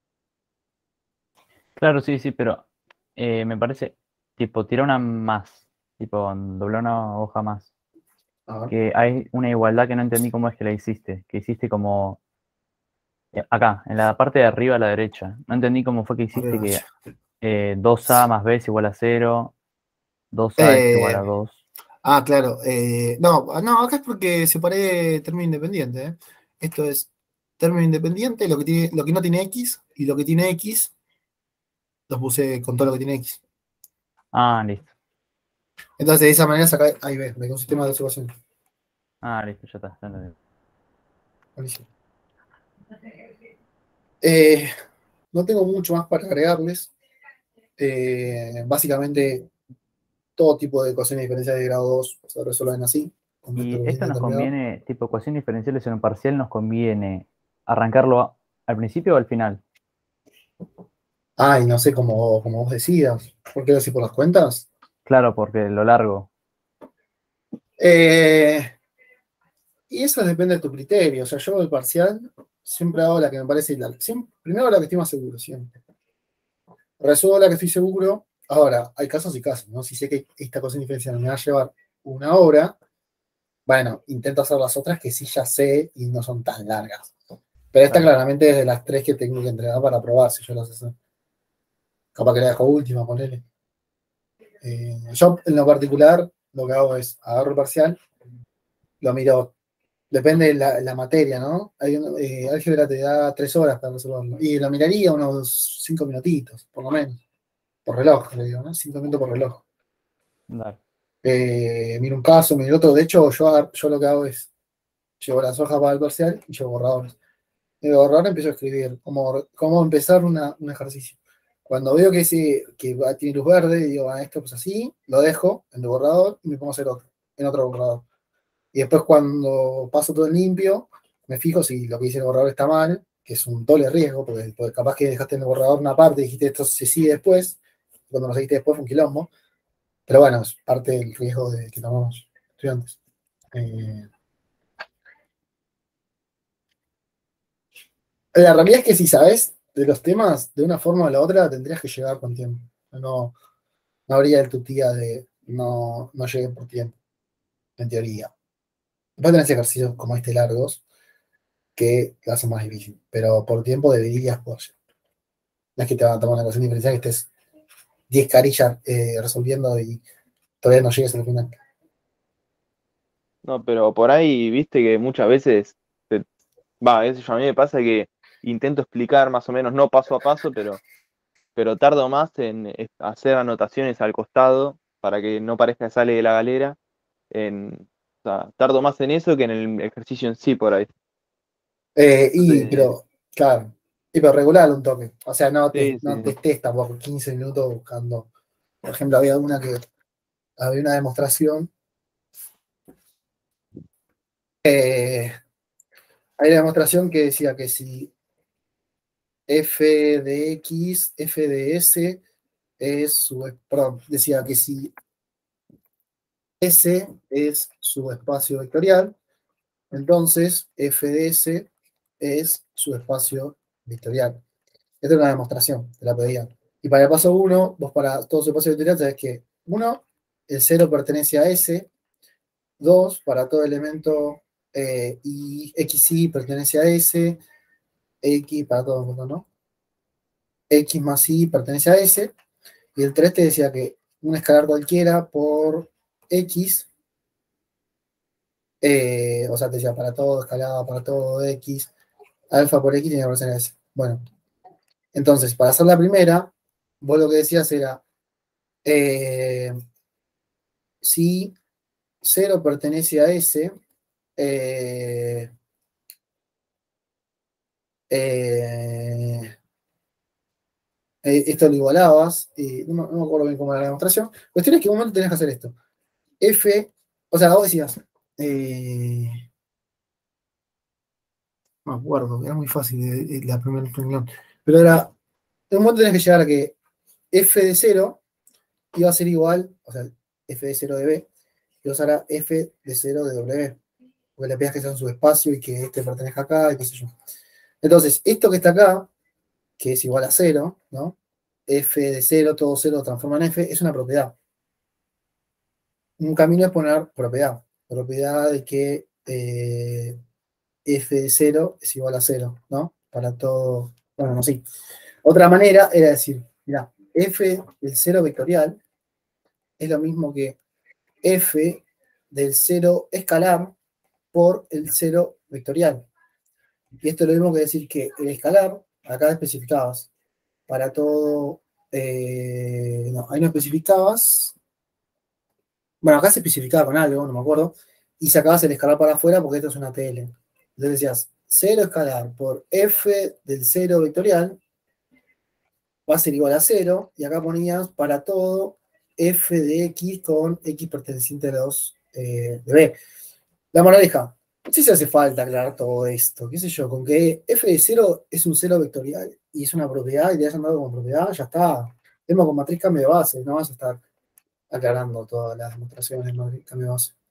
Claro, sí, sí, pero me parece, tipo, tira una más, tipo, doblar una hoja más. A ver. Que hay una igualdad que no entendí cómo es que la hiciste, que hiciste como acá, en la parte de arriba a la derecha. No entendí cómo fue que hiciste que 2A más B es igual a 0, 2A es igual Eh, a 2. claro. No, acá es porque separé término independiente. Esto es término independiente, lo que no tiene X, y lo que tiene X, los puse con todo lo que tiene X. Ah, listo. Entonces, de esa manera saca A y B, de un sistema de observación. Ah, listo, ya está. Ya entendí. Buenísimo. No tengo mucho más para agregarles. Básicamente, todo tipo de ecuaciones diferenciales de grado 2 se resuelven así, con Y método bien esto nos determinado. conviene, tipo ecuaciones diferenciales en un parcial, nos conviene arrancarlo al principio o al final. Y no sé, como vos decidas. ¿Por qué lo decís por las cuentas? Claro, porque lo largo. Y eso depende de tu criterio. O sea, yo el parcial siempre hago la que me parece primero la que estoy más seguro, siempre. Resuelvo la que estoy seguro. Ahora, hay casos y casos, ¿no? Si sé que esta cosa diferencial me va a llevar una hora, bueno, intento hacer las otras que sí ya sé y no son tan largas. Pero esta claramente es de las 3 que tengo que entregar para probar si yo las hago. Capaz que la dejo última, ponele. Yo, en lo particular, lo que hago es agarro el parcial, lo miro, depende de la materia, ¿no? Álgebra te da 3 horas para resolverlo. Y lo miraría unos 5 minutitos, por lo menos. Por reloj, le digo, ¿no? 5 minutos por reloj. Dale. Miro un caso, miro otro. De hecho, yo lo que hago es llevo las hojas para el parcial y llevo borradores. En el borrador empiezo a escribir cómo empezar un ejercicio. Cuando veo que tiene luz verde, digo, esto pues así, lo dejo en el borrador y me pongo a hacer otro, en otro borrador. Y después cuando paso todo en limpio, me fijo si lo que dice el borrador está mal, que es un doble riesgo, porque capaz que dejaste en el borrador una parte y dijiste esto se sigue después, cuando lo seguiste después fue un quilombo. Pero bueno, es parte del riesgo que tomamos estudiantes. La realidad es que si sabes de los temas, de una forma o la otra, tendrías que llegar con tiempo. No habría el tutía de no llegué por tiempo, en teoría. Después tenés ejercicios como este largos que lo hacen más difícil, pero por tiempo deberías poder llegar. No es que te van a tomar una ecuación diferencial que estés 10 carillas resolviendo y todavía no llegues al final. No, pero por ahí, viste que muchas veces, eso a mí me pasa que intento explicar más o menos, no paso a paso, pero tardo más en hacer anotaciones al costado para que no parezca que sale de la galera. O sea, tardo más en eso que en el ejercicio en sí por ahí. Pero, claro, pero regular un toque. O sea, no Sí, te sí. estés tampoco 15 minutos buscando. Por ejemplo, había una demostración. Hay una demostración que decía que si f de x, f de s perdón, decía que si S es su espacio vectorial, entonces f de S es su espacio vectorial. Esta es una demostración, te la pedían. Y para el paso 1, vos para todo su espacio vectorial sabés que 1, el 0 pertenece a S, 2, para todo elemento y xy pertenece a S, x para todo el mundo, ¿no? X más y pertenece a S, y el 3 te decía que un escalar cualquiera por X, o sea, te decía para todo, escalado para todo X, alfa por X tiene que aparecer S. Bueno, entonces, para hacer la primera, vos lo que decías era, si 0 pertenece a S, eh, esto lo igualabas, no me acuerdo bien cómo era la demostración. Cuestión es que en un momento tenés que hacer esto. F, o sea, vos decías, no me acuerdo, era muy fácil la primera reunión, pero era, en un momento tenés que llegar a que f de 0 iba a ser igual, o sea, f de 0 de b, iba a ser a f de 0 de w, porque le pedías que sea en su espacio y que este pertenezca acá y qué sé yo. Entonces, esto que está acá, que es igual a 0, ¿no? F de 0, todo 0 transforma en f, es una propiedad. Un camino es poner propiedad. Propiedad de que f de 0 es igual a 0, ¿no? Para todo, bueno, no sé. Otra manera era decir, mira, f del 0 vectorial es lo mismo que f del 0 escalar por el 0 vectorial. Y esto es lo mismo que decir que el escalar, acá especificabas, para todo, no, ahí no especificabas, bueno, acá se especificaba con algo, no me acuerdo, y sacabas el escalar para afuera porque esto es una TL. Entonces decías, 0 escalar por f del 0 vectorial va a ser igual a 0, y acá ponías para todo f de x con x perteneciente a los de b. La moraleja, no sé si hace falta aclarar todo esto, qué sé yo, con que f de 0 es un 0 vectorial y es una propiedad y te hayan dado como propiedad, ya está. Tema con matriz cambio de base, no vas a estar aclarando todas las demostraciones de matriz cambio de base.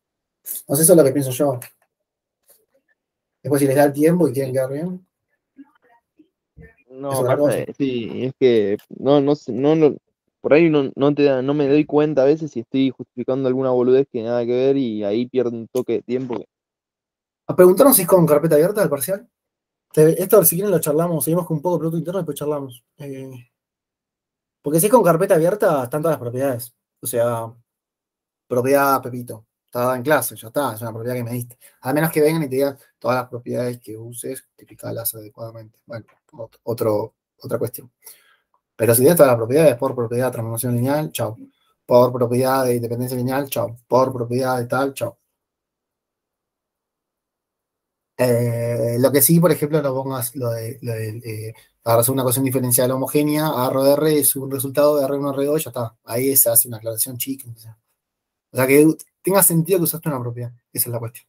No sé, eso es lo que pienso yo. Después, si les da el tiempo y quieren quedar bien, No, es otra cosa. aparte, sí, es que no sé, por ahí no me doy cuenta a veces si estoy justificando alguna boludez que nada que ver y ahí pierdo un toque de tiempo. A preguntarnos si es con carpeta abierta del parcial. Esto, si quieren, lo charlamos. Seguimos con un poco de producto interno y después charlamos. Porque si es con carpeta abierta, están todas las propiedades. O sea, propiedad Pepito. Está dada en clase, ya está. Es una propiedad que me diste. A menos que vengan y te digan todas las propiedades que uses, tipicalas adecuadamente. Bueno, otra cuestión. Pero si tienes todas las propiedades, por propiedad de transformación lineal, chao. Por propiedad de independencia lineal, chao. Por propiedad de tal, chao. Lo que sí, por ejemplo, no pongas agarras una ecuación diferencial homogénea, agarro R, es un resultado de R1, R2, ya está. Ahí se hace una aclaración chica. O sea, que tenga sentido que usaste una propiedad. Esa es la cuestión.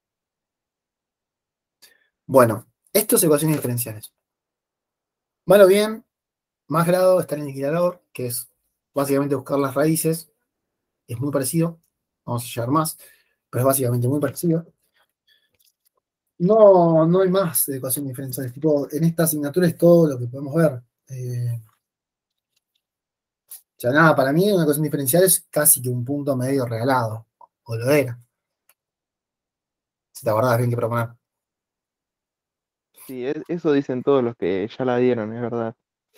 Bueno, esto es ecuaciones diferenciales. Malo bien, más grado está en el aniquilador, que es básicamente buscar las raíces. Es muy parecido. Vamos a llegar más, pero es básicamente muy parecido. No hay más de ecuaciones diferenciales. Tipo, en esta asignatura es todo lo que podemos ver. O sea, nada, para mí una ecuación diferencial es casi que un punto medio regalado. O lo era. Si te acordás bien que proponer. Sí, eso dicen todos los que ya la dieron, es verdad.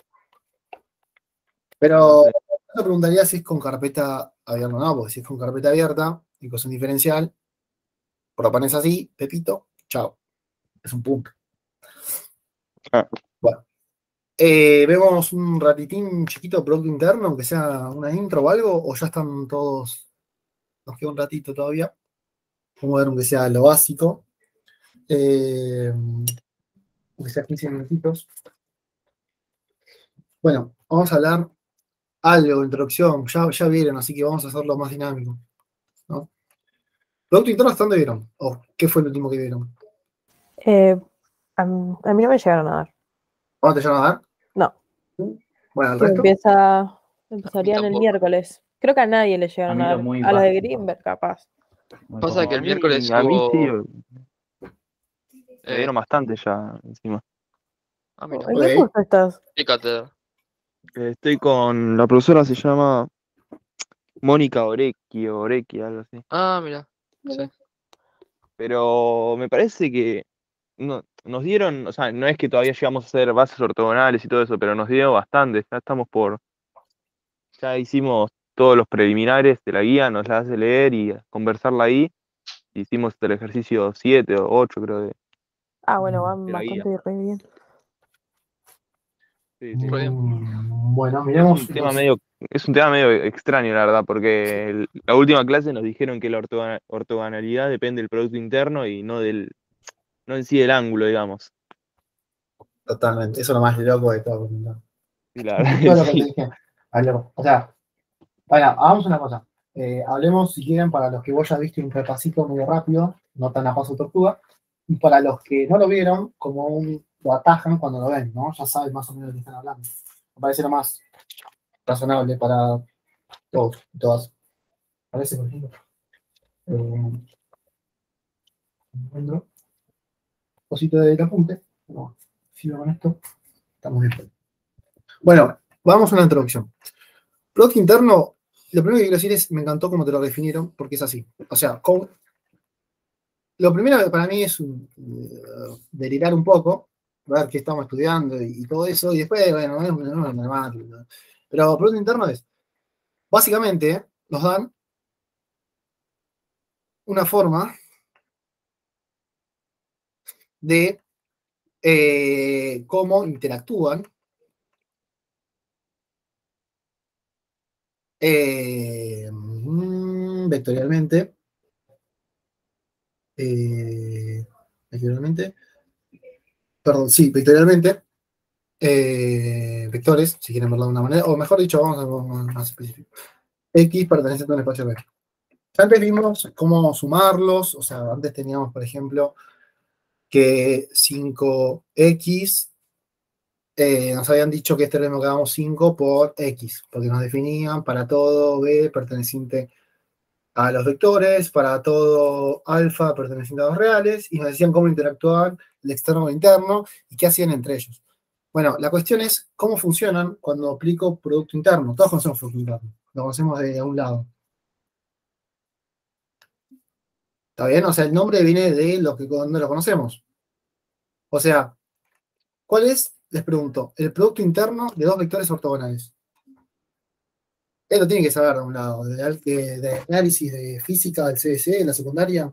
Pero No sé. yo preguntaría si es con carpeta abierta o no, porque si es con carpeta abierta, ecuación diferencial, propones así, Pepito, chao. Es un punto. Ah. Bueno. Vemos un ratitín chiquito de producto interno, aunque sea una intro o algo, o ya están todos. Nos queda un ratito todavía. Vamos a ver aunque sea lo básico. Aunque sea 15 minutitos. Bueno, vamos a hablar algo, introducción, ya vieron, así que vamos a hacerlo más dinámico, ¿no? ¿Producto interno hasta dónde vieron? ¿O qué fue el último que vieron? A mí no me llegaron a dar. ¿Cuándo te llaman a dar? No, Bueno, el que resto. empezarían el tampoco. miércoles. Creo que a nadie le A llegaron mí a lo dar. muy A los de básico. Greenberg, capaz. Muy Pasa poco. que el miércoles A mí sí, hubo. me dieron bastante ya encima. Ah, mira. ¿En qué Ok. curso estás? Explícate. Estoy con la profesora, se llama Mónica Orecki, algo así. Ah, mira. Sí. Pero me parece que nos dieron, o sea, no es que todavía llegamos a hacer bases ortogonales y todo eso, pero nos dio bastante. Ya hicimos todos los preliminares de la guía, nos la hace leer y conversarla ahí. Hicimos el ejercicio 7 o 8, creo, Ah, bueno, van de la guía. bastante re bien. Sí, sí. Re bien. Bueno, Es miremos. es un tema medio extraño, la verdad, porque la última clase nos dijeron que la ortogonalidad depende del producto interno y no en sí del ángulo, digamos. Totalmente, eso es lo más loco de todo. ¿No? Y la verdad Todo que lo que te sí. dije. Hablemos. O sea, bueno, hagamos una cosa. Hablemos, si quieren, para los que vos ya viste un repasito muy rápido, no tan a paso tortuga, y para los que no lo vieron, lo atajan cuando lo ven, ¿no? Ya saben más o menos de qué están hablando. Me parece lo más razonable para todos y todas. Parece, por ejemplo. Encuentro cosito del apunte. No, sigo con esto. Estamos bien. Bueno, vamos a una introducción. Producto interno, lo primero que quiero decir es, me encantó cómo te lo definieron, porque es así. O sea, lo primero para mí es delirar un poco, ver qué estamos estudiando y todo eso, y después, bueno, es matemático. Pero producto interno es, básicamente, nos dan una forma de cómo interactúan vectorialmente, vectorialmente, perdón, sí, vectorialmente, vectores, si quieren verlo de una manera, o mejor dicho, vamos a algo más específico. X pertenece a un espacio B. Antes vimos cómo sumarlos, o sea, antes teníamos, por ejemplo, que 5X, nos habían dicho que este era lo que damos 5 por X, porque nos definían para todo B perteneciente a los vectores para todo alfa perteneciente a dos reales y nos decían cómo interactuaban el externo con el interno y qué hacían entre ellos. Bueno, la cuestión es cómo funcionan cuando aplico producto interno. Todos conocemos producto interno, lo conocemos de un lado. ¿Está bien? O sea, el nombre viene de lo que no lo conocemos. O sea, ¿cuál es, les pregunto, el producto interno de dos vectores ortogonales? Él lo tiene que saber de un lado, de análisis de física del CBC, de la secundaria.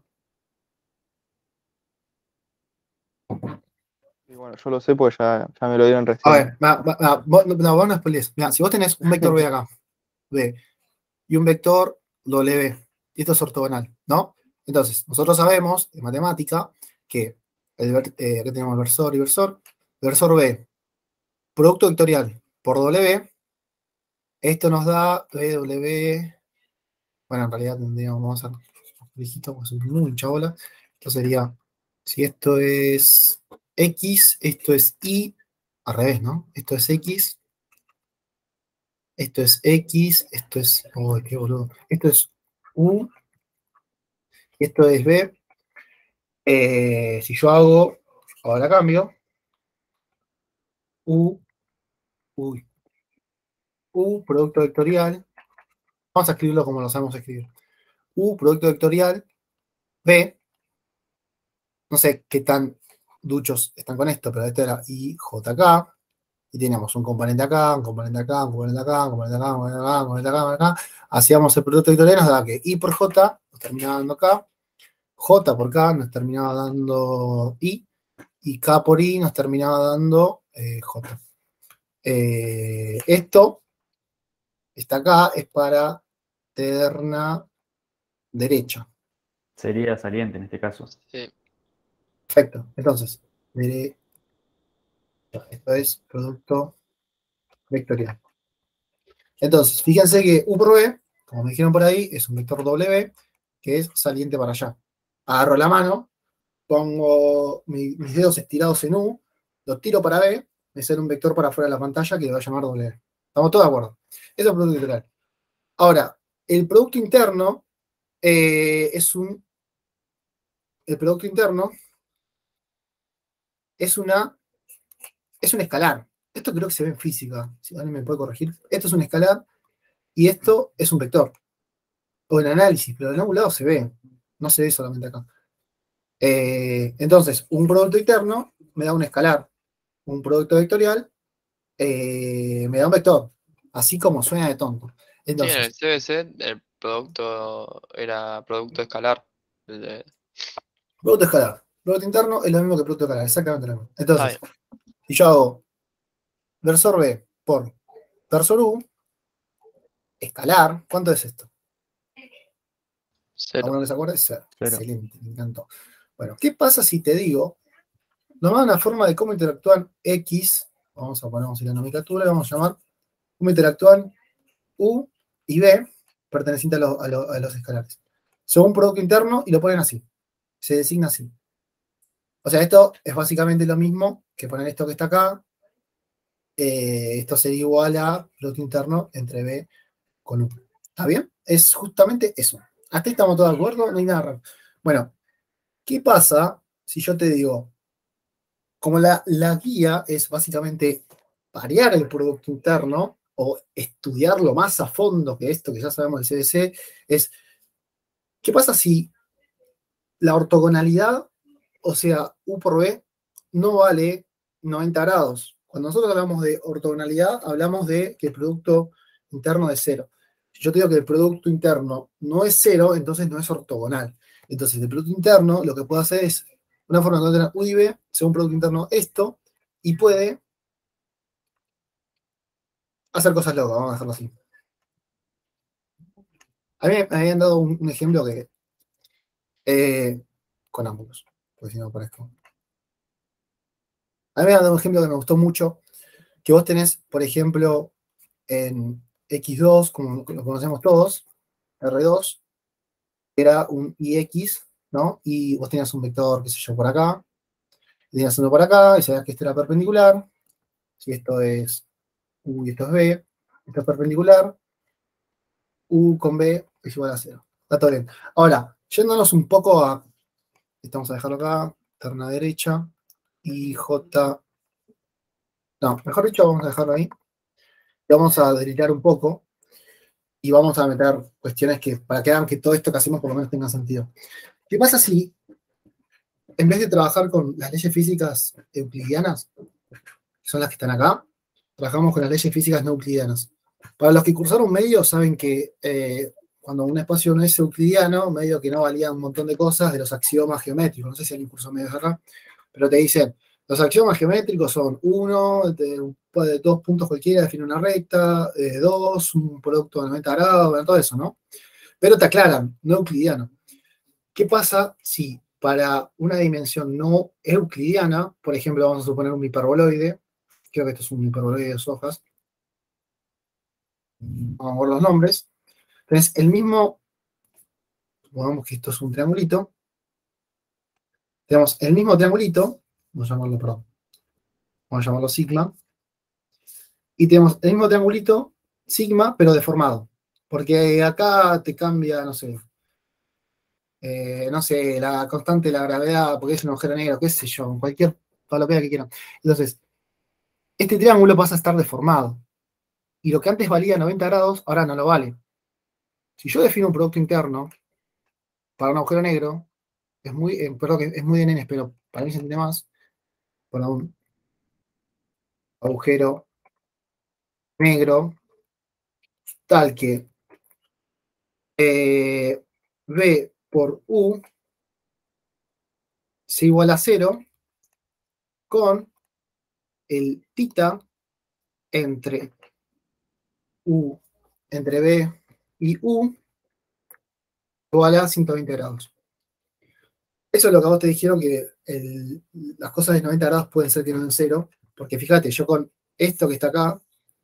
Y bueno, yo lo sé porque ya me lo dieron A recién. ver, vos no spoilees. Mirá, si vos tenés un vector B acá, B, y un vector W, y esto es ortogonal, ¿no? Entonces, nosotros sabemos, en matemática, que aquí tenemos versor y versor. Versor B, producto vectorial por W, esto nos da W. Bueno, en realidad tendríamos, vamos a hacer viejito, porque soy muy chabola. Esto sería, si esto es X, esto es Y, al revés, ¿no? Esto es X, esto es X, esto es, oh, qué boludo. Esto es U, esto es B. Si yo hago, ahora cambio, U, uy, U, producto vectorial, vamos a escribirlo como lo sabemos escribir. U, producto vectorial, B, no sé qué tan duchos están con esto, pero esto era IJK, y teníamos un componente acá, un componente acá, un componente acá, un componente acá, un componente acá, un componente acá, un componente acá. Hacíamos el producto vectorial, nos daba que I por J nos terminaba dando K, J por K nos terminaba dando I, y K por I nos terminaba dando J. Esto está acá, es para terna derecha. Sería saliente en este caso. Sí. Perfecto. Entonces, derecha. Esto es producto vectorial. Entonces, fíjense que U por B, como me dijeron por ahí, es un vector W que es saliente para allá. Agarro la mano, pongo mis dedos estirados en U, lo tiro para B, me sale un vector para afuera de la pantalla que le va a llamar W. ¿Estamos todos de acuerdo? Eso es el producto vectorial. Ahora, el producto interno es un. El producto interno es un escalar. Esto creo que se ve en física. Si alguien me puede corregir. Esto es un escalar y esto es un vector. O en análisis, pero en algún lado se ve. No se ve solamente acá. Entonces, un producto interno me da un escalar. Un producto vectorial me da un vector. Así como suena de tonto. Sí, en el Entonces, CBC el producto era producto escalar. producto escalar. Producto interno es lo mismo que producto escalar. Exactamente lo mismo. Está Entonces, bien. si yo hago versor B por versor U, escalar, ¿cuánto es esto? Cero. ¿Alguno que se acuerde? Cero. Cero. Excelente, me encantó. Bueno, ¿qué pasa si te digo, nos da una forma de cómo interactúan X, vamos a ponernos en la nomenclatura, vamos a llamar cómo interactúan U y B, pertenecientes a los escalares. Son un producto interno y lo ponen así, se designa así. O sea, esto es básicamente lo mismo que poner esto que está acá. Esto sería igual a producto interno entre B con U. ¿Está bien? Es justamente eso. Hasta ahí estamos todos de acuerdo, no hay nada raro. Bueno, ¿qué pasa si yo te digo, como la guía es básicamente parear el producto interno o estudiarlo más a fondo que esto que ya sabemos del CBC, es, ¿qué pasa si la ortogonalidad, o sea, U por B, no vale 90 grados? Cuando nosotros hablamos de ortogonalidad, hablamos de que el producto interno es cero. Si yo te digo que el producto interno no es cero, entonces no es ortogonal. Entonces, el producto interno lo que puedo hacer es una forma de tener U y B, según producto interno, esto, y puede hacer cosas locas, vamos a dejarlo así. A mí me habían dado un ejemplo que, con ambos, porque si no parezco. A mí me habían dado un ejemplo que me gustó mucho, que vos tenés, por ejemplo, en X2, como lo conocemos todos, R2, era un IX, ¿no? Y vos tenías un vector, qué sé yo, por acá, y tenías uno por acá, y sabías que este era perpendicular, si esto es U y esto es B, esto es perpendicular, U con B es igual a 0. está todo bien. Ahora, yéndonos un poco a, vamos a dejarlo acá, terna derecha, y J, no, mejor dicho, vamos a dejarlo ahí. Vamos a delinear un poco y vamos a meter cuestiones que, para que hagan que todo esto que hacemos por lo menos tenga sentido. ¿Qué pasa si, en vez de trabajar con las leyes físicas euclidianas, que son las que están acá, trabajamos con las leyes físicas no euclidianas? Para los que cursaron medio, saben que cuando un espacio no es euclidiano, medio que no valía un montón de cosas de los axiomas geométricos. No sé si alguien cursó medio acá, pero te dicen, los axiomas geométricos son uno, de dos puntos cualquiera define una recta, dos, un producto de 90 grados, bueno, todo eso, ¿no? Pero te aclaran, no euclidiano. ¿Qué pasa si para una dimensión no euclidiana, por ejemplo, vamos a suponer un hiperboloide, creo que esto es un hiperboloide de 2 hojas, vamos a ver los nombres, entonces el mismo, supongamos que esto es un triangulito, tenemos el mismo triangulito, vamos a llamarlo, perdón, vamos a llamarlo sigma, y tenemos el mismo triangulito, sigma, pero deformado, porque acá te cambia, no sé, la constante de la gravedad, porque es un agujero negro, qué sé yo, cualquier palopea que quieran. Entonces, este triángulo pasa a estar deformado, y lo que antes valía 90 grados, ahora no lo vale. Si yo defino un producto interno para un agujero negro, perdón, que es muy de nenes, pero para mí se entiende más, para un agujero negro, tal que B por U se iguala a 0 con el tita entre U, entre B y U igual a 120 grados. Eso es lo que a vos te dijeron, que las cosas de 90 grados pueden ser que no den 0, porque fíjate, yo con esto que está acá,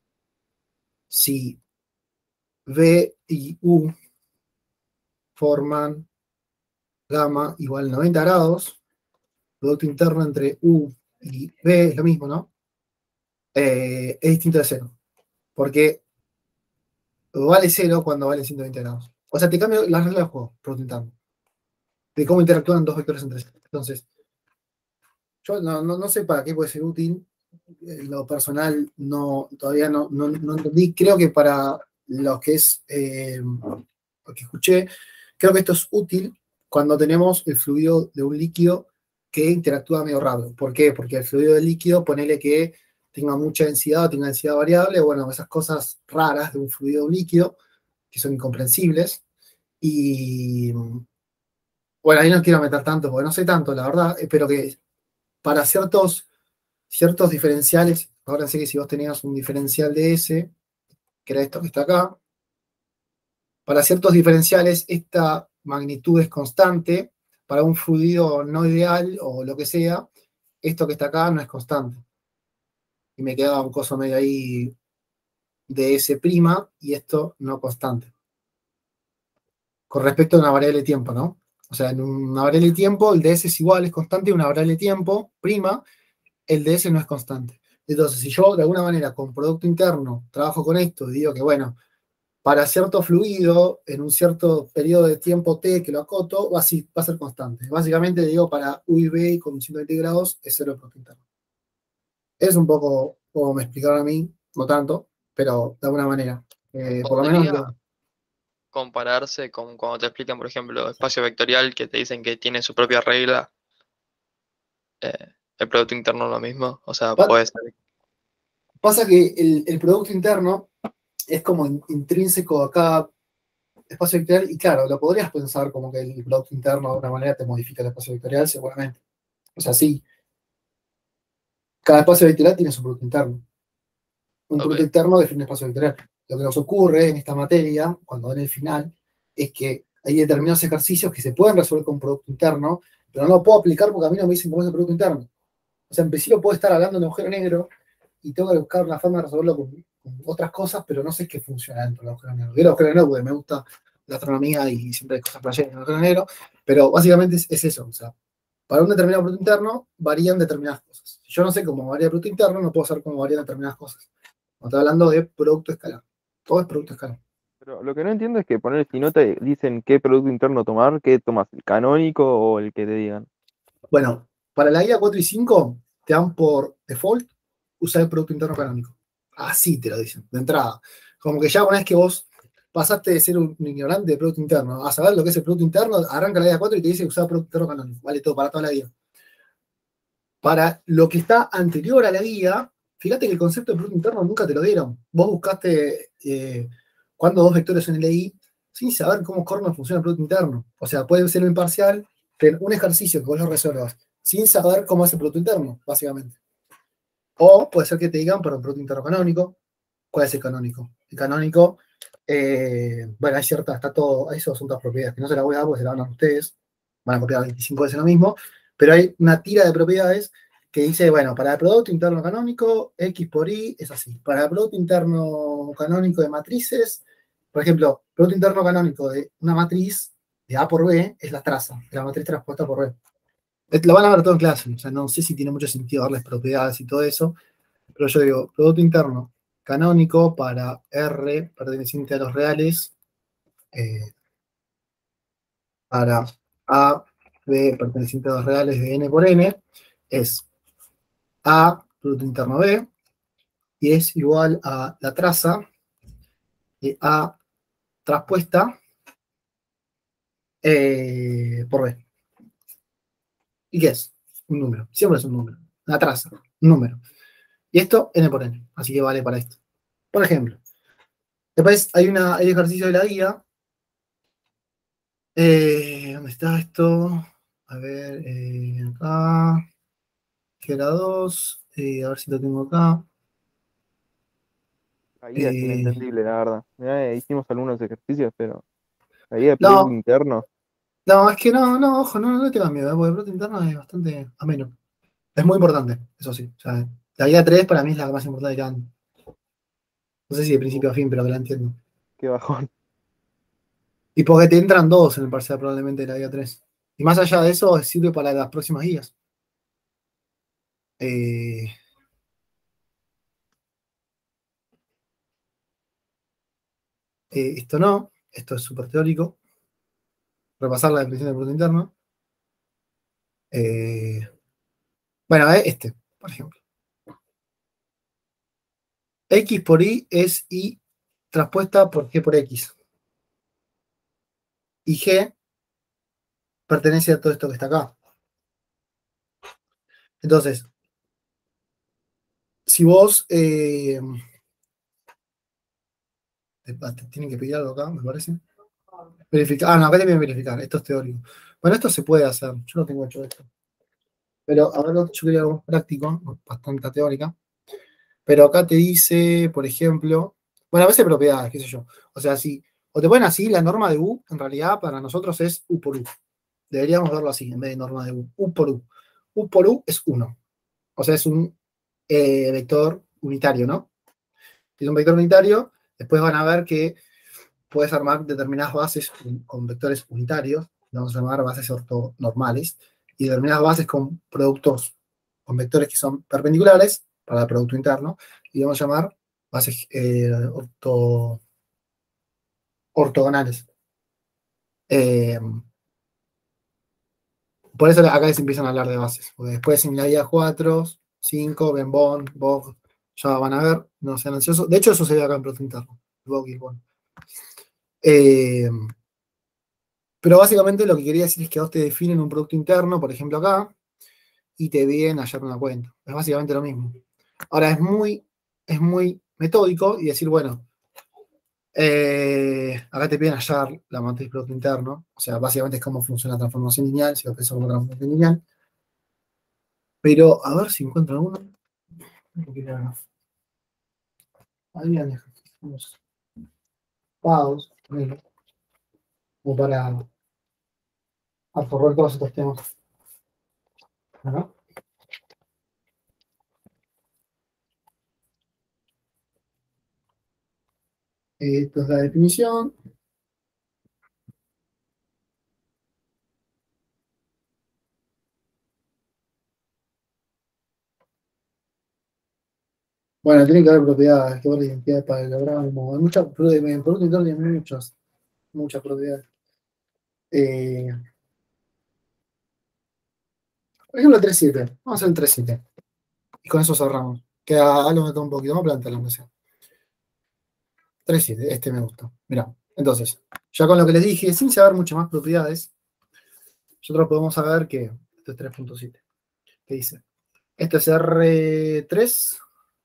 si B y U forman gamma igual 90 grados, producto interno entre U y B es lo mismo, ¿no? Es distinto de 0, porque vale 0 cuando vale 120 grados. O sea, te cambio las reglas del juego, producto interno, de cómo interactúan dos vectores entre sí. Entonces, yo no sé para qué puede ser útil. En lo personal, todavía no entendí. Creo que para lo que es lo que escuché, creo que esto es útil cuando tenemos el fluido de un líquido que interactúa medio raro. ¿Por qué? Porque el fluido del líquido, ponele que tenga mucha densidad o tenga densidad variable, bueno, esas cosas raras de un fluido de un líquido, que son incomprensibles. Y bueno, ahí no quiero meter tanto, porque no sé tanto, la verdad, pero que para ciertos diferenciales, ahora sé que si vos tenías un diferencial de S, que era esto que está acá, para ciertos diferenciales esta magnitud es constante, para un fluido no ideal o lo que sea, esto que está acá no es constante. Y me quedaba un coso medio ahí de S' y esto no constante. Con respecto a una variable de tiempo, ¿no? O sea, en una variable de tiempo el ds es igual, es constante, y una variable de tiempo, prima, el ds no es constante. Entonces, si yo de alguna manera con producto interno trabajo con esto y digo que, bueno, para cierto fluido, en un cierto periodo de tiempo t que lo acoto, va a ser constante. Básicamente digo, para U y B con 120 grados es 0 el producto interno. Es un poco como me explicaron a mí, no tanto, pero de alguna manera. Por lo menos ¿Podría compararse con cuando te explican, por ejemplo, espacio vectorial, que te dicen que tiene su propia regla, el producto interno lo mismo? O sea, puede ser. pasa que el producto interno es como intrínseco a cada espacio vectorial, y claro, lo podrías pensar como que el producto interno de alguna manera te modifica el espacio vectorial, seguramente. O sea, sí, cada espacio vectorial tiene su producto interno. Un producto interno define un espacio vectorial. Lo que nos ocurre en esta materia, cuando en el final, es que hay determinados ejercicios que se pueden resolver con producto interno, pero no lo puedo aplicar porque a mí no me dicen cómo es el producto interno. O sea, en principio puedo estar hablando de un agujero negro y tengo que buscar una forma de resolverlo con otras cosas, pero no sé qué funciona dentro del agujero negro. Yo el agujero negro porque me gusta la astronomía y siempre hay cosas playeras en el agujero negro, pero básicamente es eso. O sea, para un determinado producto interno varían determinadas cosas. Si yo no sé cómo varía el producto interno, no puedo saber cómo varían determinadas cosas. Cuando estoy hablando de producto escalar. Todo es producto escalar. Pero lo que no entiendo es que poner, si no te dicen qué producto interno tomar, ¿qué tomas? ¿El canónico o el que te digan? Bueno, para la guía 4 y 5 te dan por default usar el producto interno canónico. Así te lo dicen, de entrada. Como que ya una vez que vos pasaste de ser un ignorante de producto interno a saber lo que es el producto interno, arranca la guía 4 y te dice usar producto interno canónico. Vale todo para toda la guía. Para lo que está anterior a la guía, fíjate que el concepto de producto interno nunca te lo dieron. Vos buscaste cuando dos vectores en LI sin saber cómo corno funciona el producto interno. O sea, puede ser un parcial, pero un ejercicio que vos lo resuelvas sin saber cómo es el producto interno, básicamente. O puede ser que te digan, pero el producto interno canónico, ¿cuál es el canónico? El canónico, bueno, hay ciertas, está todo, esos son todas propiedades, que no se las voy a dar porque se las van a ustedes, van a copiar 25 veces lo mismo, pero hay una tira de propiedades que dice, bueno, para el producto interno canónico, X por Y es así. Para el producto interno canónico de matrices, por ejemplo, el producto interno canónico de una matriz de A por B es la traza, la matriz transpuesta por B. Lo van a ver todo en clase, o sea, no sé si tiene mucho sentido darles propiedades y todo eso, pero yo digo, producto interno canónico para R perteneciente a los reales, para A, B perteneciente a los reales de N por N, es A, producto interno B, y es igual a la traza de A traspuesta por B. ¿Y qué es? Un número, siempre es un número, una traza, un número. Y esto N por N, así que vale para esto. Por ejemplo, después hay ejercicio de la guía. ¿Dónde está esto? A ver, acá. Que era 2. A ver si lo tengo acá. La guía es Eh, inentendible, la verdad. Mirá, hicimos algunos ejercicios, pero la guía de producto no, interno, no, es que no, ojo, no tengas miedo, porque el brote interno es bastante ameno. Es muy importante, eso sí. O sea, la guía 3 para mí es la más importante que dan. No sé si de principio a fin, pero que la entiendo. qué bajón. Y porque te entran dos en el parcial probablemente de la guía 3. Y más allá de eso, sirve para las próximas guías. Eh, esto no, esto es súper teórico. Repasar la definición del producto interno. Eh, bueno, este, por ejemplo. X por Y es Y transpuesta por G por X. Y G pertenece a todo esto que está acá. Entonces, si vos te tienen que pedir algo acá, me parece. Verificar. No, acá te piden verificar. Esto es teórico. Bueno, esto se puede hacer. Yo no tengo hecho esto. Pero ahora yo quería algo práctico, bastante teórica. Pero acá te dice, por ejemplo, bueno, a veces propiedades, qué sé yo. O sea, si, o te ponen así, la norma de U, en realidad para nosotros es U por U. Deberíamos verlo así, en vez de norma de U. U por U. U por U es 1. O sea, es un vector unitario, ¿no? Si es un vector unitario, después van a ver que puedes armar determinadas bases con vectores unitarios, vamos a llamar bases ortonormales, y determinadas bases con productos, con vectores que son perpendiculares para el producto interno, y vamos a llamar bases ortogonales. Eh, por eso acá se empiezan a hablar de bases, porque después en la guía 4, 5, Benbon, Bog, ya van a ver, no sean ansiosos. De hecho, eso se ve acá en producto interno, Bog y Bog. Pero básicamente lo que quería decir es que a vos te definen un producto interno, por ejemplo acá, y te vienen a hallar una cuenta. Es básicamente lo mismo. Ahora es muy metódico y decir, bueno, acá te piden hallar la matriz producto interno. O sea, básicamente es cómo funciona la transformación lineal, si lo pensás como transformación lineal. Pero a ver si encuentro alguno. Habían ejercicios pagos, como para absorber todos estos temas. ¿No? Esto es la definición. Bueno, tiene que haber propiedades, que ver la identidad para el Abramo. Hay muchas, en producto interno hay muchas propiedades. Por ejemplo, el 3.7. Vamos a hacer el 3.7. Y con eso cerramos. Queda algo me toma un poquito. Vamos a plantearlo, aunque sea. 3.7, este me gusta. Mirá, entonces, ya con lo que les dije, sin saber muchas más propiedades, nosotros podemos saber que esto es 3.7. ¿Qué dice? Esto es R3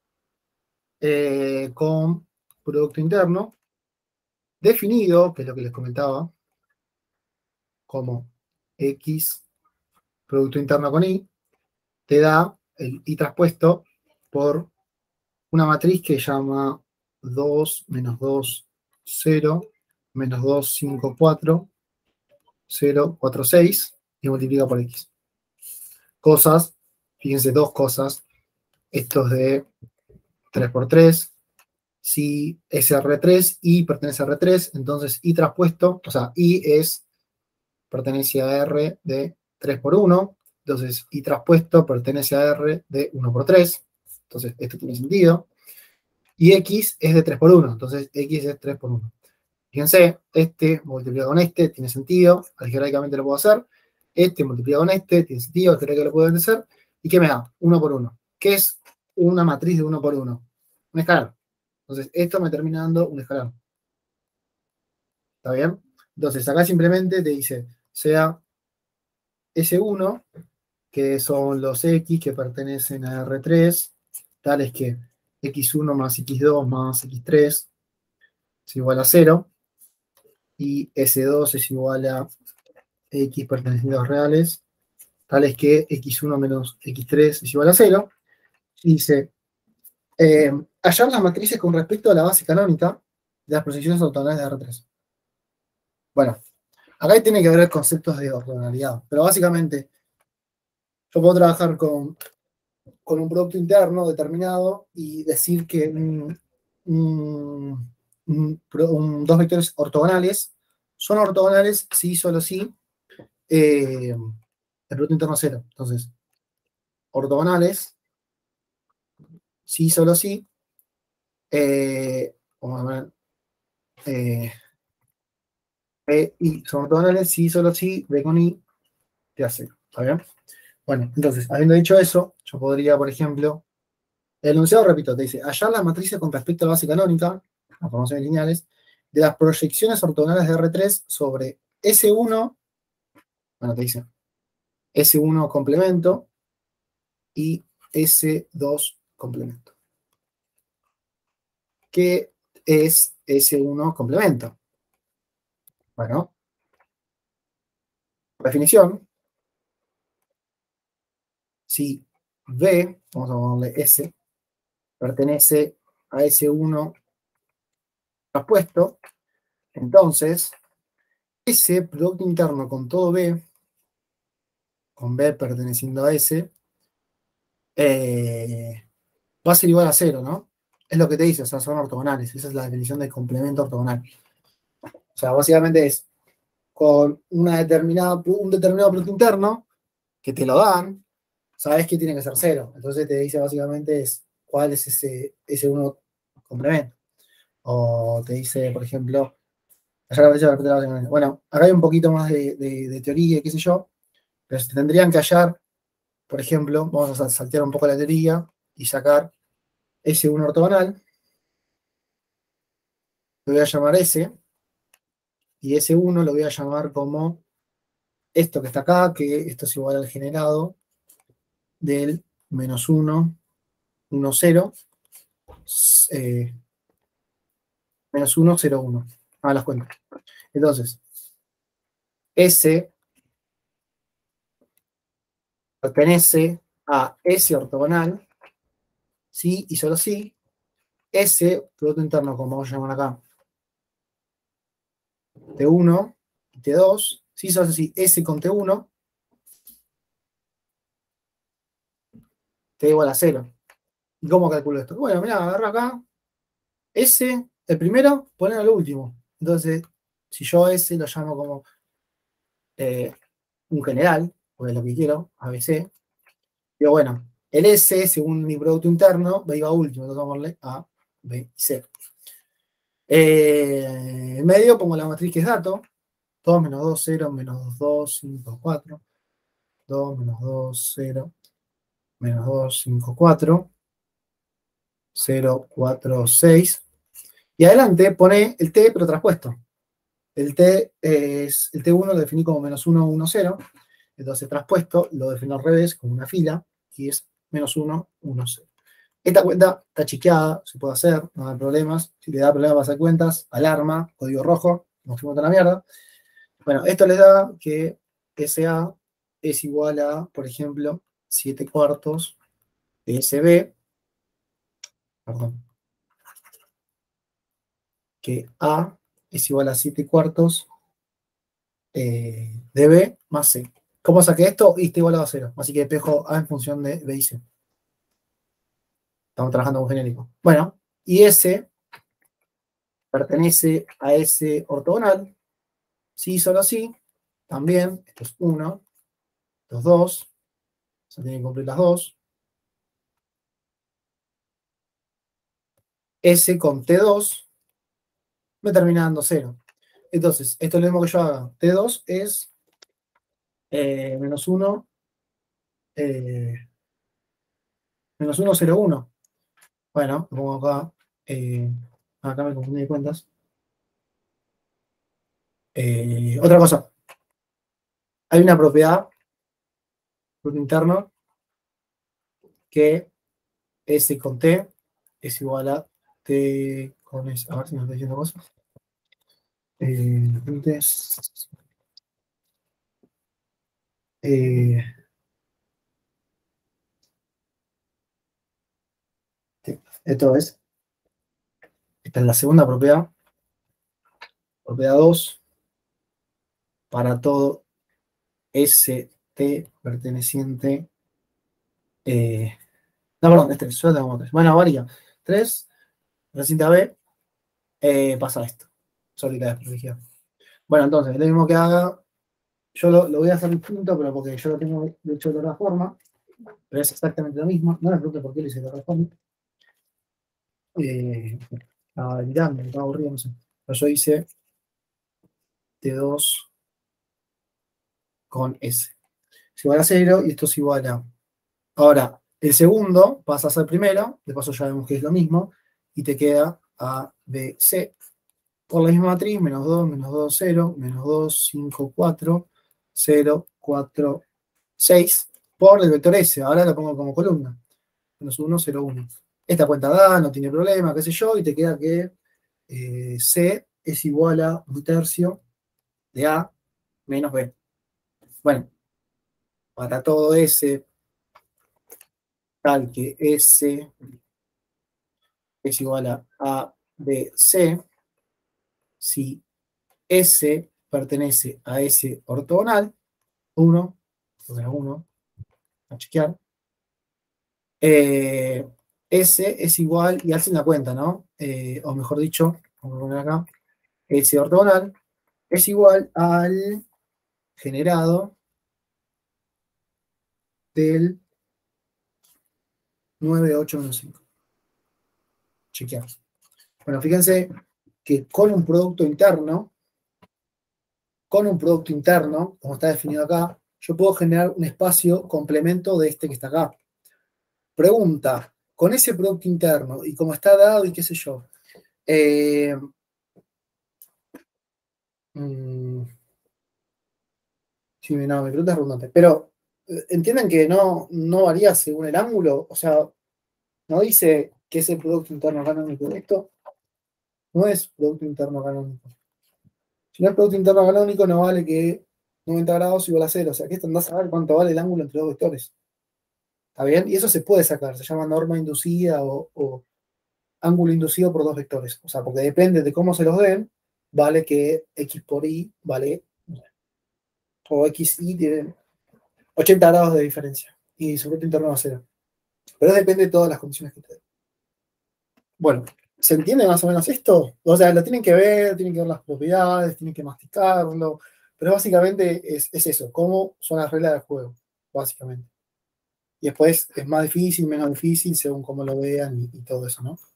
con producto interno definido, que es lo que les comentaba, como X producto interno con Y, te da el Y traspuesto por una matriz que llama 2, menos 2, 0, menos 2, 5, 4, 0, 4, 6, y multiplica por X. Cosas, fíjense, dos cosas, estos de 3 por 3, si es R3, Y pertenece a R3, entonces Y traspuesto, o sea, pertenece a R de 3 por 1, entonces Y traspuesto pertenece a R de 1 por 3, entonces esto tiene sentido. Y X es de 3 por 1, entonces X es 3 por 1. Fíjense, este multiplicado con este tiene sentido, algebraicamente lo puedo hacer. Este multiplicado con este tiene sentido, algebraicamente lo puedo hacer. ¿Y qué me da? 1 por 1. ¿Qué es una matriz de 1 por 1? Un escalar. Entonces, esto me termina dando un escalar. ¿Está bien? Entonces, acá simplemente te dice, sea S1, que son los X que pertenecen a R3, tales que X1 más X2 más X3 es igual a 0, y S2 es igual a X pertenecientes a los reales, tales que X1 menos X3 es igual a 0. Y dice, hallar las matrices con respecto a la base canónica de las proyecciones ortogonales de R3. Bueno, acá tiene que ver conceptos de ortogonalidad, pero básicamente yo puedo trabajar con un producto interno determinado y decir que dos vectores ortogonales son ortogonales si solo si el producto interno es 0. Entonces, ortogonales si solo si vamos a ver, B y son ortogonales si solo si B con I te hace 0. ¿Está bien? Bueno, entonces, habiendo dicho eso, yo podría, por ejemplo, el enunciado, repito, te dice, hallar las matrices con respecto a la base canónica, las formaciones lineales, de las proyecciones ortogonales de R3 sobre S1, bueno, te dice S1 complemento y S2 complemento. ¿Qué es S1 complemento? Bueno, definición, si B, vamos a ponerle S, pertenece a S1 traspuesto, entonces ese producto interno con todo B, con B perteneciendo a S, va a ser igual a 0, ¿no? Es lo que te dice, o sea, son ortogonales. Esa es la definición de complemento ortogonal. O sea, básicamente es con un determinado producto interno que te lo dan, sabes que tiene que ser 0. Entonces te dice básicamente cuál es ese uno complemento. O te dice, por ejemplo, bueno, acá hay un poquito más de teoría, qué sé yo, pero se tendrían que hallar, por ejemplo, vamos a saltear un poco la teoría y sacar S1 ortogonal, lo voy a llamar S, y S1 lo voy a llamar como esto que está acá, que esto es igual al generado del menos 1, 1, 0, menos 1, 0, 1. Hagan las cuentas. Entonces, S pertenece a S ortogonal, sí y solo sí, S, producto interno, como vamos a llamar acá, T1 y T2, sí, solo sí, S con T1, T igual a 0. ¿Y cómo calculo esto? Bueno, mira, agarro acá, S, el primero, poner al último. Entonces, si yo S lo llamo como un general, porque es lo que quiero, ABC, digo, bueno, El S, según mi producto interno, B iba último, entonces vamos a ponerle A, B y C. En medio pongo la matriz que es dato, 2, menos 2, 0, menos 2, 5, 4, 2, menos 2, 0, menos 2, 5, 4, 0, 4, 6. Y adelante pone el T, pero traspuesto. El T1 lo definí como menos 1, 1, 0. Entonces traspuesto lo defino al revés, como una fila, y es menos 1, 1, 0. Esta cuenta está chequeada, se puede hacer, no hay problemas. Si le da problemas para hacer cuentas, alarma, código rojo, nos fuimos a la mierda. Bueno, esto les da que SA es igual a, por ejemplo, 7 cuartos de SB, perdón, que A es igual a 7 cuartos de B más C. ¿Cómo saqué esto? Y está igual a 0. Así que despejo A en función de B y C. Estamos trabajando con genérico. Bueno, y S pertenece a S ortogonal. Sí, solo sí. También, esto es 1, esto es 2. Se tienen que cumplir las dos. S con T2 me termina dando 0. Entonces, esto es lo mismo que yo haga. T2 es menos 1, menos 1, 0, 1. Bueno, lo pongo acá. Acá me confundí de cuentas. Otra cosa. Hay una propiedad interno que S con T es igual a T con S. A ver si me estoy diciendo cosas. Entonces, esto es. Esta es la segunda propiedad. Propiedad 2. Para todo ST perteneciente. No, perdón, este es solo tengo 3. Bueno, varía. 3, reciente B, pasa esto. Sólida desprivilegiada. Bueno, entonces, lo mismo que haga, yo lo voy a hacer distinto, pero porque yo lo tengo hecho de otra forma, pero es exactamente lo mismo. No me pregunto por qué lo hice de otra forma. Estaba delirando, me estaba aburrido, no sé. Pero yo hice T2 con S. Es igual a 0 y esto es igual a. Ahora, el segundo pasa a ser primero, de paso ya vemos que es lo mismo, y te queda A, B, C. Por la misma matriz, menos 2, 0, menos 2, 5, 4, 0, 4, 6, por el vector S. Ahora lo pongo como columna. Menos 1, 0, 1. Esta cuenta da, no tiene problema, qué sé yo, y te queda que C es igual a 1/3 de A menos B. Bueno, para todo S, tal que S es igual a B, C, si S pertenece a S ortogonal, 1, a chequear, S es igual, y hacen la cuenta, ¿no? O mejor dicho, vamos a poner acá, S ortogonal es igual al generado del 9, 8, menos 5. Chequear. Bueno, fíjense que con un producto interno, como está definido acá, yo puedo generar un espacio complemento de este que está acá. Pregunta, con ese producto interno y como está dado y qué sé yo, sí, no, mi pregunta es redundante, pero entienden que no varía según el ángulo, o sea, no dice que es el producto interno canónico. Esto no es producto interno canónico. Si no es producto interno canónico, no vale que 90 grados igual a 0, o sea, que esto andás a ver cuánto vale el ángulo entre dos vectores. ¿Está bien? Y eso se puede sacar, se llama norma inducida o ángulo inducido por dos vectores. O sea, porque depende de cómo se los den, vale que x por y vale, o x y tienen 80 grados de diferencia y su producto interno va a 0. Pero depende de todas las condiciones que te den. Bueno, ¿se entiende más o menos esto? O sea, lo tienen que ver las propiedades, tienen que masticarlo, pero básicamente es eso, cómo son las reglas del juego, básicamente. Y después es más difícil, menos difícil, según cómo lo vean y todo eso, ¿no?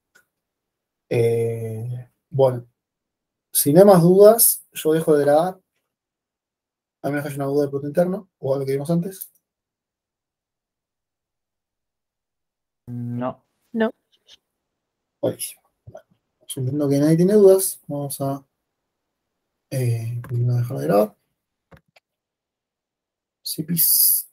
Bueno, si no hay más dudas, yo dejo de grabar. A menos que haya una duda de producto interno, o algo que vimos antes. No. No. Buenísimo. Bueno, asumiendo que nadie tiene dudas, vamos a dejar de grabar. Sí, pis.